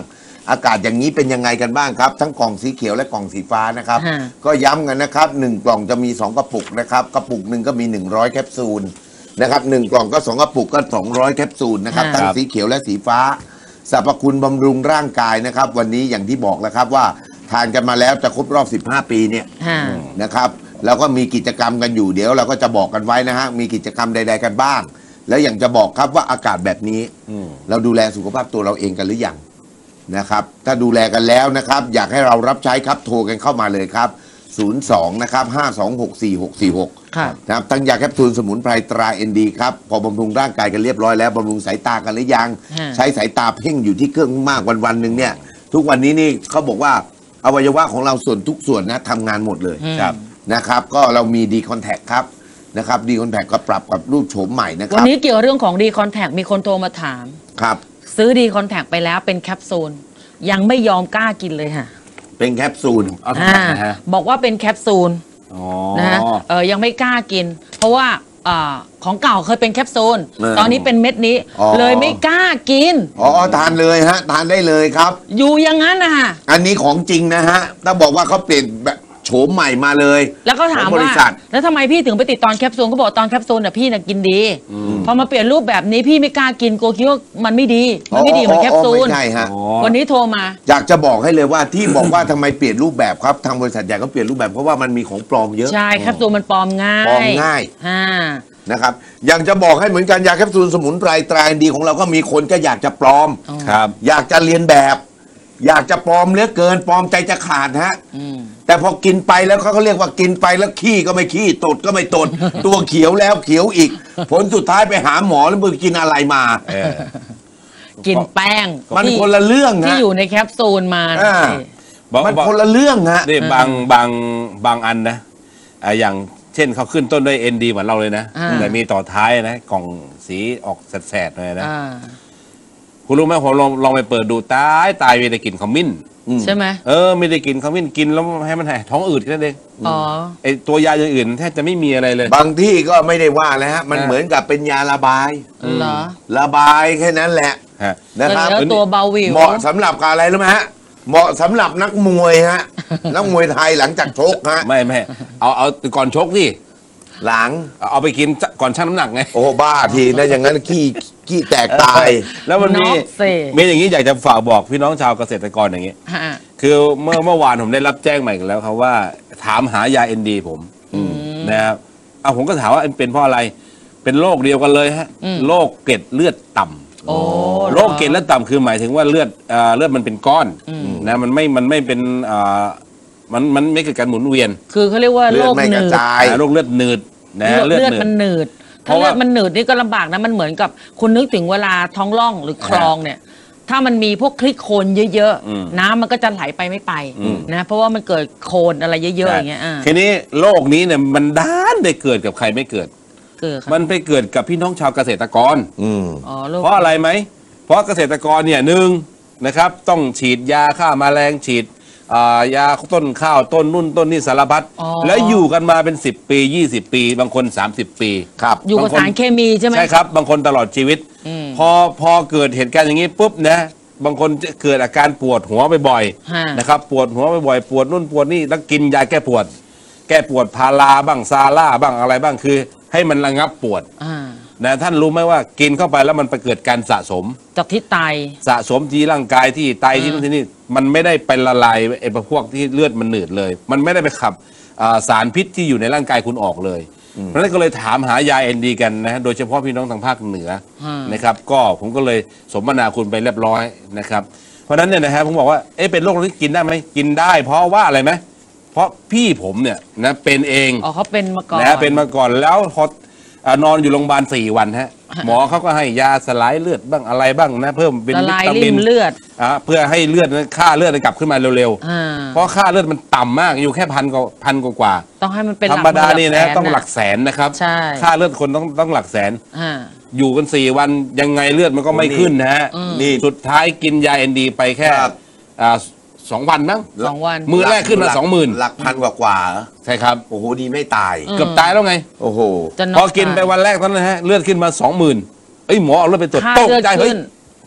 อากาศอย่างนี้เป็นยังไงกันบ้างครับทั้งกล่องสีเขียวและกล่องสีฟ้านะครับฮะก็ย้ำกันนะครับหนึ่งกล่องจะมีสองกระปุกนะครับกระปุกหนึ่งก็มีหนึ่งร้อยแคปซูลนะครับหนึ่งกล่องก็สองกระปุกก็สองร้อยแคปซูลนะครับทั้งสีเขียวและสีฟ้าสรรพคุณบำรุงร่างกายนะครับวันนี้อย่างที่บอกแล้วครับว่าทานกันมาแล้วจะครบรอบสิบห้าปีเนี่ยฮะนะครับแล้วก็มีกิจกรรมกันอยู่เดี๋ยวเราก็จะบอกกันไว้นะฮะมีกิจกรรมใด ๆกันบ้าง แล้วอย่างจะบอกครับว่าอากาศแบบนี้อืมเราดูแลสุขภาพตัวเราเองกันหรือยังนะครับถ้าดูแลกันแล้วนะครับอยากให้เรารับใช้ครับโทรกันเข้ามาเลยครับศูนย์ สองนะครับห้า สอง หก สี่ หก สี่ หกค่ะนะครับทั้งยาแคปซูลสมุนไพรตราเอ็นดีครับพอบำรุงร่างกายกันเรียบร้อยแล้วบำรุงสายตากันหรือยังฮะใช้สายตาเพ่งอยู่ที่เครื่องมากวันวันๆหนึ่งเนี่ยทุกวันนี้นี่เขาบอกว่าอวัยวะของเราส่วนทุกส่วนนะทำงานหมดเลยครับนะครับก็เรามีดีคอนแทคครับนะครับดีคอนแทคก็ปรับกับรูปโฉมใหม่นะควันรับนี้เกี่ยวเรื่องของดีคอนแทคมีคนโทรมาถามครับซื้อดีคอนแทคไปแล้วเป็นแคปซูลยังไม่ยอมกล้ากินเลยค่ะเป็นแคปซูลเอาทำไมอ่านะฮะบอกว่าเป็นแคปซูลอ๋อนะฮะเออยังไม่กล้ากิน เพราะว่าอ่าของเก่าเคยเป็นแคปซูลตอนนี้เป็นเม็ดนี้ เลยไม่กล้ากินอ๋อทานเลยฮะทานได้เลยครับอยู่อย่างนั้นนะคะอันนี้ของจริงนะฮะถ้าบอกว่าเขาเปลี่ยนแบบโฉมใหม่มาเลยแล้วก็ถามของบว่าริษัทแล้วทำไมพี่ถึงไปติดตอนแคปซูลก็บอกตอนแคปซูลน่ะพี่น่ะกินดีพอมาเปลี่ยนรูปแบบนี้พี่ไม่กล้ากินกลัวคิดว่ามันไม่ดีมันไม่ดีเหมือนแคปซูลไม่ใช่ฮะอ๋อวันนี้โทรมาอยากจะบอกให้เลยว่าที่บอกว่าทำไมเปลี่ยนรูปแบบครับทางบริษัทใหญ่ก็เปลี่ยนรูปแบบเพราะว่ามันมีของปลอมเยอะใช่แคปซูลมันปลอมง่ายปลอมง่ายอ่านะครับอย่างจะบอกให้เหมือนกันยาแคปซูลสมุนไพรตราเอ็นดีของเราก็มีคนก็อยากจะปลอมอ๋อครับอยากจะเรียนแบบ อยากจะปลอมเหลือเกินปลอมใจจะขาดฮะอืมแต่พอกินไปแล้วเขาก็เรียกว่ากินไปแล้วขี้ก็ไม่ขี้ตดก็ไม่ตด ตัวเขียวแล้วเขียวอีก ผลสุดท้ายไปหาหมอแล้วมึงกินอะไรมาเออกินแป้งมันที่คนละเรื่องที่นะอยู่ในแคปซูลมาอ่าสิบอกมันบอกคนละเรื่องฮะนี่บางบางบางอันนะอ่าอย่างเช่นเขาขึ้นต้นด้วย เอ็น ดี เหมือนเราเลยนะอ่าแต่มีต่อท้ายนะกล่องสีออกแสดๆหน่อยนะอ่าคุณรู้ไหมผมลองลองไปเปิดดูตายตายมีแต่กลิ่นขมิ้นใช่ไหมเออไม่ได้กลิ่นขมิ้นกินแล้วให้มันหายท้องอืดแค่นั้นเองอ๋อไอตัวยาอย่างอื่นแทบจะไม่มีอะไรเลยบางที่ก็ไม่ได้ว่าเลยฮะ มันอ่าเหมือนกับเป็นยาระบายเหรอระบายแค่นั้นแหละฮะนะครับแล้วตัวเบาหวิวเหมาะสำหรับกับอะไรรู้ไหมฮะ เหมาะสำหรับนักมวยฮะ นักมวยไทยหลังจากชกฮะไม่ไม่เอาเอาก่อนชกดิหลังเอาเอาไปกินก่อนชั่งน้ำหนักไงโอ้บ้าทีนะอย่างนั้นขี้ขี้แตกตายแล้วมันมีน็อกสิมีอย่างนี้อยากจะฝากบอกพี่น้องชาวเกษตรกรอย่างนี้ฮะคือเมื่อเมื่อวานผมได้รับแจ้งใหม่กันแล้วครับว่าถามหายาเอ็นดีผมนะครับเอาผมก็ถามว่าเป็นเพราะอะไรเป็นโรคเดียวกันเลยฮะอืมโรคเกล็ดเลือดต่ำโอ้โรคเกล็ดเลือดต่ำคือหมายถึงว่าเลือดเอ่อเลือดมันเป็นก้อนนะมันไม่มันไม่เป็นเอ่อมันมันไม่เกิดการหมุนเวียนคือเขาเรียกว่าเลืโรอดคไม่หกระนืดจายอ่าโรคเลือดหนืดนะเลือดเลือดหมันหนืดเพถ้าราะว่าเลือดมันหนืดนี่ก็ลำบากนะมันเหมือนกับคุณนึกถึงเวลาท้องร่องหรือคลองเนี่ย ถ้ามันมีพวกคลิกโคลนเยอะอืมๆ น้ำมันก็จะไหลไปไม่ไปอืมนะเพราะว่ามันเกิดโคลนอะไรเยอะๆอย่างเงี้ยอ่าทีนี้โรคนี้เนี่ยมันด้านไปเกิดกับใครไม่เกิดเกิดค่ะมันไปเกิดกับพี่น้องชาวเกษตรกรอืมอ๋อโรคเพราะอะไรไหม เพราะเกษตรกรเนี่ยหนึ่งนะครับต้องฉีดยาฆ่าแมลงฉีดอ่ายาต้นข้าวต้นนุ่นต้นนี่สารพัดอ๋อแล้วอยู่กันมาเป็นสิบปียี่สิบปี บางคนสามสิบปีครับอยู่กับบางคนสารเคมีใช่ไหมใช่ครับ บางคนตลอดชีวิตอืมพอพอเกิดเหตุการณ์อย่างนี้ปุ๊บนะบางคนจะเกิดอาการปวดหัวบ่อยฮะๆนะครับปวดหัวบ่อยๆปวดนู่นปวดนี่แล้วกินยาแก้ปวด แก้ปวดพาราบ้างซาร่าบ้างอะไรบ้างคือให้มันระงับปวดอ่านะท่านรู้ไหมว่ากินเข้าไปแล้วมันไปเกิดการสะสมจากที่ไตสะสมที่ร่างกายที่ไตที่นู่นที่นี่มันไม่ได้ไปละลายไอ้พวกที่เลือดมันหนืดเลย มันไม่ได้ไปขับอ่าสารพิษที่อยู่ในร่างกายคุณออกเลย เพราะฉะนั้นก็เลยถามหายาเอ็นดีกันนะฮะโดยเฉพาะพี่น้องทางภาคเหนืออืมนะครับก็ผมก็เลยสมนาคุณไปเรียบร้อยนะครับเพราะฉะนั้นเนี่ยนะฮะผมบอกว่าเอ๊ะเป็นโรคนี้กินได้ไหมกินได้ เพราะว่าอะไรไหมเพราะพี่ผมเนี่ยนะเป็นเองอ๋อเขาเป็นมาก่อนนะเป็นมาก่อนแล้วพออ่านอนอยู่โรงพยาบาลสี่วันฮะหมอเขาก็ให้ยาสลายเลือดบ้างอะไรบ้างนะเพิ่มเป็นละวิลายตาริ่มินมเลือดอ่าเพื่อให้เลือดนั้นค่าเลือดมันกลับขึ้นมาเร็วอ่าๆ เพราะค่าเลือดมันต่ำมากอยู่แค่พันกว่าพันกว่าต้องให้มันเป็นธรรมดานี่นะแสต้องหลักแสนนะครับใช่ค่าเลือดคนต้องต้องหลักแสนอ่าอยู่กันสี่วันยังไงเลือดมันก็ไม่ขึ้นนะฮะอืมนี่สุดท้ายกินยาเอ็นดีไปแค่ครับอ่าสองวันมั้งสองวันมือแรกขึ้นมาหลักสองหมื่นหลักพันกว่ากว่าเหรอใช่ครับโอ้โหดีไม่ตายอืมเกือบตายแล้วไงโอ้โหจะพอกินไปวันแรกเท่านั้นนะฮะเลือดขึ้นมาสองหมื่นเอ้ยหมอเอาเลือดไปตรวจค่าตกเลือดใจเฮ้ยขึ้น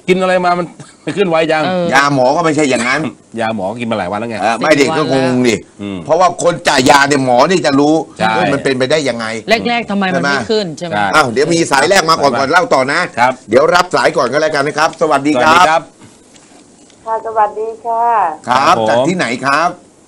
กินอะไรมามัน ไม่ขึ้นไวจังเออยาหมอก็ไม่ใช่อย่างนั้นยาหมอกินมาหลายวันแล้วไงเออไม่เด็กก็งงดิอืมเพราะว่าคนจ่ายยาเนี่ยหมอนี่จะรู้ใช่ว่ามันเป็นไปได้ยังไงแรกๆทำไมมันใช่ไหมไม่ขึ้นใช่ไหมใช่อ้าวเดี๋ยวมีสายแรกมาก่อนก่อนเล่าต่อนะครับ เดี๋ยวรับสายก่อนก็แล้วกันนะครับ สวัสดีสวัคสดีรับครับค่ะสวัสดีค่ะครับครับผมจากที่ไหนครับ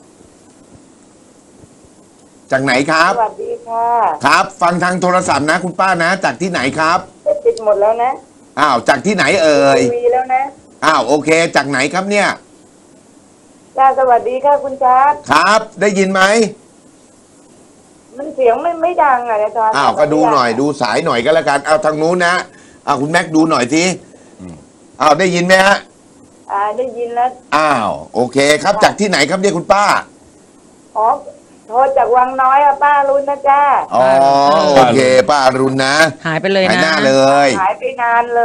จากไหนครับสวัสดีค่ะครับ ฟังทางโทรศัพท์นะ คุณป้านะ จากที่ไหนครับได้ติดหมดแล้วนะอ้าวจากที่ไหนเอ่ยทีวีแล้วนะอ้าวโอเค จากไหนครับเนี่ยจ้าสวัสดีค่ะคุณชาร์ตครับ ได้ยินไหมมันเสียงไม่ไม่ดังอ่ะในตอนอ้าวก็ดูหน่อยดูสายหน่อยก็แล้วกันเอาทางนู้นนะอ้าวคุณแม็กดูหน่อยทีอ้าวได้ยินไหมฮะอ่าได้ยินแล้วอ้าวโอเคครับ จากที่ไหนครับเนี่ยคุณป้าอ๋อโทรจากวังน้อยอ่ะป้ารุนนะจ้าอ๋อโอเค ป้าอรุณนะหายไปเลยหายนะหน้าเลยหายไปนานเลย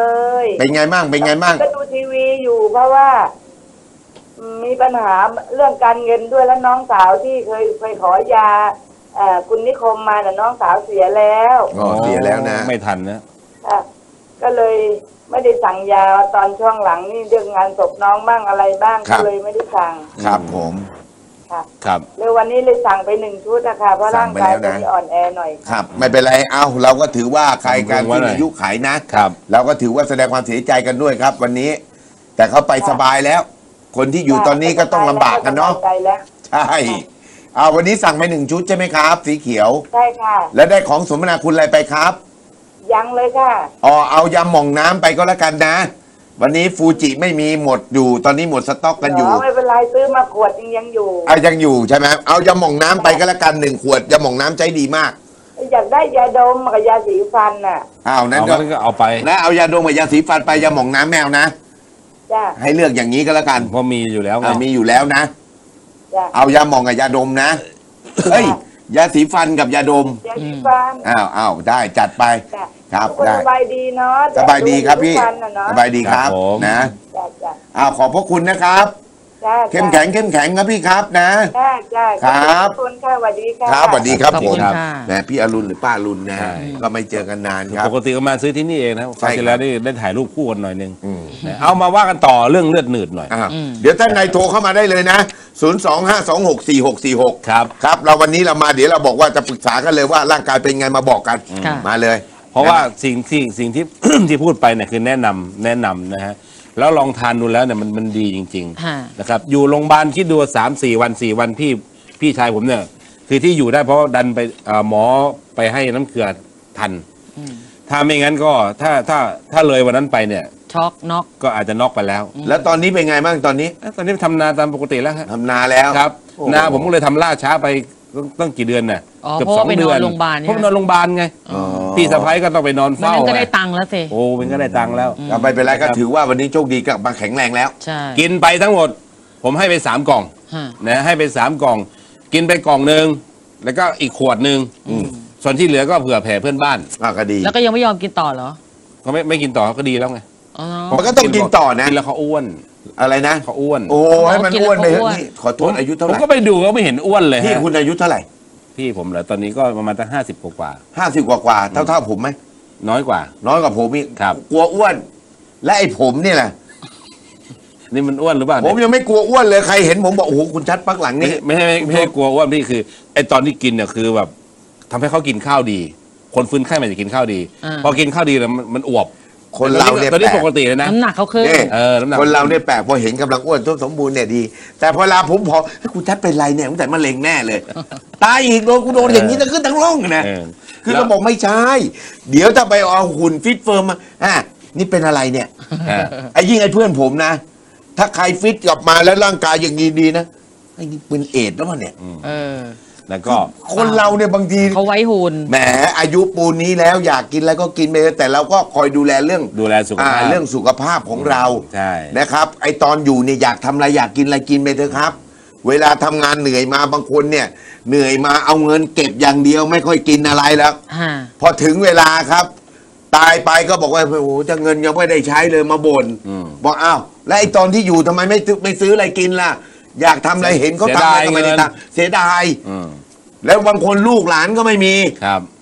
เป็นไงมั่งเป็นไงมั่งก็ดูทีวีอยู่เพราะว่ามีปัญหาเรื่องการเงินด้วยแล้วน้องสาวที่เคยเคยขอยาเอ่อคุณนิคมมาแต่น้องสาวเสียแล้วอ๋อเสียแล้วนะไม่ทันนะค่ะก็เลยไม่ได้สั่งยาตอนช่วงหลังนี่เรื่องงานศพน้องบ้างอะไรบ้างครัก็บเลยไม่ได้สั่งครับผมค่ะครับเลยวันนี้เลยสั่งไปหนึ่งชุดนะคะเพราะสั่ร่าง งไปกายแล้วตอนะนนี้อ่อนแอหน่อยครับ ไม่เป็นไรเอ้าเราก็ถือว่าใครการว่าที่หน่อยอายุไขนะครับ เราก็ถือว่าแสดงความเสียใจกันด้วยครับ วันนี้ แต่เขาไปสบายแล้ว คนที่อยู่ตอนนี้ก็ต้องลำบากกันเนาะสบยใจแล้วใช่เอาวันนี้สั่งไปหนึ่งชุดใช่ไหมครับ สีเขียวใช่ค่ะแล้วได้ของสมนาคุณอะไรไปครับยังเลยค่ะอ๋อเอายำหม่องน้ำไปก็แล้วกันนะ วันนี้ฟูจิไม่มีหมดอยู่ ตอนนี้หมดสต็อกกันอยู่เดี๋วไม่เป็นไรซื้อมาขวดยังยังอยู่เอายังอยู่ใช่ไหมเอายำหม่องน้ำไปก็แล้วกันหนึ่งขวดยำหม่องน้ำใจดีมากอยากได้ยาดมกับยาสีฟันน่ะอ้าวนั้นเอาก็งั้นก็เอาไปนะเอายาดมกับยาสีฟันไปยาหม่องน้ำแมวนะจ้าให้เลือกอย่างนี้ก็แล้วกันเพราะมีอยู่แล้วไงอ่ามีอยู่แล้วนะจ้าเอายาหม่องกับยาดมนะเฮ้ยยาสีฟันกับยาดมยาสีฟันอ้าวอ้าวได้จัดไปจ้ะครับทุกคนได้สบายดีเนาะสบายดีครับพี่ทุกวันน่ะเนาะสบายดีครับนะจ้าจ้าอ้าวขอบพระคุณนะครับจ้าเข้มแข็งเข้มแข็งครับพี่ครับนะจ้าจ้าครับขอบคุณค่ะสวัสดีค่ะครับสวัสดีครับขอบผคุมณค่ะแหมพี่อรุณหรือป้าอรุณนะใช่ก็ไม่เจอกันนานครับปกติก็มาซื้อที่นี่เองนะคราวที่แล้วนี่ได้ถ่ายรูปคู่กันหน่อยนึงอืมนะเอามาว่ากันต่อเรื่องเลือดหนืดหน่อยอ่าเดี๋ยวท่านนายโทรเข้ามาได้เลยนะ ศูนย์ สอง ห้า สอง หก สี่ หก สี่ หกครับครับ เราวันนี้เรามาเดี๋ยวเราบอกว่าจะปรึกษากันเลยว่าร่างกายเป็นไงมาบอกกันค่ะมาเลยเพราะว่าสิ่งที่สิ่งที่ ที่พูดไปเนี่ยคือแนะนำแนะนำนะฮะแล้วลองทานดูแล้วเนี่ยมันมันดีจริงค่ะๆนะครับอยู่โรงพยาบาลคิดดูสามสี่วันสี่วันพี่พี่ชายผมเนี่ยคือที่อยู่ได้เพราะว่าดันไปเอ่อหมอไปให้น้ำเกลือทันอืมถ้าไม่งั้นก็ถ้าถ้าถ้าเลยวันนั้นไปเนี่ยช็อกน็อกก็อาจจะน็อกไปแล้วแล้วตอนนี้เป็นไงบ้างตอนนี้เอ้ยตอนนี้ทำนาตามปกติแล้วฮะทำนาแล้วครับโอ้นาผมก็เลยทำล่าช้าไปตั้งตั้งกี่เดือนน่ะอ๋อเกือบเพราะสอว่าง ไปนเดืออน นโรงพยาบาลเพเนี่ยราะนอนโรงพยาบาลไงอ๋อพี่สะพ้ายก็ต้องไปนอนมันเฝ้านั้นก็ไงได้ตังค์แล้วสิโอ้มันก็ได้ตังค์แล้วเอาไปเป็นไรก็ถือว่าวันนี้โชคดีกลับมาแข็งแรงแล้วใช่กินไปทั้งหมด ผมให้ไปสามกล่องฮะนะให้ไปสามกล่อง กินไปกล่องหนึ่งแล้วก็อีกขวดหนึ่งส่วนที่เหลือก็เผื่อแผ่เพื่อนบ้านอ่ะก็ดีแล้วก็ยังไม่ยอมกินต่อเหรอก็ไม่ไม่กินต่อก็ดีแล้วไงอ๋อมันก็ต้องกินต่อนะกินแล้วเขาอ้วนอะไรนะเขาอ้วนโอ้ให้มันกินอ้วนไปแล้วเถก็อ้วนอะนี่ขอโทษอายุเท่าไหผมร่ก็ไปดูก็ไม่เห็นอ้วนเลยพี่ฮะคุณอายุเท่าไหร่พี่ผมเหรอตอนนี้ก็ประมาณตั้งห้าสิบกว่าห้าสิบกว่ากว่าเท่าเท่าผมไหมๆน้อยกว่าน้อยกว่าผมอีกครับกลัวอ้วน และไอ้ผมนี่แหละนี่มันอ้วนหรือเปล่าผมเนี่ยยังไม่กลัวอ้วนเลยใครเห็นผมบอกโอ้โหคุณชัดปักหลังไม่นี่ไม่ใช่ไม่ไม่ใช่กลัวอ้วนพี่คือไอตอนที่กินเนี่ยคือแบบทำให้เขากินข้าวดี คนฟื้นไข้มันจะกินข้าวดีอ่าพอกินข้าวดีแล้วมันมันอวบคนเราเนี่ยตอนนี้แปลปกกติเลยนะน้ำหนักเขาขึ้นนี่เออน้ำหนักคนเราเนี่ยแปลกพอเห็นกำลังอ้วนสมบูรณ์เนี่ยดี แต่พอเวลาผมพอเฮ้ยคุณชัดเป็นไรเนี่ยตั้งแต่มะเร็งแน่เลย ตายอีกโดนกูโดนอย่างนี้จะขึ้นทั้งร่องนะเออคือแล้วเราบอกไม่ใช่ เดี๋ยวจะไปเอาหุ่นฟิตเฟิร์มมาอ่ะนี่เป็นอะไรเนี่ยเออไอ้ยิ่งไอ้เพื่อนผมนะ ถ้าใครฟิตกลับมาแล้วร่างกายอย่างนี้ดีนะไอ้นี่เป็นเอดส์แล้วมันเนี่ยเออแล้วก็คนเราเนี่ยบางทีเขาไว้หุ่นแหมอายุปูนนี้แล้วอยากกินอะไรก็กินไปเถอะแต่เราก็คอยดูแลเรื่องดูแลสุขอ่าภาพเรื่องสุขภาพของเราใช่นะครับไอตอนอยู่เนี่ยอยากทำอะไรอยากกินอะไรกินไปเถอะครับ เวลาทำงานเหนื่อยมาบางคนเนี่ย เหนื่อยมาเอาเงินเก็บอย่างเดียวไม่ค่อยกินอะไรแล้วฮะพอถึงเวลาครับ ตายไปก็บอกว่าโอ้โหจะเงินยังไม่ได้ใช้เลยมาบ่นอืมบอกอ้าวแล้วไอตอนที่อยู่ทำไมไม่ซื้อไม่ซื้ออะไรกินล่ะ อยากทำอะไรเห็นเขาทำอะไรก็ไม่ได้ทำเสียดายอืมแล้วบางคนลูกหลานก็ไม่มีครับ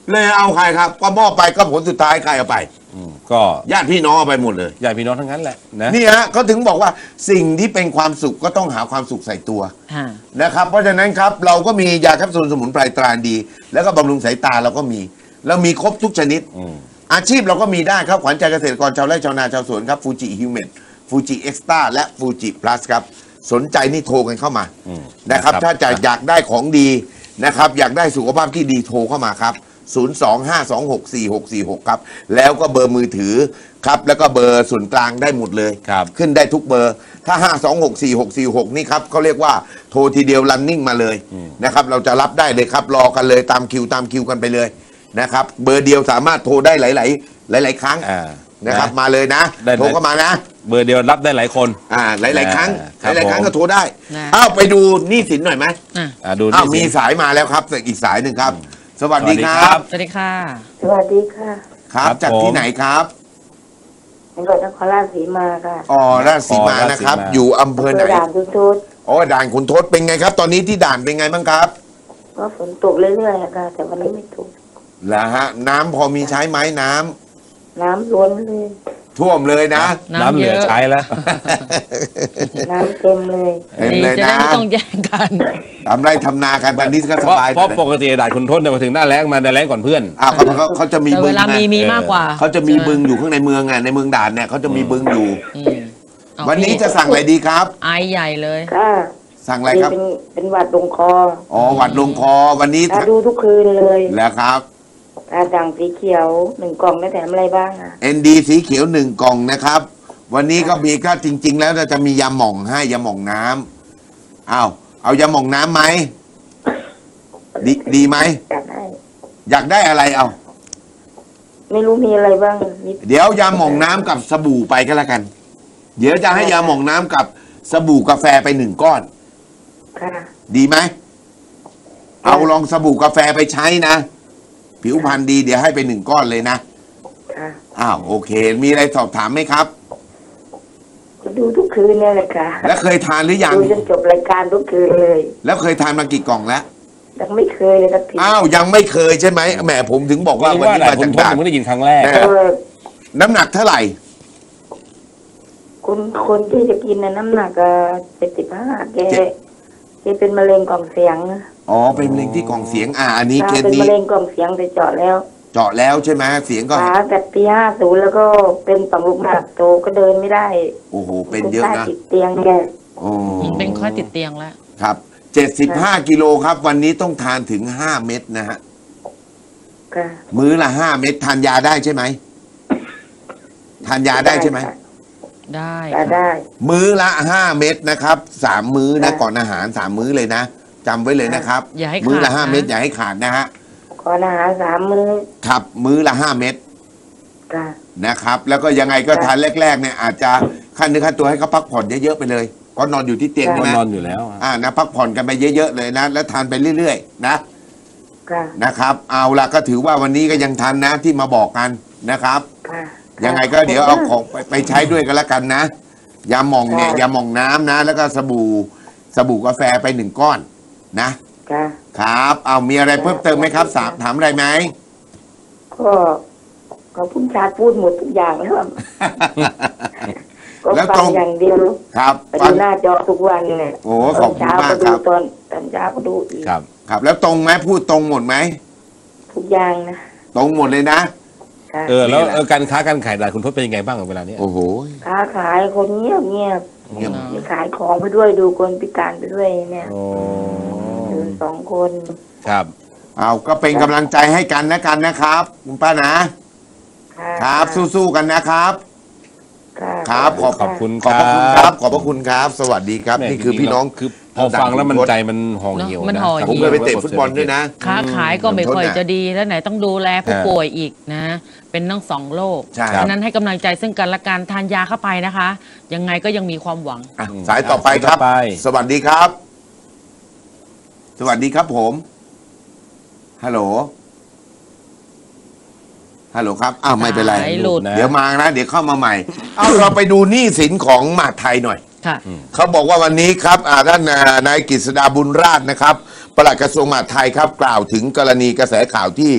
เลยเอาใครครับก็มอบไปก็ผลสุดท้ายใครเอาไปอืมก็ญาติพี่น้องเอาไปหมดเลยญาติพี่น้องทั้งนั้นแหละนะนี่ฮะเขาถึงบอกว่าสิ่งที่เป็นความสุขก็ต้องหาความสุขใส่ตัวค่ะนะครับเพราะฉะนั้นครับเราก็มียาแคปซูลสมุนไพรตราดี แล้วก็บำรุงสายตาเราก็มีเรามีครบทุกชนิดอืมอาชีพเราก็มีได้ครับขวัญใจเกษตรกรชาวไร่ชาวนาชาวสวนครับฟูจิฮิวแมนฟูจิเอ็กซ์ต้าและฟูจิพลัสครับสนใจนี่โทรกันเข้ามาอืมนะครับนะครับถ้าจะอยากได้ของดีนะครับอยากได้สุขภาพที่ดีโทรเข้ามาครับศูนย์ สอง ห้า สอง หก สี่ หก สี่ หกครับแล้วก็เบอร์มือถือครับแล้วก็เบอร์ส่วนกลางได้หมดเลยครับขึ้นได้ทุกเบอร์ถ้า ห้า สอง หก สี่ หก สี่ หก นี่ครับเขาเรียกว่าโทรทีเดียวรันนิ่งมาเลยนะครับเราจะรับได้เลยครับรอกันเลยตามคิวตามคิวกันไปเลยนะครับเบอร์เดียวสามารถโทรได้หลาย ๆ หลาย ๆ ครั้งอ่านะครับนะมาเลยนะได้โทรเข้ามานะเบอร์เดียวรับได้หลายคนอ่าหลาย ๆ ครั้งครับหลาย ๆ ครั้งผมก็โทรได้นะอ้าวไปดูหนี้สินหน่อยไหมอ่ะอ่าดูอ้าวนี่มีสิสายมาแล้วครับอีกสายหนึ่งครับ สวัสดีสวัสดีคครัรับบสวัสดีค่ะสวัสดีค่ะครับครับจากผมที่ไหนครับจังหวัดนครราชสีมาค่ะอ๋อราชสีมาอ๋อราชสีมานะครับ อยู่อำเภอไหนอำภด่านทุทุดอ๋อด่านขุนทดเป็นไงครับ ตอนนี้ที่ด่านเป็นไงบ้างครับก็ฝนตกเรื่อยๆอะค่ะ แต่วันนี้ไม่ตกแล้วฮะน้ำพอมีใช้ไหมน้ำน้ำล้นเลยท่วมเลยนะน้ำเหลือใช้แล้วน้ำเต็มเลยเห็นดีเลยจะได้นะไม่ต้องแย่งกันทำไรทำนากันตอนนี้ก็สเพราะบายเพราะปกติด่านคุณทศเนี่ยมาถึงหน้าแล้งมาหน้าแล้งก่อนเพื่อนอ้าวเขาเขาเขาจะมีแต่บึเวงลามีนะมีมากกว่าเขาจะมีบึงอยู่ข้างในเมืองอ่ะในเมืองด่านเนี่ยเขาจะมีบึงอยู่อืมเอาวันนี้พี่จะสั่งอะไรดีครับไอใหญ่เลยค่ะสั่งอะไรครับเป็นเป็นหวัดลงคออ๋อหวัดลงคอวันนี้ตาดูทุกคืนเลยแล้วครับตาด่างสีเขียวหนึ่งกล่องได้แถมอะไรบ้างอ่ะเอ็นดีสีเขียวหนึ่งกล่องนะครับ วันนี้ก็มีก็จริง ๆ แล้วเราจะมียาหม่องให้ยาหม่องน้ำอ้าวเอายาหม่องน้ำไหมดีดีไหมอยากได้อยากได้อะไรเอาไม่รู้มีอะไรบ้างมีเดี๋ยวยาหม่องน้ำกับสบู่ไปก็แล้วกัน เดี๋ยวจะให้ยาหม่องน้ำกับสบู่กาแฟไปหนึ่งก้อนค่ะดีไหมเอาลองสบู่กาแฟไปใช้นะ ผิวพรรณดีเดี๋ยวให้ไปหนึ่งก้อนเลยนะค่ะอ้าวโอเค มีอะไรสอบถามไหมครับจะดูทุกคืนเนี่ยแหละค่ะแล้วเคยทานหรือยังดูจนจบรายการทุกคืนเลยแล้วเคยทานมากี่กล่องแล้วยังไม่เคยเลยสักทีอ้าวยังไม่เคยใช่ไหมแหมผมถึงบอกว่าว่าวันว่านี้ด่านมาคุจากณทศด่านผมไม่ได้ยินครั้งแรกแน่เออน้ำหนักเท่าไหร่คนคนที่จะกินนะน้ำหนักเจ็ดสิบห้าแกแกเป็นมะเร็งกล่องเสียงอ๋อเป็นมะเร็งที่กล่องเสียงอ่าอันนี้ตาเคสเป็นนี้มะเร็งกล่องเสียงไปเจาะแล้วเจาะแล้วใช่ไหมเสียงก็ขาแต่ปีห้าศูนย์แล้วก็เป็นต่อมลูกหมากโตก็เดินไม่ได้โอ้โหเป็นเยอะใต้นะติดเตียงแกโอ้เป็นค่อยติดเตียงแล้วครับเจ็ดสิบห้ากิโลครับ วันนี้ต้องทานถึงห้าเม็ดนะฮะค่ะมื้อละห้าเม็ดทานยาได้ใช่ไหมทานยาได้ใช่ไหมได้ได้ได้มื้อละห้าเม็ดนะครับสามมื้อนะได้ก่อนอาหารสามมื้อเลยนะจำไว้เลยนะครับอย่าให้ขาดมื้อละห้านะเม็ดอย่าให้ขาดนะฮะก่อนอาหารสามมื้อครับ มื้อละห้าเม็ดค่ะนะครับ แล้วก็ยังไงก็ได้ทานแรกๆเนี่ยอาจจะขั้นเนื้อขั้นตัวให้เขาพักผ่อนเยอะๆไปเลยก็นอนอยู่ที่เตียงได้ใช่ไหมนอนอยู่แล้วอะอ่านะพักผ่อนกันไปเยอะๆเลยนะ แล้วทานไปเรื่อยๆนะค่ะนะครับ เอาละก็ถือว่าวันนี้ก็ยังทันนะที่มาบอกกันนะครับค่ะยังไงก็เดี๋ยวเอาของไปไปใช้ด้วยกันแล้วกันนะยาหม่องเนี่ยยาหม่องน้ำนะ แล้วก็สบู่สบู่กาแฟไปหนึ่งก้อนนะค่ะครับ เอามีอะไรเพิ่มเติมไหมครับสามถามอะไรไหมก็ก็พุ่งชาติพูดหมดทุกอย่างแล้วก็แล้วฟัตรง งอย่างเดียวครับไปฟัดูงหน้าจอทุกวันเนี่ยโอ้ตขออบนคุณเช้ามากก็คดูรับตอนตอนเช้าก็ดูอีกครับครับ แล้วตรงไหมพูดตรงหมดไหมทุกอย่างนะตรงหมดเลยนะค่ะเออแล้วนี่แหละเออการค้าการขายด่านคุณทศเป็นยังไงบ้างเวลาเนี้ยโอ้โหค้าขายคนเงียบเงียบเงียบมีขายของไปด้วยดูคนพิการไปด้วยเนี่ยโอ้อยู่สองคนครับเอาก็เป็นกำลังใจให้กันนะกันนะครับ คุณป้านะค่ะครับ สู้ๆกันนะครับค่ะครับขอบขอบคุณขอบพระคุณครับ ขอบพระคุณครับ สวัสดีครับแม่นี่คือพี่น้องคือพอฟังแล้วมันใจมันห่อเหี่ยวเนอะมันนะห่อรับเหี่ยวผมเคยไปเตะฟุตบอลด้วยนะค้าขายก็ไม่ค่อยจะดีแล้วไหนต้องดูแลผู้ป่วยอีกนะ เป็นทั้งสองโรคใช่ฉะนั้นให้กำลังใจซึ่งกันและกันทานยาเข้าไปนะคะ ยังไงก็ยังมีความหวังอ่ะสายต่อไปครับสายต่อไปสวัสดีครับ สวัสดีครับผม ฮัลโหล ฮัลโหลครับ อ้าวไม่เป็นไรสายหลุดเดี๋ยวมานะ เดี๋ยวเข้ามาใหม่ เอาเราไปดูหนี้สินของมหาดไทยหน่อยค่ะเขาบอกว่าวันนี้ครับอ่าท่านอ่านายกฤษดาบุญราชนะครับปลัดกระทรวงมหาดไทยครับ กล่าวถึงกรณีกระแสข่าวที่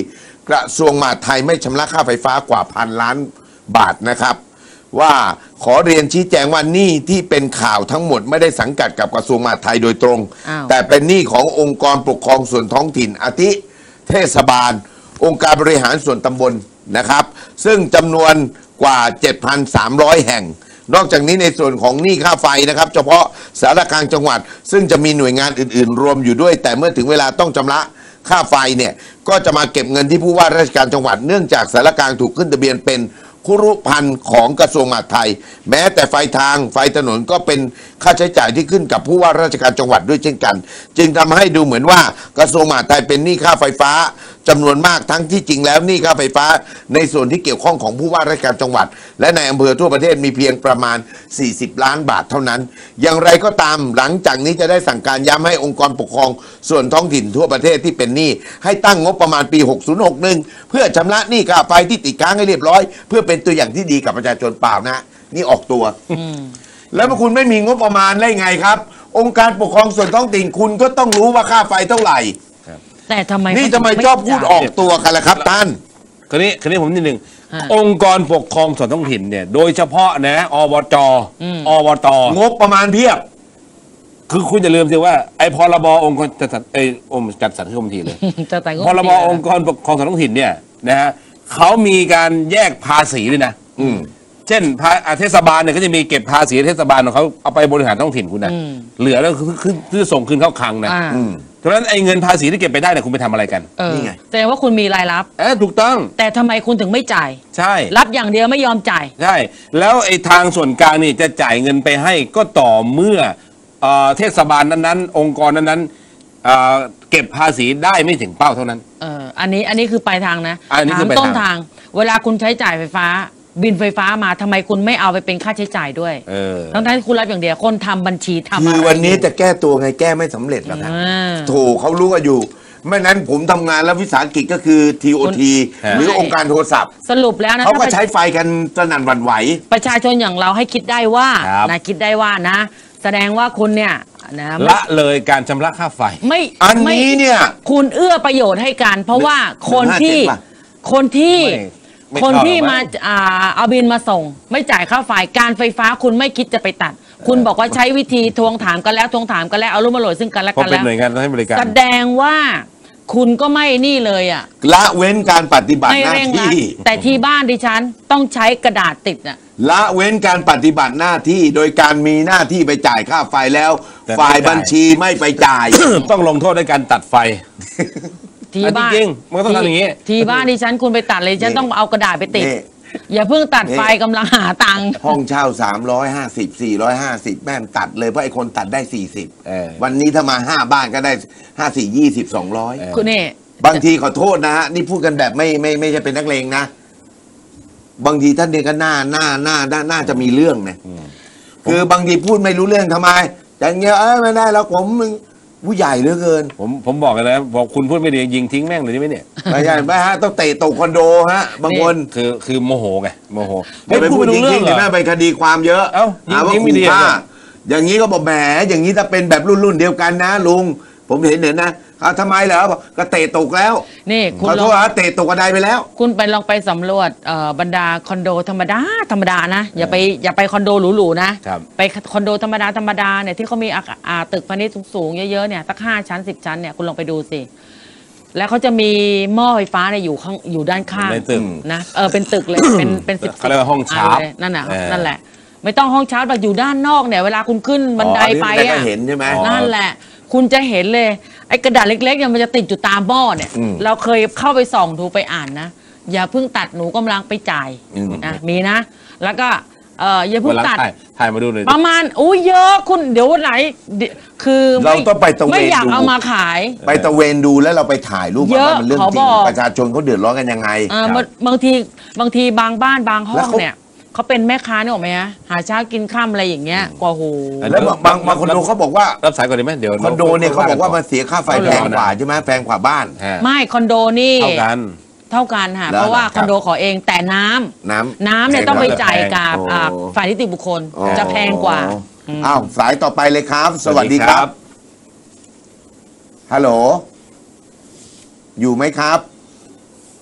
กระทรวงมหาดไทยไม่ชำระค่าไฟฟ้ากว่าพันล้านบาทนะครับว่าขอเรียนชี้แจงว่าหนี้ที่เป็นข่าวทั้งหมดไม่ได้สังกัดกับกระทรวงมหาดไทยโดยตรงอ้าวแต่เป็นหนี้ขององค์กรปกครองส่วนท้องถิ่นอาทิเทศบาล องค์การบริหารส่วนตำบลนะครับซึ่งจำนวนกว่า เจ็ดพันสามร้อย แห่งนอกจากนี้ในส่วนของหนี้ค่าไฟนะครับเฉพาะสารกลางจังหวัดซึ่งจะมีหน่วยงานอื่นๆ รวมอยู่ด้วยแต่เมื่อถึงเวลาต้องชำระค่าไฟเนี่ยก็จะมาเก็บเงินที่ผู้ว่าราชการจังหวัดเนื่องจากสารกลางถูกขึ้นทะเบียนเป็นคุรุพันธ์ของกระทรวงมหาดไทยแม้แต่ไฟทางไฟถนนก็เป็นค่าใช้จ่ายที่ขึ้นกับผู้ว่าราชการจังหวัดด้วยเช่นกันจึงทำให้ดูเหมือนว่ากระทรวงมหาดไทยเป็นหนี้ค่าไฟฟ้าจำนวนมากทั้งที่จริงแล้วหนี้ค่าไฟฟ้าในส่วนที่เกี่ยวข้องของผู้ว่าราชการจังหวัดและในอำเภอทั่วประเทศมีเพียงประมาณสี่สิบล้านบาทเท่านั้นอย่างไรก็ตามหลังจากนี้จะได้สั่งการย้ำให้องค์กรปกครองส่วนท้องถิ่นทั่วประเทศที่เป็นหนี้ให้ตั้งงบประมาณปีหกศูนย์หกหนึ่งเพื่อชำระหนี้ค่าไฟที่ติดค้างให้เรียบร้อยเพื่อเป็นตัวอย่างที่ดีกับประชาชนเปล่านะนี่ออกตัวแล้วเมื่อคุณไม่มีงบประมาณได้ไงครับองค์การปกครองส่วนท้องถิ่นคุณก็ต้องรู้ว่าค่าไฟเท่าไหร่แต่ทำไมนี่ทำไมชอบพูดออกตัวกันล่ะครับท่านคราวนี้คราวนี้ผมนิดหนึ่งฮะองค์กรปกครองส่วนท้องถิ่นเนี่ยโดยเฉพาะนะอบจอืมอบตงบประมาณเพียบคือคุณอย่าลืมสิว่าไอ้พรบองค์กรจัดสรรไอ้องค์จัดสรรขึ้นมาทีเลยจะแต่งพรบองค์กรปกครองส่วนท้องถิ่นเนี่ยนะฮะเขามีการแยกภาษีด้วยนะอืมเช่นภาอ่าเทศบาลเนี่ยก็จะมีเก็บภาษีเทศบาลของเขาเอาไปบริหารท้องถิ่นคุณนะอืมเหลือแล้วคือคือคือส่งคืนเข้าคลังนะอ่าอืมเพราะฉะนั้นไอ้เงินภาษีที่เก็บไปได้เนี่ยคุณไปทำอะไรกันเออนี่ไงแสดงว่าคุณมีรายรับเออถูกต้องแต่ทำไมคุณถึงไม่จ่ายใช่รับอย่างเดียวไม่ยอมจ่ายใช่ แล้วไอ้ทางส่วนกลางนี่จะจ่ายเงินไปให้ก็ต่อเมื่อเอ่อเทศบาลนั้นๆ องค์กรนั้นๆเอ่อเก็บภาษีได้ไม่ถึงเป้าเท่านั้นเอออันนี้อันนี้คือปลายทางนะอันนี้ถาคืมอปลายทางต้นทาง เวลาคุณใช้จ่ายไฟฟ้า บินไฟฟ้ามาทำไมคุณไม่เอาไปเป็นค่าใช้จ่ายด้วยเออทั้งที่คุณรับอย่างเดียวคนทำบัญชีทำคืออะไรวันนี้จะแก้ตัวไงแก้ไม่สำเร็จหรอกครับอ่าถูกเขารู้กันอยู่ ไม่นั้นผมทำงานแล้ววิสาหกิจก็คือ ที โอ ทีฮะหรือองค์การโทรศัพท์สรุปแล้วนะเขาก็ถ้าใช้ไฟกันสนั่นหวั่นไหวประชาชนอย่างเราให้คิดได้ว่าครับนะคิดได้ว่านะ แสดงว่าคุณเนี่ยนะไม่ละเลยการชำระค่าไฟไม่อันไม่นี้เนี่ยคุณเอื้อประโยชน์ให้กัน เพราะว่าคนที่หนึ่งห้าเจ็ดป่ะคนที่ไม่คนที่เข้าหรอกมาอ่าเอาบินมาส่ง ไม่จ่ายค่าไฟการไฟฟ้าคุณไม่คิดจะไปตัด คุณบอกว่าใช้วิธีทวงถามกันแล้วทวงถามกันแล้วเอารูปมาโหลดซึ่งกันและเพราะกันเป็นแล้วหน่วยงานให้บริการแสดงว่าคุณก็ไม่นี่เลยอ่ะละเว้นการปฏิบัติไม่หน้าเร่งรัดที่แต่ที่บ้านดิฉันต้องใช้กระดาษติดอ่ะละเว้นการปฏิบัติหน้าที่โดยการมีหน้าที่ไปจ่ายค่าไฟแล้วแต่ไม่ฝ่ายจ่ายบัญชีไม่ไปจ่ายต้องลงโทษด้วยการตัดไฟที่บ้านจริงๆมันก็ต้องทำอย่างนี้ที่บ้านดิฉันคุณไปตัดเลยดิฉันนี่ต้องเอากระดาษไปติดนี่อย่าเพิ่งตัดนี่ไฟกำลังหาตังค์ห้องเช่า สามร้อยห้าสิบ สี่ร้อยห้าสิบ แม่งตัดเลยเพราะไอ้คนตัดได้ สี่สิบเออวันนี้ถ้ามาห้าบ้านก็ได้ห้าสี่ยี่สิบสองร้อยเออคุณนี่บางทีขอโทษนะฮะ นี่พูดกันแบบไม่ไม่ไม่ใช่เป็นนักเลงนะ บางทีท่านเนี่ยก็น่าหน้าหน้าน่าน่าจะมีเรื่องนะคือบางทีพูดไม่รู้เรื่องทำไมอย่างเงี้ยเอ้ยไม่ได้แล้วผมผู้ใหญ่เหลือเกินผมผมบอกเลยนะบอกคุณพูดไม่ดียิงทิ้งแม่งเลยได้ไหมเนี่ยไม่ใช่ไม่ฮะต้องเตะตกคอนโดฮะ บางคนคือคือโมโหไงโมโหอย่าไปพูดไม่จริงเรื่ๆเหรเดี๋ยอวแม่ไปคดีความเยอะเอ้าหาว่ายิงไม่ขู่ดีฆ่าเหรออย่างนี้ก็บอกแหมอย่างนี้ถ้าเป็นแบบรุ่นรุ่นๆเดียวกันนะลุงผมเห็นเห็นนะเอาทำไมเหรอบอกก็เตะตกแล้วนี่คุณขอลโทองษฮะเตะตกกระไดไปแล้วคุณไปลองไปสำรวจเอ่อบรรดาคอนโดธรรมดาธรรมดานะอย่าไปอย่าไปคอนโดหรูๆนะครับ ไปคอนโดธรรมดาธรรมดาเนี่ยที่เขามีอาอ่าตึกพาณิชย์สูงๆเยอะๆเนี่ยตั้งห้าชั้นสิบชั้นเนี่ยคุณลองไปดูสิแล้วเขาจะมีหม้อไฟฟ้าเนี่ยอยู่ข้างอยู่ด้านข้างในตึกนะเออเป็นตึกเลย เป็นเป็นสิบเขาเรียกว่าห้องชาร์ปนเลยนั่นน่ะเออนั่นแหละ ไม่ต้องห้องชาร์จแบบอยู่ด้านนอกเนี่ยเวลาคุณขึ้นบันไดไปอ๋อนี่บันไดก็อ่ะเห็นใช่ไหมอ๋อนั่นแหละ คุณจะเห็นเลยไอ้กระดาษเล็กๆเนี่ยมันจะติดอยู่ตามหม้อเนี่ยอืมเราเคยเข้าไปส่องดูไปอ่านนะ อย่าเพิ่งตัดหนูกำลังไปจ่ายอืมนะมีนะ แล้วก็เอออย่าเพิ่วันงหลังตัดถ่ายถ่ายมาดูหน่อยประมาณอุ้ยเยอะคุณเดี๋ยววันไหนเดี๋ยวคือเราต้องไปตระเวนไม่อยากดูเอามาขายไปตะเวนดูแล้วเราไปถ่ายรูปเยอะว่ามันเรื่องขอจริบงอกประชาชนเขาเดือดร้อนกันยังไงเออบางบางทีบางทีบางบ้านบางห้แล้อวงเขาเนี่ยเขาเป็นแม่ค้าเนี่ยหรอกไหมฮะหาเช้ากินข้ามอะไรอย่างเงี้ยกว่าโหแล้วบางบางบางคอนโดเขาบอกว่ารับสายก่อนดีไหมเดี๋ยวคอนโดเนี่ยเขาบอกว่ามันเสียค่าไฟแพงกว่าใช่ไหมแพงกว่าบ้านฮะไม่คอนโดนี่เท่ากันเท่ากันค่ะแล้วเพราะว่าครับคอนโดขอเองแต่น้ำน้ำน้ำเนี่ยแพงต้องไปกว่าจ่ายกับโอ้อ่าฝ่ายนิติบุคคลอ๋อจะแพงกว่าอ้าวสายต่อไปเลยครับ สวัสดีครับฮัลโหลอยู่ไหมครับ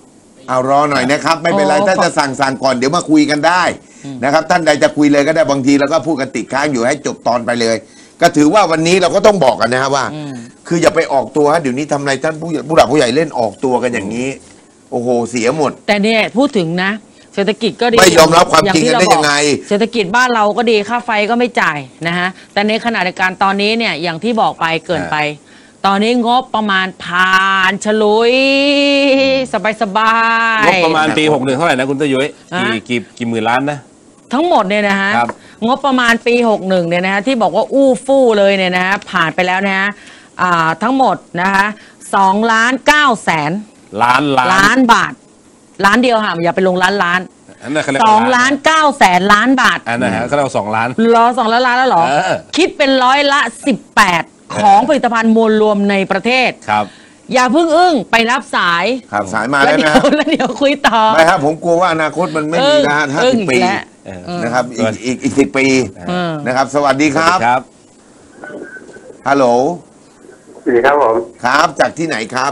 เอารอหน่อยนะครับไม่เป็นไรโอ้ถ้าจะสั่งสั่งก่อนเดี๋ยวมาคุยกันได้นะครับท่านใดจะคุยเลยก็ได้บางทีเราก็พูดกันติดค้างอยู่ให้จบตอนไปเลย ก็ถือว่าวันนี้เราก็ต้องบอกกันนะครับว่า คืออย่าไปออกตัวฮะเดี๋ยวนี้ทำอะไรท่านผู้ผู้หลักผู้ใหญ่เล่นออกตัวกันอย่างนี้ โอ้โหเสียหมดแต่เนี่ยพูดถึงนะ เศรษฐกิจก็ดีไม่ยอมรับความจริงที่กันได้ยังไงเศรษฐกิจบ้านเราก็ดีค่าไฟก็ไม่จ่ายนะฮะแต่ในขณะเดียวกันตอนนี้เนี่ยอย่างที่บอกไปเกินไป ตอนนี้งบประมาณผ่านฉลุยสบายสบายงบประมาณปีหกหนึ่งเท่าไหร่นะคุณตะยุ้ยฮะกี่กี่กี่หมื่นล้านนะทั้งหมดเนี่ยนะฮะครับงบประมาณปีหกสิบเอ็ดเนี่ยนะฮะที่บอกว่าอู้ฟู่เลยเนี่ยนะฮะผ่านไปแล้วนะฮะอ่าทั้งหมดนะคะสองล้านเก้าแสนล้านล้านล้านบาทล้านเดียวค่ะอย่าไปลงล้านล้านอันนั้นเขาเรียกสองล้านเก้าแสนล้านบาทอันนั้นฮะเขาเรียกว่าสองล้านรอสองล้านล้านแล้วเหรอเออคิดเป็นร้อยละสิบแปดของผลิตภัณฑ์มวลรวมในประเทศครับอย่าเพิ่งอึ้งไปรับสายครับสายมาแล้วแล้วเดี๋นะยวแล้วเดี๋ยวคุยต่อไม่ครับผมกลัวว่าอนาคตมันไม่มีนะฮะห้าอึ้สิงบอีกปีแล้วเออเออนะครับอีกอีกอีกสิบปีเออนะครับ สวัสดีครับครับฮัลโหลสวัสดีครับผมครับจากที่ไหนครับ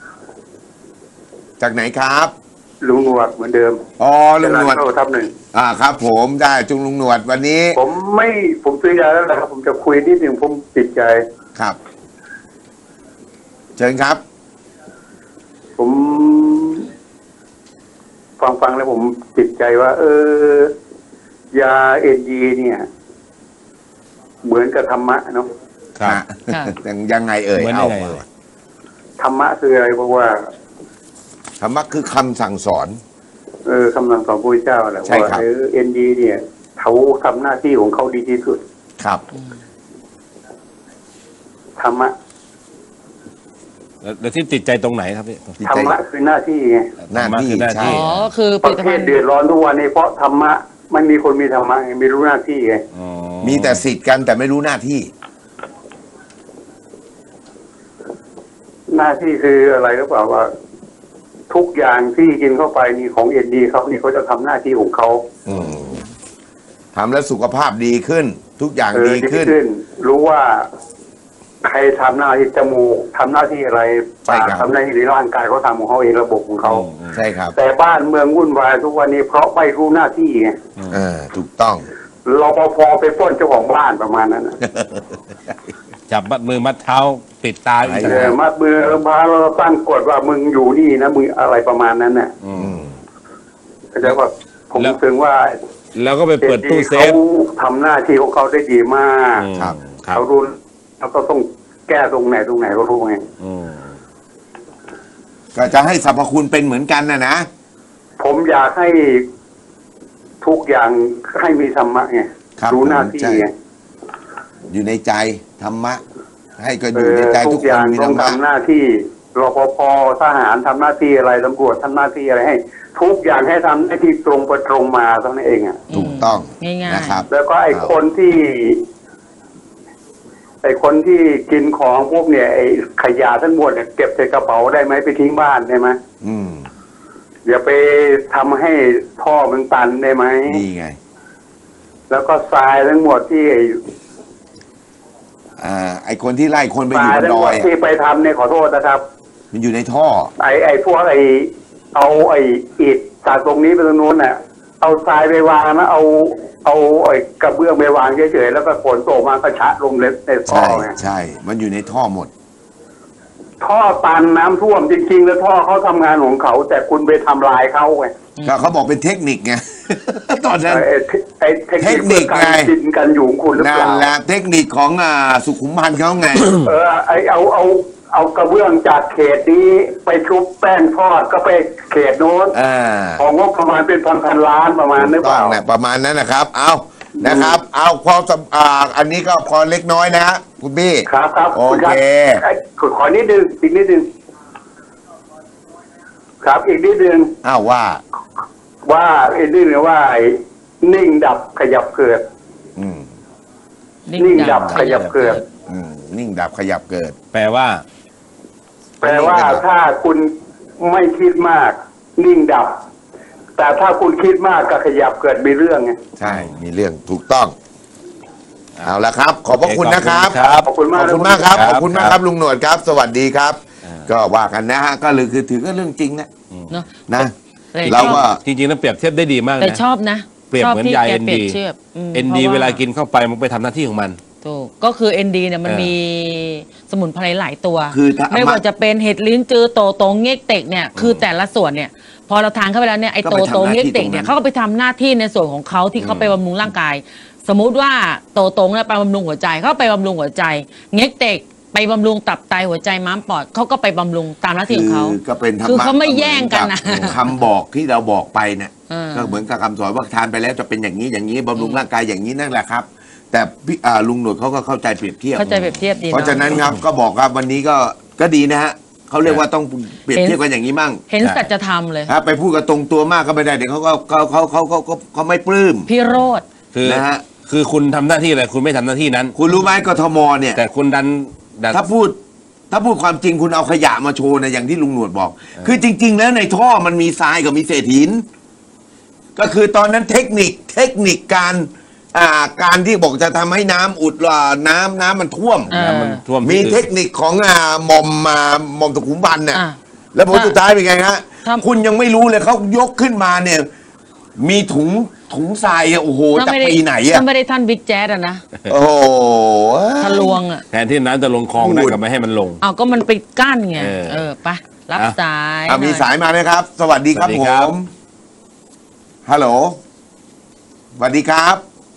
จากไหนครับลุงหนวดเหมือนเดิมอ๋อลุงหนวดเเข้าทับหนึ่งอ่าครับ ผมได้จุงลุงหนวดวันนี้ผมไม่ผมซื้อยาแล้วนะครับ ผมจะคุยนิดหนึ่งผมติดใจครับ เชิญครับผม ฟังฟังแล้วผมติดใจว่า เออยาเอ็นจีเนี่ย เหมือนกับธรรมะเนาะครับค่ะยังยังไงเอ่ยเหมือนเอายังไงเอ่ยธรรมะคืออะไรเพราะว่าธรรมะคือคำสั่งสอนเออคำสั่งของพระเจ้าแหละใช่ว่าครับเออเอ็นจีเนี่ยเขาทำหน้าที่ของเขาดีที่สุดครับธรรมะแล้วแล้วที่ติดใจตรงไหนครับพี่จิตธรใจรมะคือหน้าที่ไงหน้าที่ธรรมะคือหน้าที่ใช่อ๋อคือผปลิระตเทภัศณฑ์เดือดร้อนทุกวันนี้เพราะธรรมะไม่มีคนมีธรรมะไงไม่รู้หน้าที่ไงอ๋อมีแต่สิทธิ์กันแต่ไม่รู้หน้าที่หน้าที่คืออะไรหรือเปล่าว่า ทุกอย่างที่กินเข้าไปนี่ของเอ็นดีเขานี่เขาจะทำหน้าที่ของเขาอืมทำแล้วสุขภาพดีขึ้น ทุกอย่างเออดีดีขึ้นขึ้น รู้ว่า ใครทำหน้าที่จมูกทำหน้าที่อะไรใช่ปากครับทำหน้าที่ในร่างกายเขาทำของเขาเองระบบของเขาใช่ครับแต่บ้านเมืองวุ่นวายทุกวันนี้เพราะไม่รู้หน้าที่ไงเออถูกต้องรปภไปปล้นเจ้าของบ้านประมาณนั้นน่ะจับมัดมือมัดเท้าปิดตาอีกใช่เออมาเบื่อพาเราตั้งกฎว่ามึงอยู่นี่นะมึงอะไรประมาณนั้นน่ะอืมอืมเข้าใจว่าผมแล้วถึงว่าแล้วก็ไปเปิดตู้เซฟเขาทำหน้าที่ของเขาได้ดีมากอืมครับครับเขารู้แล้วก็ต้องแก้ตรงไหนตรงไหนก็รู้ไงอืมก็จะให้สรรพคุณเป็นเหมือนกันนะนะผมอยากให้ทุกอย่างให้มีธรรมะไงครับรู้หน้าที่ใช่ไงอยู่ในใจธรรมะ ให้ก็อเอยู่ในอใจทุทุกกอคย่าน งมีต้ธอรง รมะทำหน้าที่รปภทหารทำหน้าที่อะไรตำรวจทำหน้าที่อะไรให้ ทุกอย่างให้ทำหน้าที่ตรงไปตรงมาเท่านั้นเองอ่ะถูกต้องง่ายๆนะครับแล้วก็ไอ้ครับคนที่ ไอ้คนที่กินของพวกเนี่ยไอ้ขยะทั้งหมดเนี่ยเก็บใส่กระเป๋าได้ไหมไปทิ้งบ้านได้ไหมอืมอย่าไปทำให้ท่อมันตันได้ไหมนี่ไงแล้วก็ทรายทั้งหมดที่ไอ้อ่า ไอคนที่ไล่คนไปทอรายู่ยบนทั้งดหมอดยที่ไปทำเนี่ยขอโทษนะครับมันอยู่ในท่อไอ้ไอ้พวกไอ้เอาไอ้อิฐจากตรงนี้ไปตรงนู้นน่ะ เอาทรายไปวางนะเอาเอาไอ้กระเบื้องไปวางเฉยๆแล้วก็ฝนตกมาก็ชะลงในท่อใช่ไงใช่ มันอยู่ในท่อหมดท่อตันน้ำท่วมจริงๆ แล้วท่อเขาทำงานของเขา แต่คุณไปทำลายเขาไงก็เขาบอกเป็นเทคนิคไง ตอนนั้นไอ้ไอ้ไอ้เทคนิคการไงกินกันอยู่ของคุณหรือเปนั่นล่าแหละเทคนิคของอ่าสุขุมพันธ์เขาไงเออไอเอาเอาเอากระเบื้องจากเขตนี้ไปชุบแป้งทอดก็ไปเขตโน้นอ่าของงบประมาณเป็นพันพันๆล้านประมาณนึกเปต้อล่างนะประมาณนั้นนะครับ เอานะครับ เอาพอสำอ่าอันนี้ก็พอเล็กน้อยนะคุณพี่ครับครับโอเคไอ้ขอขอนิดนึงอีกนิดนึงครับอีกนิดนึงอ้าวว่าว่าอีกนิดนึงว่าไอ้นิ่งดับขยับเกิดอืมนิ่งดับขยับเกิดอืมนิ่งดับขยับเกิดแปลว่าแปลว่าถ้าคุณไม่คิดมาก นิ่งดับ แต่ถ้าคุณคิดมากก็ขยับเกิดมีเรื่องไงใช่ มีเรื่องถูกต้อง เอาละครับ ขอบพระคุณนะครับครับขอบคุณมากขอบคุณมากครับครับขอบคุณมากครับลุงหนวดครับ สวัสดีครับก็ว่ากันนะฮะก็เลยคือถือก็เรื่องจริงนะเนาะนะแต่เราก็จริงๆแล้วเปรียบเทียบได้ดีมากแต่นะชอบนะเปรียบชอบเหมือนที่ยาแกเอ็นเปรียดีบเทียบมเอ็นพดีระเวลากินเข้าไปมันไปทำหน้าที่ของมันถูกก็คือ เอ็น ดี เนี่ยมันเออมีสมุนไพรหลายตัวคือถ้าไม่ว่าจะเป็นเห็ดลิ้นจือโตโตเง็กเต็กเนี่ยคือแต่ละส่วนเนี่ยพอเราทานเข้าไปแล้วเนี่ยไอก็โตไปโตทำหน้าเง็กที่เต็กตรงนั้นเนี่ยเขาก็ไปทำหน้าที่ในส่วนของเขาที่เขาไปบำรุงร่างกาย สมมุติว่าโตโตเนี่ยไปบำรุงหัวใจเขาไปบำรุงหัวใจเง็กเต็กไปบำรุงตับไตหัวใจม้ามปอดเขาก็ไปบำรุงตามหน้าที่ของเขาคือก็เป็นธรรมะคือเขาไม่แย่งกันนะเหมือกับคำบอกที่เราบอกไปเนี่ยเออก็เหมือนกับคำสอนว่าทานไปแล้วจะเป็นอย่างนี้อย่างนี้บำรุงร่างกายอย่างนี้นั่นแหละครับ แต่พี่อ่าลุงหนวดเขาก็เข้าใจเปรียบเทียบเข้าใจเปรียบเทียบดีเพราะฉะนั้นครับก็บอกครับวันนี้ก็ก็ดีนะฮะเขาเรียกว่าต้องเปรียบเทียบกันอย่างนี้มั่งเห็นสัจธรรมเลยฮะไปพูดกับตรงตัวมากก็ไม่ได้เดี๋ยวเขาก็เขาเขาเขาเขาเขาเขาไม่ปลื้มพี่โรดคือนะฮะคือคุณทำหน้าที่อะไรคุณไม่ทำหน้าที่นั้นคุณรู้ไหมกทมเนี่ยแต่คุณดันดันถ้าพูดถ้าพูดความจริงคุณเอาขยะมาโชว์นะอย่างที่ลุงหนวดบอก คือจริง ๆ แล้วในท่อมันมีทรายกับมีเศษหิน ก็คือตอนนั้นเทคนิคเทคนิคการอ่าการที่บอกจะทำให้น้ำอุดอ่าน้ำน้ำมันท่วมอ่าน้ำมันท่วมมีที่อื่นเทคนิคของอ่าหม่อมมาหม่อมสุขุมพันธ์เนี่ยอ่ะแล้วผลสุดท้ายเป็นไงฮะถ้าคุณยังไม่รู้เลยเขายกขึ้นมาเนี่ย มีถุงถุงทรายอะโอ้โหจากปีไหนอะถ้าไม่ได้ท่านบิ๊กแจ๊ดอะนะโอ้โหทะลวงอะแทนที่น้ำจะลงคลองพูดได้ก็ไม่ให้มันลงเอาก็มันไปกั้นไงเออเออไปรับอ่ะสายอ่ะมีหน่อสายมาไหมครับ สวัสดีครับสวัสดีผครับมฮัลโหลสวัสดีครับ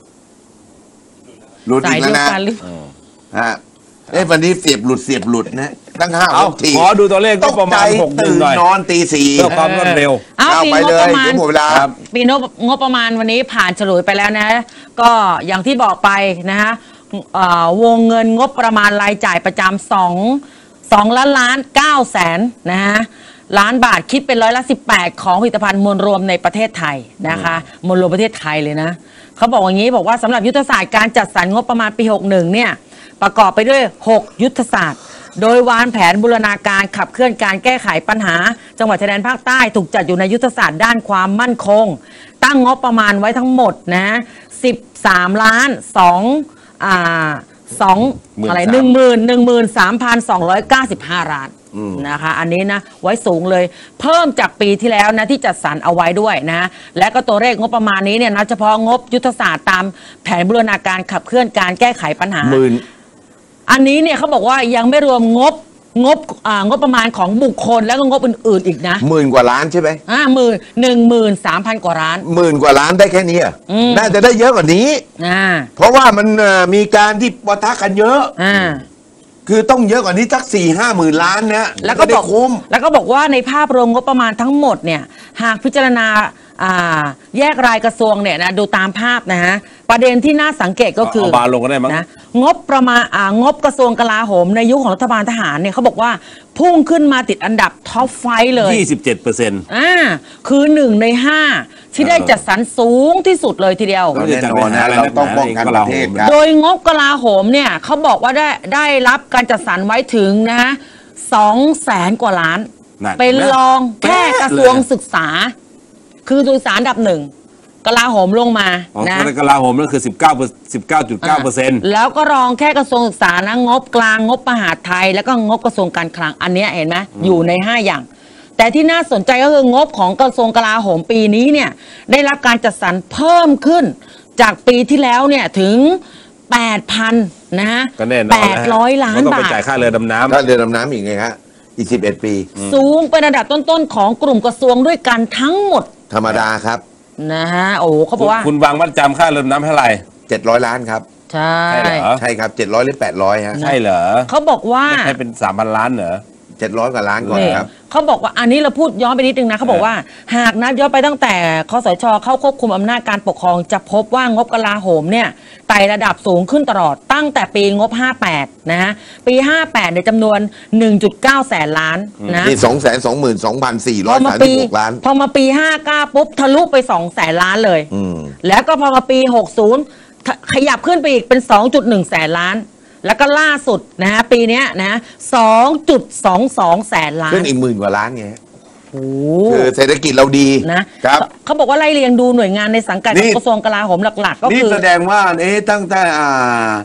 หลุดสาอียกแล้เดีวยวนะกันหรือฮะเอ้วันนี้เสียบหลุดเสียบหลุดนะตั้งห้าเอาหกทีขอดูตัวเลขตก็กประใจมาณหกหนึ่ตื่งนหน่อยนอนตีสี่เพื่อความรวดเร็วเอาเอาปีไปงบเลปยระมาณเดี๋ยวหมดเวลาครับปีงบงบประมาณวันนี้ผ่านฉลุยไปแล้วนะ ก็อย่างที่บอกไปนะฮะเอ่อวงเงินงบประมาณรายจ่ายประจำสองสองล้านล้านเก้าแสนนะฮะล้านบาทคิดเป็นร้อยละสิบแปดของผลิตภัณฑ์มวลรวมในประเทศไทยนะคะมวลรวมประเทศไทยเลยนะเขาบอกอย่างนี้บอกว่าสำหรับยุทธศาสตร์การจัดสรรงบประมาณปีหกสิบเอ็ดเนี่ยประกอบไปด้วยหกยุทธศาสตร์ โดยวางแผนบูรณาการขับเคลื่อนการแก้ไขปัญหา จังหวัดชายแดนภาคใต้ถูกจัดอยู่ในยุทธศาสตร์ด้านความมั่นคง ตั้งงบประมาณไว้ทั้งหมดนะสิบสามล้านสองอ่าสองอะไรหนึ่งหมื่นหนึ่งหมื่นสามพันสองร้อยเก้าสิบห้าล้านนะคะอันนี้นะไว้สูงเลยเพิ่มจากปีที่แล้วนะที่จัดสรรเอาไว้ด้วยนะและก็ตัวเลขงบประมาณนี้เนี่ยนะเฉพาะงบยุทธศาสตร์ตามแผนบูรณาการขับเคลื่อนการแก้ไขปัญหาหมื่นอันนี้เนี่ยเขาบอกว่ายังไม่รวมงบงบอ่างบประมาณของบุคคลแล้วก็งบอื่นๆอีกนะหมื่นกว่าล้านใช่ไหมอ่าหมื่นหนึ่งหมื่นสามพันกว่าล้านหมื่นกว่าล้านได้แค่นี้อะอืมน่าจะได้เยอะกว่านี้อ่าเพราะว่ามันเอ่อมีการที่ปะทะกันเยอะอ่าคือต้องเยอะกว่านี้สักสี่ห้าหมื่นล้านนะแล้วก็จะได้บอกคุ้มแล้วก็บอกว่าในภาพรวมงบประมาณทั้งหมดเนี่ยหากพิจารณาอ่าแยกรายกระทรวงเนี่ยนะดูตามภาพนะฮะประเด็นที่น่าสังเกตก็คือเอาบาร์ลงก็ได้มั้งนะงบประมาณอ่างบกระทรวงกลาโหมในยุคของรัฐบาลทหารเนี่ยเขาบอกว่าพุ่งขึ้นมาติดอันดับท็อปไฟว์เลยยี่สิบเจ็ดเปอร์เซ็นต์อ่าคือหนึ่งในห้าที่ได้จัดสรรสูงที่สุดเลยทีเดียวก็แน่นอนนะเราต้องป้องกันประเทศครับโดยงบกลาโหมเนี่ยเขาบอกว่าได้ได้รับการจัดสรรไว้ถึงนะฮะสองแสนกว่าล้านนั่นเป็นเห็นไหมรองแค่แป๊ะกระทรวงเลยศึกษา คือศึกษาอันดับหนึ่งกลาโหมลงมาอ๋อนะกลาโหมนั่นคือสิบเก้าสิบเก้าจุดเก้าเปอร์เซ็นต์แล้วก็รองแค่กระทรวงศึกษานะงบกลางงบมหาดไทย แล้วก็งบกระทรวงการคลังอันเนี้ยเห็นไหมอยู่ในห้าอย่าง แต่ที่น่าสนใจก็คืองบของกระทรวงกลาโหมปีนี้เนี่ยได้รับการจัดสรรเพิ่มขึ้นจากปีที่แล้วเนี่ยถึง แปดพัน นะฮะก็แน่นอนแปดร้อยล้านก็ต้องไปบาทจ่ายค่าเรือดำน้ำถ้าเรือดำน้ำอีกไงฮะอีกสิบเอ็ดปีสูงเป็นระดับต้นๆของกลุ่มกระทรวงด้วยกันทั้งหมดธรรมดาครับนะฮะโอ้โหเขาบอกว่าคุณวางมัดจำค่าเรือดำน้ำเท่าไหร่เจ็ดร้อยล้านครับใช่ใช่เหรอใช่ครับเจ็ดร้อยหรือแปดร้อยฮะใช่เหรอเขาบอกว่าไม่ใช่เป็นสามพันล้านเหรอเจ็ดร้อยกว่าล้านก่อนนี่ครับเขาบอกว่าอันนี้เราพูดย้อนไปนิดนึงนะเขาบอกว่า หากนับย้อนไปตั้งแต่คสชเข้าควบคุมอำนาจการปกครองจะพบว่างบกลาโหมเนี่ยไต่ระดับสูงขึ้นตลอดตั้งแต่ปีงบห้าแปดนะฮะปีห้าแปดในยจำนวน หนึ่งจุดเก้า แสนล้านนะนี่สองแสนสองหมื่นสองพันสี่พร้ออย มาสามปีสิบหกล้านพอมาปีห้าเก้าปุ๊บทะลุไปสองแสนล้านเลยอืมแล้วก็พอมาปีหกสิบขยับขึ้นไปอีกเป็น สองจุดหนึ่ง แสนล้าน แล้วก็ล่าสุดนะฮะปีเนี้ยนะ สองจุดสองสอง แสนล้านขึ้นอีกหมื่นกว่าล้านไงโอ้คือเศรษฐกิจเราดีนะครับ เขาบอกว่าไล่เรียงดูหน่วยงานในสังกัดนี่ของกระทรวงกลาโหมหลักๆ ก็นี่คือแสดงว่าเอ๊ะตั้งแต่อ่า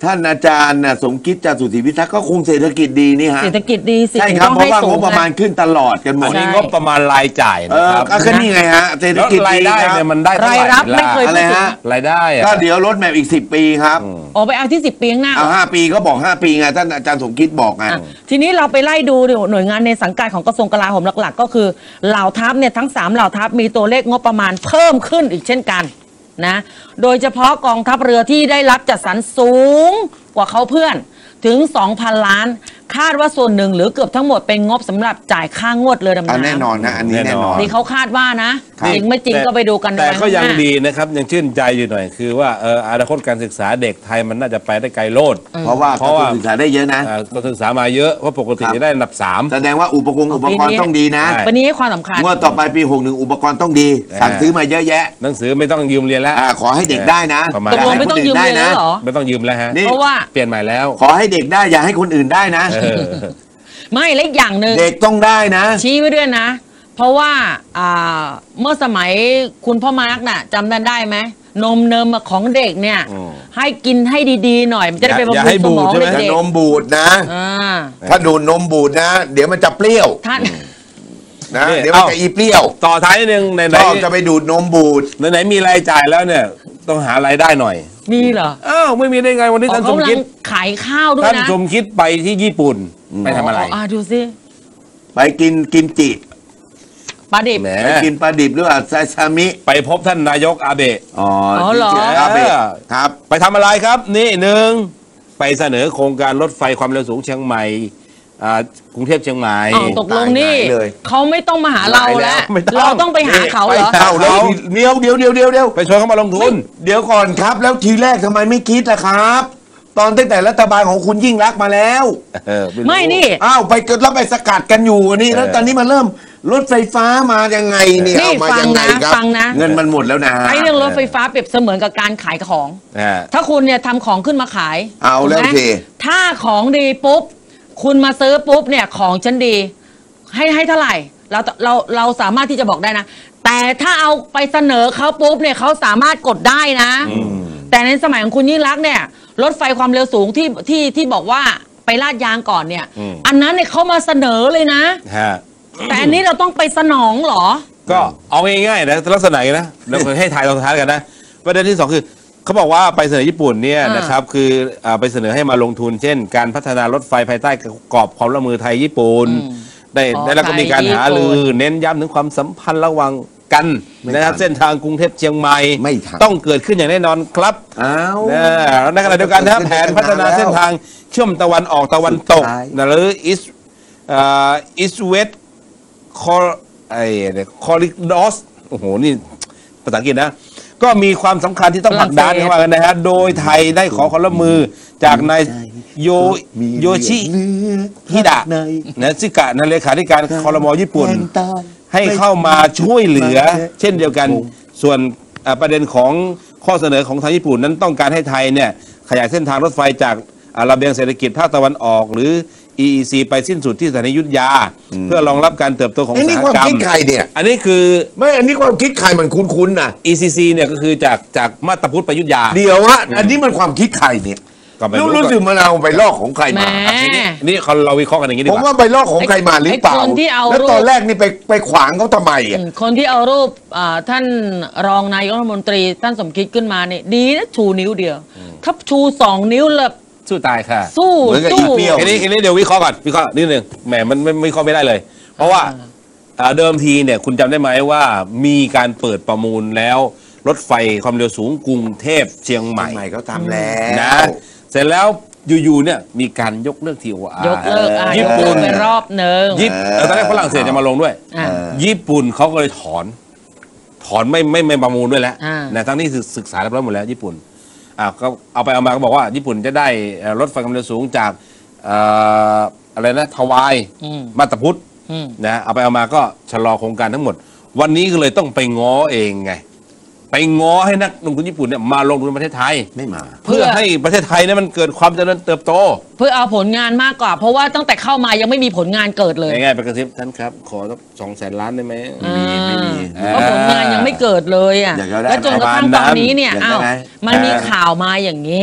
ท่านอาจารย์น่ะสมคิดจารุศรีพิทักษ์ก็คงเศรษฐกิจดีนี่ฮะเศรษฐกิจดีสิใช่ครับต้องเพราะว่าให้สูงบประมาณขึ้นตลอดกันหมอัดนนี้งบประมาณรายจ่ายเอนะอครับก็นี่ไงฮะเศรษฐแล้วกิจรายดีได้ครัเนี่ยบมันได้เท่าไหรายรับล่ะไม่เคยอะไรฮะรายได้อะก็เดี๋ยวรถแมพอีกสิบปีครับออกไปเอาที่สิบปีข้างหน้าเอาห้าปีก็บอกห้าปีไงท่านอาจารย์สมคิดบอกไงอ่ะทีนี้เราไปไล่ดูหน่วยงานในสังกัดของกระทรวงกลาโหมหลักๆ ก็คือเหล่าทัพเนี่ยทั้งสามเหล่าทัพมีตัวเลขงบประมาณเพิ่มขึ้นอีกเช่นกันนะโดยเฉพาะกองทัพเรือที่ได้รับจัดสรรสูงกว่าเขาเพื่อนถึง สองพัน ล้านคาดว่าส่วนหนึ่งหรือเกือบทั้งหมดเป็นงบสำหรับจ่ายค่างวดเรือดำอ่ะน้ำแน่นอนนะอันนี้แน่นอนนี่เขาคาดว่านะจริงไม่จริงก็ไปดูกันแต่วันก็ยังข้าหน้าดีนะครับยังชื่นใจอยู่หน่อย คือว่าเอออนาคตการศึกษาเด็กไทยมันน่าจะไปได้ไกลโลดเพราะว่าเพราะว่าศึกษาได้เยอะนะอ่าก็ศึกษามาเยอะเพราะปกติครับจะได้อันดับสามแสดงว่าอุปกรณ์อุปกรณ์ต้องดีนะใช่วันนี้ให้ความสำคัญงวดต่อไปปีหกหนึ่งอุปกรณ์ต้องดี สั่งซื้อมาเยอะแยะหนังสือไม่ต้องยืมเรียนแล้วอ่าขอให้เด็กได้นะประมาณตกลงไม่ต้องยืมเงินแล้วเหรอไม่ต้องยืมแล้วฮะนี่เพราะว่าเปลี่ยนใหม่แล้วขอให้เด็กได้อย่าให้คนอื่นได้นะเออไม่และอีกอย่างหนึ่งเด็กต้องได้นะชี้ไว้ด้วยนะ เพราะว่าอ่าเมื่อสมัยคุณพ่อมาร์กน่ะจำได้ไหมนมเนมของเด็กเนี่ยอืมให้กินให้ดีๆหน่อย มันจะได้ไปอย่าบำให้รุงสมองบูดใช่ไหมเด็ถ้าก นมบูดนะๆอ่าถ้าดูดนมบูดนะ เดี๋ยวมันจะเปรี้ยวท่านนะนี่เดี๋ยวมันเอ้าจะอีเปรี้ยวต่อท้ายนิดนึงไหนชอบจะไปดูดนมบูดไหนไหนๆมีรายจ่ายแล้วเนี่ยต้องหารายได้หน่อยมีเหรออ้าวไม่มีได้ไงวันนี้อ๋อท่านสเขามกำลัคิดงขายข้าวด้วยท่านนะสมคิดไปที่ญี่ปุ่นไปทำอะไรอ่าดูสิไปกินกิมจิปลาดิบแหมไปกินปลาดิบหรือว่าซาซามิไปพบท่านนายกอาเบะอ๋ออ๋อเหรอที่อาเบะครับไปทำอะไรครับ นี่หนึ่งไปเสนอโครงการรถไฟความเร็วสูงเชียงใหม่อ่ากรุงเทพเชียงใหม่อ๋อตกลงนี่ตายเลยเขาไม่ต้องมาหาเราแล้วไม่ต้องเราต้องไปหาเขาเหรอไปหเอาแล้วทีเดียวเดียวเดียวเดียวเดียวไปชวนเขามาลงทุนเดี๋ยวก่อนครับ แล้วทีแรกทำไมไม่คิดล่ะครับ ตอนตั้งแต่รัฐบาลของคุณยิ่งรักษณ์มาแล้วเออรู้ไม่นี่อ้าวไปก็แล้วไปสกัดกันอยู่นี่แล้วเออตอนนี้มันเริ่มรถไฟฟ้ามายังไงเนี่ยนี่เอามาฟังยังไงนะครับ ฟังนะเงินมันหมดแล้วนะไอ้เรื่องรถไฟฟ้าเปรียบเสมือนกับการขายของอ่าถ้าคุณเนี่ยทำของขึ้นมาขายเอาแล้วถูกไหมสิถ้าของดีปุ๊บ คุณมาซื้อปุ๊บเนี่ยของฉันดี ให้ให้เท่าไหร่ เราเราเราสามารถที่จะบอกได้นะ แต่ถ้าเอาไปเสนอเขาปุ๊บเนี่ยเขาสามารถกดได้นะ แต่ในสมัยของคุณยิ่งรักษณ์เนี่ยรถไฟความเร็วสูงที่ที่ที่บอกว่าไปลาดยางก่อนเนี่ยอืมอันนั้นเนี่ยเขามาเสนอเลยนะฮะแต่อันนี้เราต้องไปสนองเหรอก็เอาง่ายๆนะลักษณะอย่างนี้นะเราให้ทายลองท้ายกันนะประเด็นที่สองคือเขาบอกว่าไปเสนอญี่ปุ่นเนี่ยอ่านนะครับคืออ่าไปเสนอให้มาลงทุน เช่น การพัฒนารถไฟภายใต้กรอบความร่วมมือไทยญี่ปุ่นได้อ๋อได้แล้วก็มีการไทยญี่หาปุ่นรือเน้นย้ำถึงความสัมพันธ์ระหว่างกันนะครับเส้นทางกรุงเทพเชียงใหม่ไม่ทันต้องเกิดขึ้นอย่างแน่นอนครับอ้าวนะแล้วในขณะเดียวกันนะครับแผนพัฒนาเส้นทางเชื่อมตะวันออกตะวันตกสุดท้ายนะหรือ east อ่า east west คอไอ้เนี่ยคอริดอสโอ้โห นี่ภาษาอังกฤษนะ ก็มีความสำคัญที่ต้องผลักดันฝรั่งเศสเข้ามากันนะฮะ โดยไทยได้ขอความร่วมมือจากนายโยโยชิฮิดะนะซิกะนันเลขาธิการคอรมอญี่ปุ่น ให้เข้ามาช่วยเหลือ เช่นเดียวกัน ส่วนอ่าประเด็นของข้อเสนอของทางญี่ปุ่นนั้นต้องการให้ไทยเนี่ยขยายเส้นทางรถไฟจากอ่าระเบียงเศรษฐกิจภาคตะวันออกหรือ อี อี ซี ไปสิ้นสุดที่สถานีอยุธยา เพื่อรองรับการเติบโตของไอ้อุตนี่สาหความกรรมคิดใครเนี่ยอันนี้คือไม่อันนี้ความคิดใครมันคุ้นๆนะอี ซี ซี เนี่ยก็คือจากจากมาตาพุทธไปอยุธยาเดี๋ยวฮะอันนี้มันความคิดใครเนี่ยก็ไม่รู้รู้รู้สึกมันเอาไปลอกของใครแหมมานี่เขาเราวิเคราะห์กันอย่างนี้ดีผมกว่าว่าไปลอกของใครมาหรือเปล่าไอ้คนที่เอาแล้วรูปตอนแรกนี่ไปไปขวางเขาทำไมอ่ะอืมคนที่เอารูปอ่าท่านรองนายกรัฐมนตรีท่านสมคิดขึ้นมาเนี่ยดีนะชูนิ้วเดียว ถ้าชูสองนิ้วแล้วสู้ตายค่ะสู้เหมือนกับสู้อีเปรี้ยวทีนี้ทีนี้เดี๋ยววิเคราะห์ก่อนวิเคราะห์นิดนึงแหมมันไม่ไม่วิเคราะห์ไม่ได้เลย เพราะว่าอ่าเดิมทีเนี่ยคุณจำได้ไหมว่ามีการเปิดประมูลแล้วรถไฟความเร็วสูงกรุงเทพเชียงใหม่ใหม่เขาทำแล้วนะเสร็จแล้วอยู่ๆเนี่ยมีการยกเลิก ที โอ อาร์ยกเลิกอ่ะญี่ปุ่นยกเลิกไปรอบหนึ่งญี่ปุ่นแล้วตอนแรกฝรั่งเศสจะมาลงด้วยอ่ะญี่ปุ่นเขาก็เลยถอน ถอนไม่ไม่ไม่ประมูลด้วยแล้วอ่านะทั้งที่ศึกษาเรียบร้อยหมดแล้วญี่ปุ่นอ่าก็เอาไปเอามาก็บอกว่าญี่ปุ่นจะได้เอ่อรถไฟความเร็วสูงจากเอ่ออะไรนะทวายอืมมาตาพุทธอืมนะเอาไปเอามาก็ชะลอโครงการทั้งหมด วันนี้ก็เลยต้องไปง้อเองไง ไปง้อให้นักลงทุนญี่ปุ่นเนี่ยมาลงทุนในประเทศไทยไม่มาเพื่อให้ประเทศไทยเนี่ยมันเกิดความเจริญเติบโตเพื่อเอาผลงานมากกว่า เพราะว่าตั้งแต่เข้ามายังไม่มีผลงานเกิดเลยง่ายๆไปกระซิบท่านครับ ขอสักสองแสนล้านได้ไหมอ่าไม่มีเพราะผลงานยังไม่เกิดเลยอ่ะอยากจะได้แล้วจนกระทั่งตอนนี้เนี่ยอยากได้อ้าวไหมมันมีข่าวมาอย่างนี้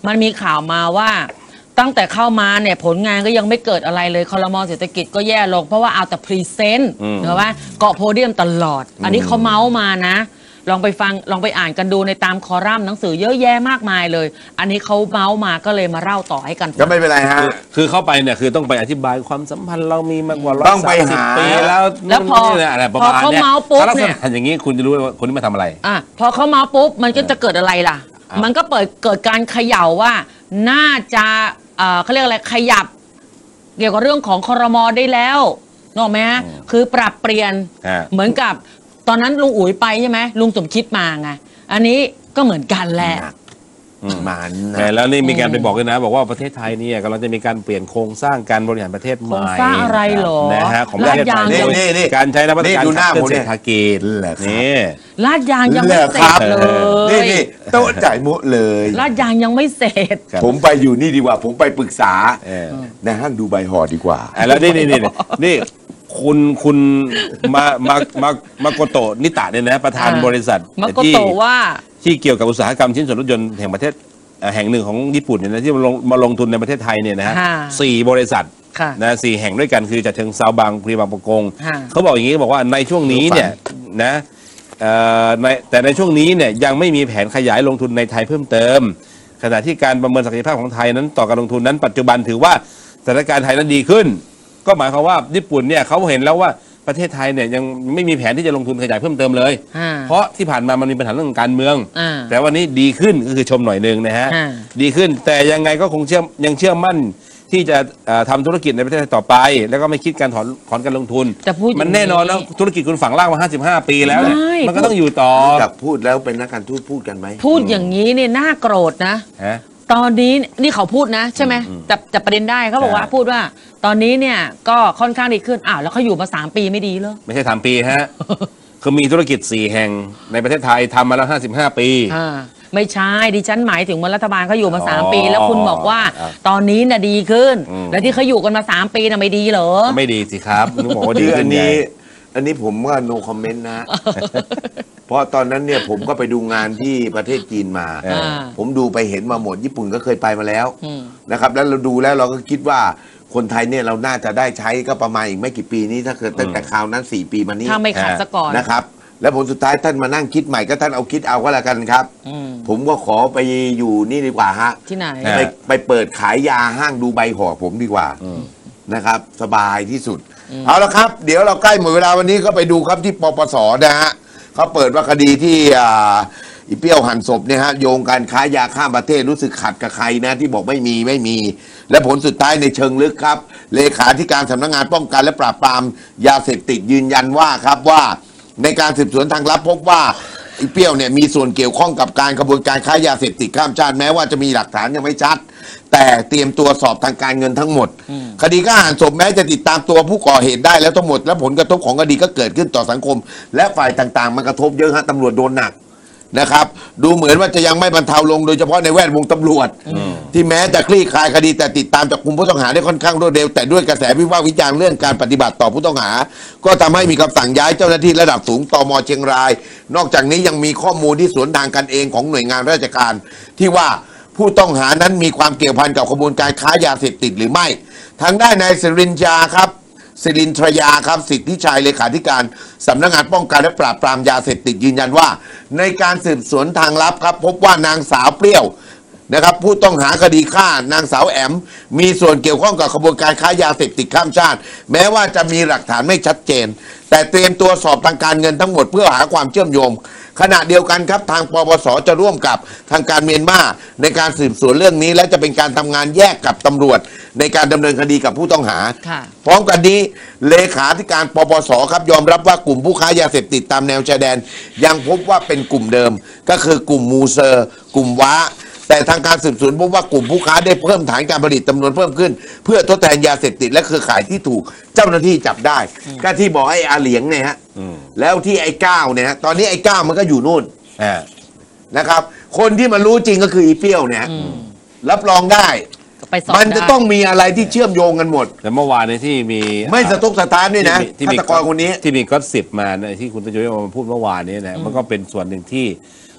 มันมีข่าวมาว่าตั้งแต่เข้ามาเนี่ยผลงานก็ยังไม่เกิดอะไรเลยครม.เศรษฐกิจก็แย่ลงเพราะว่าเอาแต่พรีเซนต์เห็นไหมเกาะโพเดียมตลอดอันนี้เขาเมาส์มานะลองไปฟังลองไปอ่านกันดูในตามคอลัมน์หนังสือเยอะแยะมากมายเลยอันนี้เขาเมาส์มาก็เลยมาเล่าต่อให้กันฟังก็ไม่เป็นไรฮะคือเข้าไปเนี่ยคือต้องไปอธิบายความสัมพันธ์เรามีมากกว่าร้อยต้องไปหาปีแล้วแล้วพอนู่นนี่อะไรประมาณพอเขาเนี้ยเมาส์ปุ๊บถ้าลักษเนี่ยณะอย่างนี้คุณจะรู้ว่าคนที่มาทำอะไรอ่ะพอเขาเมาปุ๊บมันก็จะเกิดอะไรล่ะอ่ะมันก็เปิดเกิดการเขย่าว่าน่าจะเอ่อเขาเรียกอะไรขยับ เกี่ยวกับเรื่องของครม.ได้แล้วนึกออกไหมฮะคือปรับเปลี่ยนอ่าเหมือนกับตอนนั้นลุงอุ๋ยไปใช่ไหมลุงสมคิดมาไงอันนี้ก็เหมือนกันแหละมันแต่แล้วนี่มีการไปบอกเลยนะ บอกว่าประเทศไทยเนี่ยกำลังจะมีการเปลี่ยนโครงสร้างการบริหารประเทศใหม่โครงสร้างอะไรเหรอนะฮะของประเทศไทยลาดยางนี่นี่นี่การใช้นวัตกรรมนี่ดูหน้าขับผมเคลื่เนี่อย นเศรษฐกิจแหละครับนี่ลาดยางยังไม่เสร็ครัจบเลนี่ยนี่โต๊ะจ่ายมุเลยลาดยางยังไม่เสร็จครับผมไปอยู่นี่ดีกว่า ผมไปปรึกษาเออในห้างดูไบหอดีกว่าอ่ะแล้วนี่นี่นี่นี่คุณคุณมามามามาโกโตะนิตะเนี่ยนะประธานอ่าบริษัทมาโกที่โตะว่าที่เกี่ยวกับอุตสาหกรรมชิ้นส่วนรถยนต์แห่งประเทศเอ่อแห่งหนึ่งของญี่ปุ่นเนี่ยนะที่มาลงมาลงทุนในประเทศไทยเนี่ยนะฮะค่ะสี่บริษัทค่ะนะสี่แห่งด้วยกันคือจากเชิงซาวบางพลีบางประกงค่ะเขาบอกอย่างนี้บอกว่าในช่วงนี้เนี่ยนะเอ่อในแต่ในช่วงนี้เนี่ยยังไม่มีแผนขยายลงทุนในไทยเพิ่มเติม ขณะที่การประเมินศักยภาพของไทยนั้นต่อการลงทุนนั้นปัจจุบันถือว่าสถานการณ์ไทยนั้นดีขึ้น ก็หมายความว่าญี่ปุ่นเนี่ยเขาเห็นแล้วว่าประเทศไทยเนี่ยยังไม่มีแผนที่จะลงทุนขยายเพิ่มเติมเลยอ่าเพราะที่ผ่านมามันมีปัญหาเรื่องการเมืองอ่าแต่วันนี้ดีขึ้นก็คือชมหน่อยหนึ่งนะฮะอ่าดีขึ้นแต่ยังไงก็คงเชื่อยังเชื่อมั่นที่จะเอ่อทำธุรกิจในประเทศไทยต่อไป แล้วก็ไม่คิดการถอนถอนการลงทุนแต่พูดมันแน่นอนแล้วธุรกิจคุณฝังรากมาห้าสิบห้าปีแล้วเนี่ยไม่มันก็ต้องอยู่ต่อจากพูดแล้วเป็นนักการทูตพูดกันไหมพูดอย่างนี้เนี่ยน่าโกรธนะฮะตอนนี้นี่เขาพูดนะใช่ไหมจับจับประเด็นได้เขาบอกว่าใช่พูดว่า ตอนนี้เนี่ยก็ค่อนข้างดีขึ้นอ้าวแล้วเขาอยู่มาสามปีไม่ดีเหรอไม่ใช่ทำปีฮะ คือมีธุรกิจสี่แห่งในประเทศไทยทำมาแล้วห้าสิบห้าปีอ่าไม่ใช่ดิฉันหมายถึงว่ารัฐบาลเขาอยู่มาสามอ๋อปี แล้วคุณบอกว่าอ่ะตอนนี้น่ะดีขึ้นอืมแล้วที่เขาอยู่กันมาสามปีน่ะไม่ดีเหรอไม่ดีสิครับนึกบอกว่าดีคือขึ้อันนไงนี้ อันนี้ผมว่า no comment นะ เพราะตอนนั้นเนี่ยผมก็ไปดูงานที่ประเทศจีนมาอ่าผมดูไปเห็นมาหมดญี่ปุ่นก็เคยไปมาแล้วอืมนะครับ แล้วเราดูแล้วเราก็คิดว่าคนไทยเนี่ยเราน่าจะได้ใช้ก็ประมาณอีกไม่กี่ปีนี้ถ้าเกิดตั้งแต่คราวนั้นสี่ปีมานี้ถ้าไม่ขัดซะก่อนนะครับ แล้วผลสุดท้ายท่านมานั่งคิดใหม่ก็ท่านเอาคิดเอาก็แล้วกันครับอืมผมก็ขอไปอยู่นี่ดีกว่าฮะที่ไหนอ่าไปไปเปิดขายยาห้างดูใบห่อผมดีกว่านะครับ สบายที่สุด เอาละครับ เดี๋ยวเราใกล้หมดเวลาวันนี้ก็ไปดูครับที่ปปสนะฮะเขาเปิดว่าคดีที่อ่าอีเปรี้ยวหั่นศพเนี่ยฮะโยงการค้ายาข้ามประเทศรู้สึกขัดกับใครนะที่บอกไม่มีไม่มี และผลสุดท้ายในเชิงลึกครับเลขาธิการสำนักงานป้องกันและปราบปรามยาเสพติดยืนยันว่าครับว่าในการสืบสวนทางลับพบว่าอีเปรี้ยวเนี่ยมีส่วนเกี่ยวข้องกับการกระบวนการค้ายาเสพติดข้ามชาติแม้ว่าจะมีหลักฐานยังไม่ชัด แต่เตรียมตัวสอบทางการเงินทั้งหมด คดีฆ่าหันศพแม้จะติดตามตัวผู้ก่อเหตุได้แล้วทั้งหมดและผลกระทบของคดีก็เกิดขึ้นต่อสังคม และฝ่ายต่างๆ มันกระทบเยอะฮะตำรวจโดนหนักนะครับ ดูเหมือนว่าจะยังไม่บรรเทาลงโดยเฉพาะในแวดวงตำรวจ ที่แม้จะคลี่คลายคดีแต่ติดตามจับกุมผู้ต้องหาได้ค่อนข้างรวดเร็วแต่ด้วยกระแสวิพากษ์วิจารณ์เรื่องการปฏิบัติต่อผู้ต้องหา ก็ทำให้มีคำสั่งย้ายเจ้าหน้าที่ระดับสูงตม.เชียงราย นอกจากนี้ยังมีข้อมูลที่สวนทางกันเองของหน่วยงานราชการ ที่ว่าผู้ต้องหานั้นมีความเกี่ยวพันกับกระบวนการค้ายาเสพติดหรือไม่ ทางด้านนายสิรินทราครับสิรินทรยาครับสิทธิชัยเลขาธิการสำนักงานป้องกันและปราบปรามยาเสพติดยืนยันว่า ในการสืบสวนทางลับครับพบว่านางสาวเปรี้ยวนะครับผู้ต้องหาคดีฆ่านางสาวแอมมีส่วนเกี่ยวข้องกับกระบวนการค้ายาเสพติดข้ามชาติ แม้ว่าจะมีหลักฐานไม่ชัดเจน แต่เตรียมตัวสอบทางการเงินทั้งหมดเพื่อหาความเชื่อมโยง ขณะเดียวกันครับทางปปสจะร่วมกับทางการเมียนมาในการสืบสวนเรื่องนี้ และจะเป็นการทำงานแยกกับตำรวจในการดำเนินคดีกับผู้ต้องหาค่ะพร้อมกันนี้เลขาธิการปปสครับยอมรับว่ากลุ่มผู้ค้ายาเสพติดตามแนวชายแดน ยังพบว่าเป็นกลุ่มเดิม ก็คือกลุ่มมูเซอร์ กลุ่มว้า แต่ทางการสืบสวนพบว่ากลุ่มผู้ค้าได้เพิ่มฐานการผลิตจำนวนเพิ่มขึ้น เพื่อทดแทนยาเสพติดและเครือข่ายที่ถูกเจ้าหน้าที่จับได้ก็ที่บอกไอ้อาเหลียงเนี่ยฮะอืมแล้วที่ไอ้ก้าวเนี่ยฮะตอนนี้ไอ้ก้าวมันก็อยู่นู่นอ่านะครับ คนที่มันรู้จริงก็คืออีเปรี้ยวเนี่ยฮะรับรองได้ไปสอบมันจะได้ต้องมีอะไรที่เชื่อมโยงกันหมดแต่เมื่อวานในที่มีไม่สะทกสะท้านด้วยนะที่ฆามีตกรคนนี้ที่มีก็สิบมาเนี่ยที่คุณตะยุยมาพูดเมื่อวานนี้นะมันก็เป็นส่วนหนึ่งที่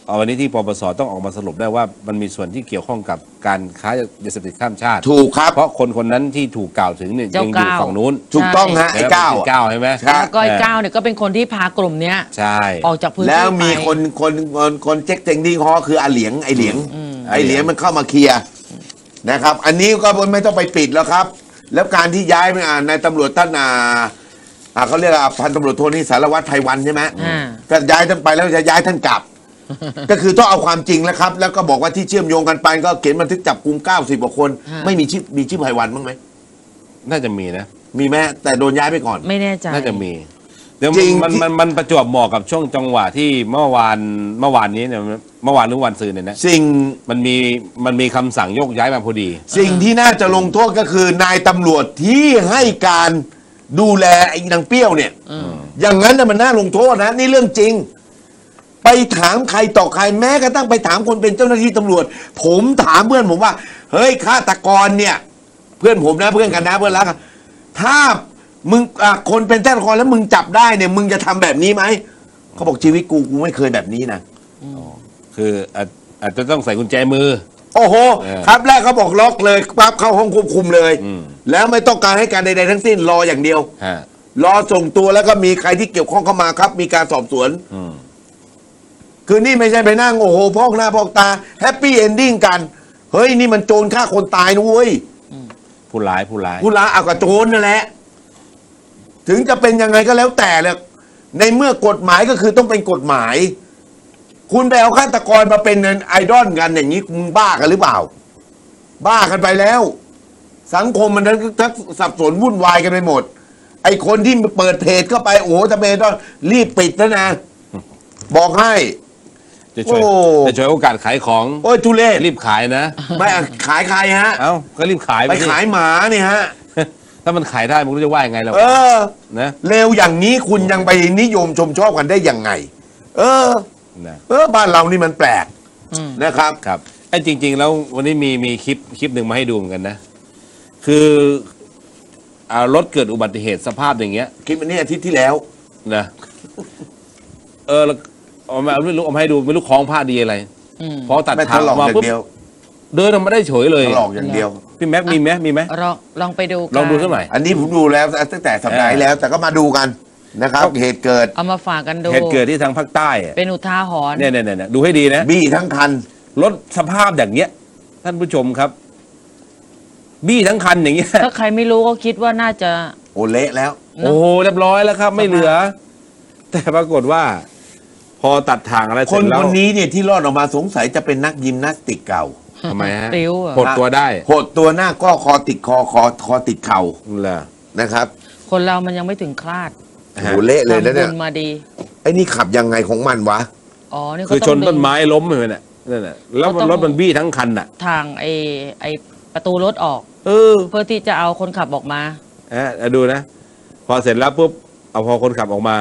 เอาวันนี้ที่ปปสต้องออกมาสรุปได้ว่ามันมีส่วนที่เกี่ยวข้องกับการค้ายาเสพติดข้ามชาติถูกครับเพราะคนคนนั้นที่ถูกกล่าวถึงเนี่ยเจ้ายังอยู่ก้าวฝั่งนู้นถูกต้องฮะไอ้เก้าเป็นเก้าใช่ไหมครับแล้วก็ไอ้ก้าวเนี่ยก็เป็นคนที่พากลุ่มเนี้ยใช่ออกจากพื้นที่แล้วมีไปคนคนคนคนเจ๊กเจงที่ฮอคืออาเหลียงไอเหลียงอืมไอเหลียงมันเข้ามาเคลียร์นะครับ อันนี้ก็ไม่ต้องไปปิดแล้วครับ แล้วการที่ย้ายไปอ่านในตำรวจท่านอ่าอ่าเขาเรียกว่าพันตำรวจโทนี่สารวัตรไพวันใช่ไหมอ่าก็ย้ายท่านไปแล้วจะย้ายท่านกลับ ก็คือต้องเอาความจริงแล้วครับ แล้วก็บอกว่าที่เชื่อมโยงกันไปก็เขียนบันทึกจับกุมเก้าสิบกว่าคนฮะไม่มีชื่อมีชื่อไพวันบ้างไหมน่าจะมีนะมีไหมแต่โดนย้ายไปก่อนไม่แน่ใจน่าจะมีเดี๋ยวจริงมันที่มันมันประจวบเหมาะกับช่วงจังหวะที่เมื่อวานเมื่อวานนี้เนี่ยเมื่อวานหรือวันซืนเนี่ยนะสิ่งมันมีมันมีคำสั่งโยกย้ายมาพอดีสิ่งที่น่าจะลงโทษก็คือนายตำรวจที่ให้การดูแลไอ้นางเปรี้ยวเนี่ย อย่างนั้นน่ะมันน่าลงโทษนะ นี่เรื่องจริง ไปถามใครต่อใครแม้กระทั่งไปถามคนเป็นเจ้าหน้าที่ตำรวจ ผมถามเพื่อนผมว่า เฮ้ยฆาตกรเนี่ย เพื่อนผมนะเพื่อนกันนะเพื่อนรักกันถ้ามึงอ่ะคนเป็นฆาตกรแล้วมึงจับได้เนี่ย มึงจะทำแบบนี้ไหมเขาบอกชีวิตกูกูไม่เคยแบบนี้นะคืออาจอาจจะต้องใส่กุญแจมือโอ้โหเออครับแรกเขาบอกล็อกเลยปั๊บเข้าห้องควบคุมเลยอืมแล้วไม่ต้องการให้การใดๆทั้งสิ้นรออย่างเดียวฮะรอส่งตัวแล้วก็มีใครที่เกี่ยวข้องเข้ามาครับ มีการสอบสวนอืมคือนี่ไม่ใช่ไปนั่งโอ้โหพอกหน้าพอกตาแฮปปี้เอนดิ้งกัน เฮ้ย นี่มันโจรฆ่าคนตายนะเว้ยผู้ร้ายผู้ร้ายผู้ร้ายเอากับโจรนั่นแหละ ถึงจะเป็นยังไงก็แล้วแต่เลยในเมื่อกฎหมายก็คือต้องเป็นกฎหมาย คุณไปเอาฆาตกรมาเป็นไอดอลกันอย่างนี้มึงบ้ากันหรือเปล่า บ้ากันไปแล้ว สังคมมันทั้งทั้งสับสนวุ่นวายกันไปหมด ไอคนที่เปิดเพจเข้าไปโอ้โหทำไมต้องรีบปิดแล้วนะ บอกให้จะช่วยโอ้จะช่วยโอกาสขายของโอ้ยทุเรศรีบขายนะไม่อ่ะขายใครฮะเอ้าก็รีบขายไปสิขายหมาเนี่ยฮะถ้ามันขายได้มันรู้จะว่ายังไงเราเออนะเร็วอย่างนี้คุณยังไปนิยมชมชอบกันได้ยังไง เออนะเออ บ้านเรานี่มันแปลกอืมนะครับครับไอ้จริง ๆ แล้ววันนี้มีมีคลิปคลิปหนึ่งมาให้ดูเหมือนกันนะ คืออ่ารถเกิดอุบัติเหตุสภาพอย่างเงี้ยคลิปอันนี้อาทิตย์ที่แล้วนะเออแล้วเอามาไม่รู้เอามาให้ดูไม่รู้คล้องผ้าดีอะไรอืมพอตัดไม่ทาถงลอออก กมาอย่าปุ๊บงเดียวเดินออกมาได้เฉยเลยถลอกอย่างเดียวพี่แม็กมีไหมมีไหมลองลองไปดูกันลองดูสักหน่อยอันนี้ผมดูแล้วตั้งแต่สัปดาห์ที่แล้ว แต่ก็มาดูกันนะครับ เหตุเกิดเอามาฝากกันดูเหตุเกิดที่ทางภาคใต้อะเป็นอุทาหรณ์เนี่ยเนี่ยเนี่ยดูให้ดีนะบี้ทั้งคันรถสภาพอย่างเงี้ย ท่านผู้ชมครับ บี้ทั้งคันอย่างเงี้ยถ้าใครไม่รู้ก็คิดว่าน่าจะโอเละแล้วเนอะโอ้โหเรียบร้อยแล้วครับ ไม่เหลือ แต่ปรากฏว่า พอตัดทางอะไรเสคร็นจแล้คว นนี้เนี่ยที่รอดออกมาสงสัยจะเป็นนักยิมนาสติกเก่าทำไมฮะปลิวอะหดตัวได้หดตัวหน้าก็คอติดคอคอคอติดเข่าเหรอนะครับคนเรามันยังไม่ถึงคลาดโอ้โหเละเลยนะทำเนี่บุยญมาดีไอ้นี่ขับยังไงของมันวะอ๋อ นี่คือเขาชต้อน งต้นดึงไม้ล้มไปเนี่ยนั่นแหละแล้วเขาต้องรถมันบี้ทั้งคันอ่ะทางไอไอประตูรถออกเออเพื่อที่จะเอาคนขับออกมาฮะเอาดูนะ พอเสร็จแล้วปุ๊บเอาพอคนขับออกมา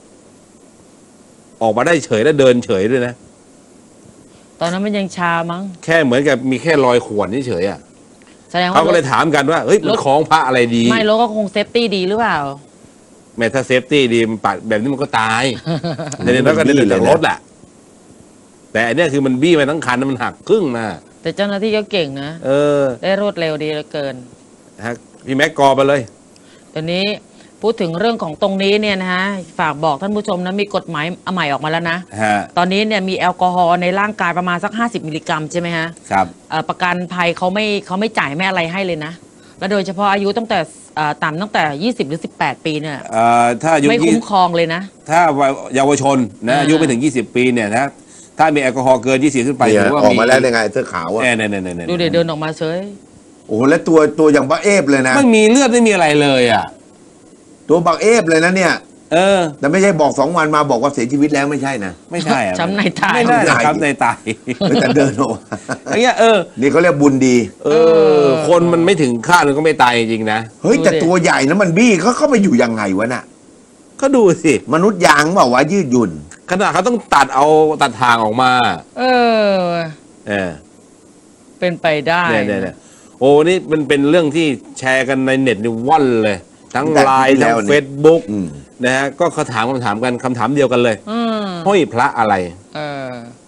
ออกมาได้เฉยแล้วเดินเฉยด้วยนะตอนนั้นมันยังชามั้งแค่เหมือนกับมีแค่รอยข่วนเฉยๆอ่ะแสดงว่าเขาก็เลยถามกันว่าเฮ้ยมันรถคล้องพระอะไรดีไม่รถก็คงเซฟตี้ดีหรือเปล่าแม้ถ้าเซฟตี้ดีมันปัดแบบนี้มันก็ตายแต่เนี่ยแล้วก็เดินจากรถแหละแต่อันเนี้ยคือมันบี้มาทั้งคันมันหักครึ่งมาแต่เจ้าหน้าที่ก็เก่งนะเออได้รวดเร็วดีเหลือเกินฮะพี่แม็กกอไปเลยตอนนี้พูดถึงเรื่องของตรงนี้เนี่ยนะฮะ ฝากบอกท่านผู้ชมนะมีกฎหมายใหม่ออกมาแล้วนะฮะตอนนี้เนี่ยมีแอลกอฮอล์ในร่างกายประมาณสัก ห้าสิบ มิลลิกรัมใช่ไหมฮะครับเอ่อประกันภัยเขาไม่เขาไม่จ่ายไม่อะไรให้เลยนะ และโดยเฉพาะอายุตั้งแต่เอ่อต่ำตั้งแต่ ยี่สิบ หรือ สิบแปด ปีเนี่ยเอ่อถ้าอายุไม่ยี่คุ้มครองเลยนะถ้าเยาวชนนะอ่าอายุไม่ถึงยี่สิบปีเนี่ยนะถ้ามีแอลกอฮอล์เกินยี่สิบขึ้นไปเนี่ยถือว่าออกมีมาแล้วยังไงเสื้อขาวอะเนี่ยเนี่ยเนี่ยเนี่ยดูเดี๋ยวเดินออกมาเฉยโอ้โหแล้วตัวตัวอย่างบักเอฟเลยนะไม่มีเลือดไม่มีอะไรเลยอ่ะตัวบักเอฟเลยนะเนี่ยเออแต่ไม่ใช่บอกสองวันมาบอกว่าเสียชีวิตแล้วไม่ใช่นะไม่ใช่อะช้ำในตายไม่ได้นะช้ำในช้ำในตายไม่แต่เดินออกมาอย่างเงี้ยเออนี่เขาเรียกบุญดีเออ คนมันไม่ถึงคาดมันก็ไม่ตายจริงๆนะเฮ้ยแต่ตัวใหญ่นะมันบี้เขาเข้าไปอยู่ยังไงวะน่ะก็ดูสิมนุษย์ยางเปล่าวะยืดหยุ่นขนาดเขาต้องตัดเอาตัดทางออกมาเออเออเป็นไปได้เนี่ยเนี่ยเนี่ยโอ้นี่มันเป็นเรื่องที่แชร์กันในเน็ตนี่ว่อนเลย ทั้งแต่ไลน์ที่แล้ทั้งวนี่เฟซบุ๊กอืมนะฮะก็เขาถามคำถามกันคำถามเดียวกันเลยอืมห้อยพระอะไรเออ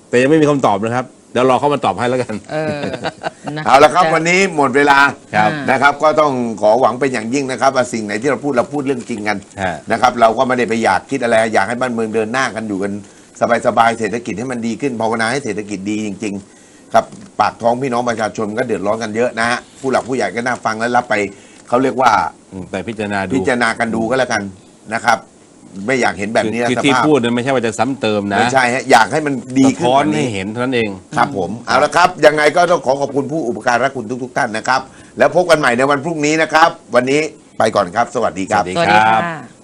แต่ยังไม่มีคำตอบนะครับเดี๋ยวรอเขามาตอบให้แล้วกันเออนะเอาละครับแต่วันนี้หมดเวลาครับนะครับ ก็ต้องขอหวังเป็นอย่างยิ่งนะครับว่าสิ่งไหนที่เราพูดเราพูดเรื่องจริงกันฮะนะครับ เราก็ไม่ได้ไปอยากคิดอะไรอยากให้บ้านเมืองเดินหน้ากันอยู่กันสบายๆเศรษฐกิจให้มันดีขึ้นภาวนาให้เศรษฐกิจดีจริง ๆ ครับปากท้องพี่น้องประชาชนก็เดือดร้อนกันเยอะนะฮะผู้หลักผู้ใหญ่ก็น่าฟังและรับไปเขาเรียกว่าอืมแต่พิจารณาดูพิจารณากันดูก็แล้วกันนะครับ ไม่อยากเห็นแบบนี้นะคือสที่ภาพพูดเนี่ยไม่ใช่ว่าจะซ้ำเติมนะไม่ใช่ฮะอยากให้มันดีสะขึ้นท้อนกว่าให้นี้เห็นเท่านั้นเองครับผมเอาละครับยังไงก็ต้องขอขอบคุณผู้อุปการะคุณทุก ๆ ท่านนะครับ แล้วพบกันใหม่ในวันพรุ่งนี้นะครับ วันนี้ไปก่อนครับ สวัสดีครับสวัสดีสวัสดีค่ะ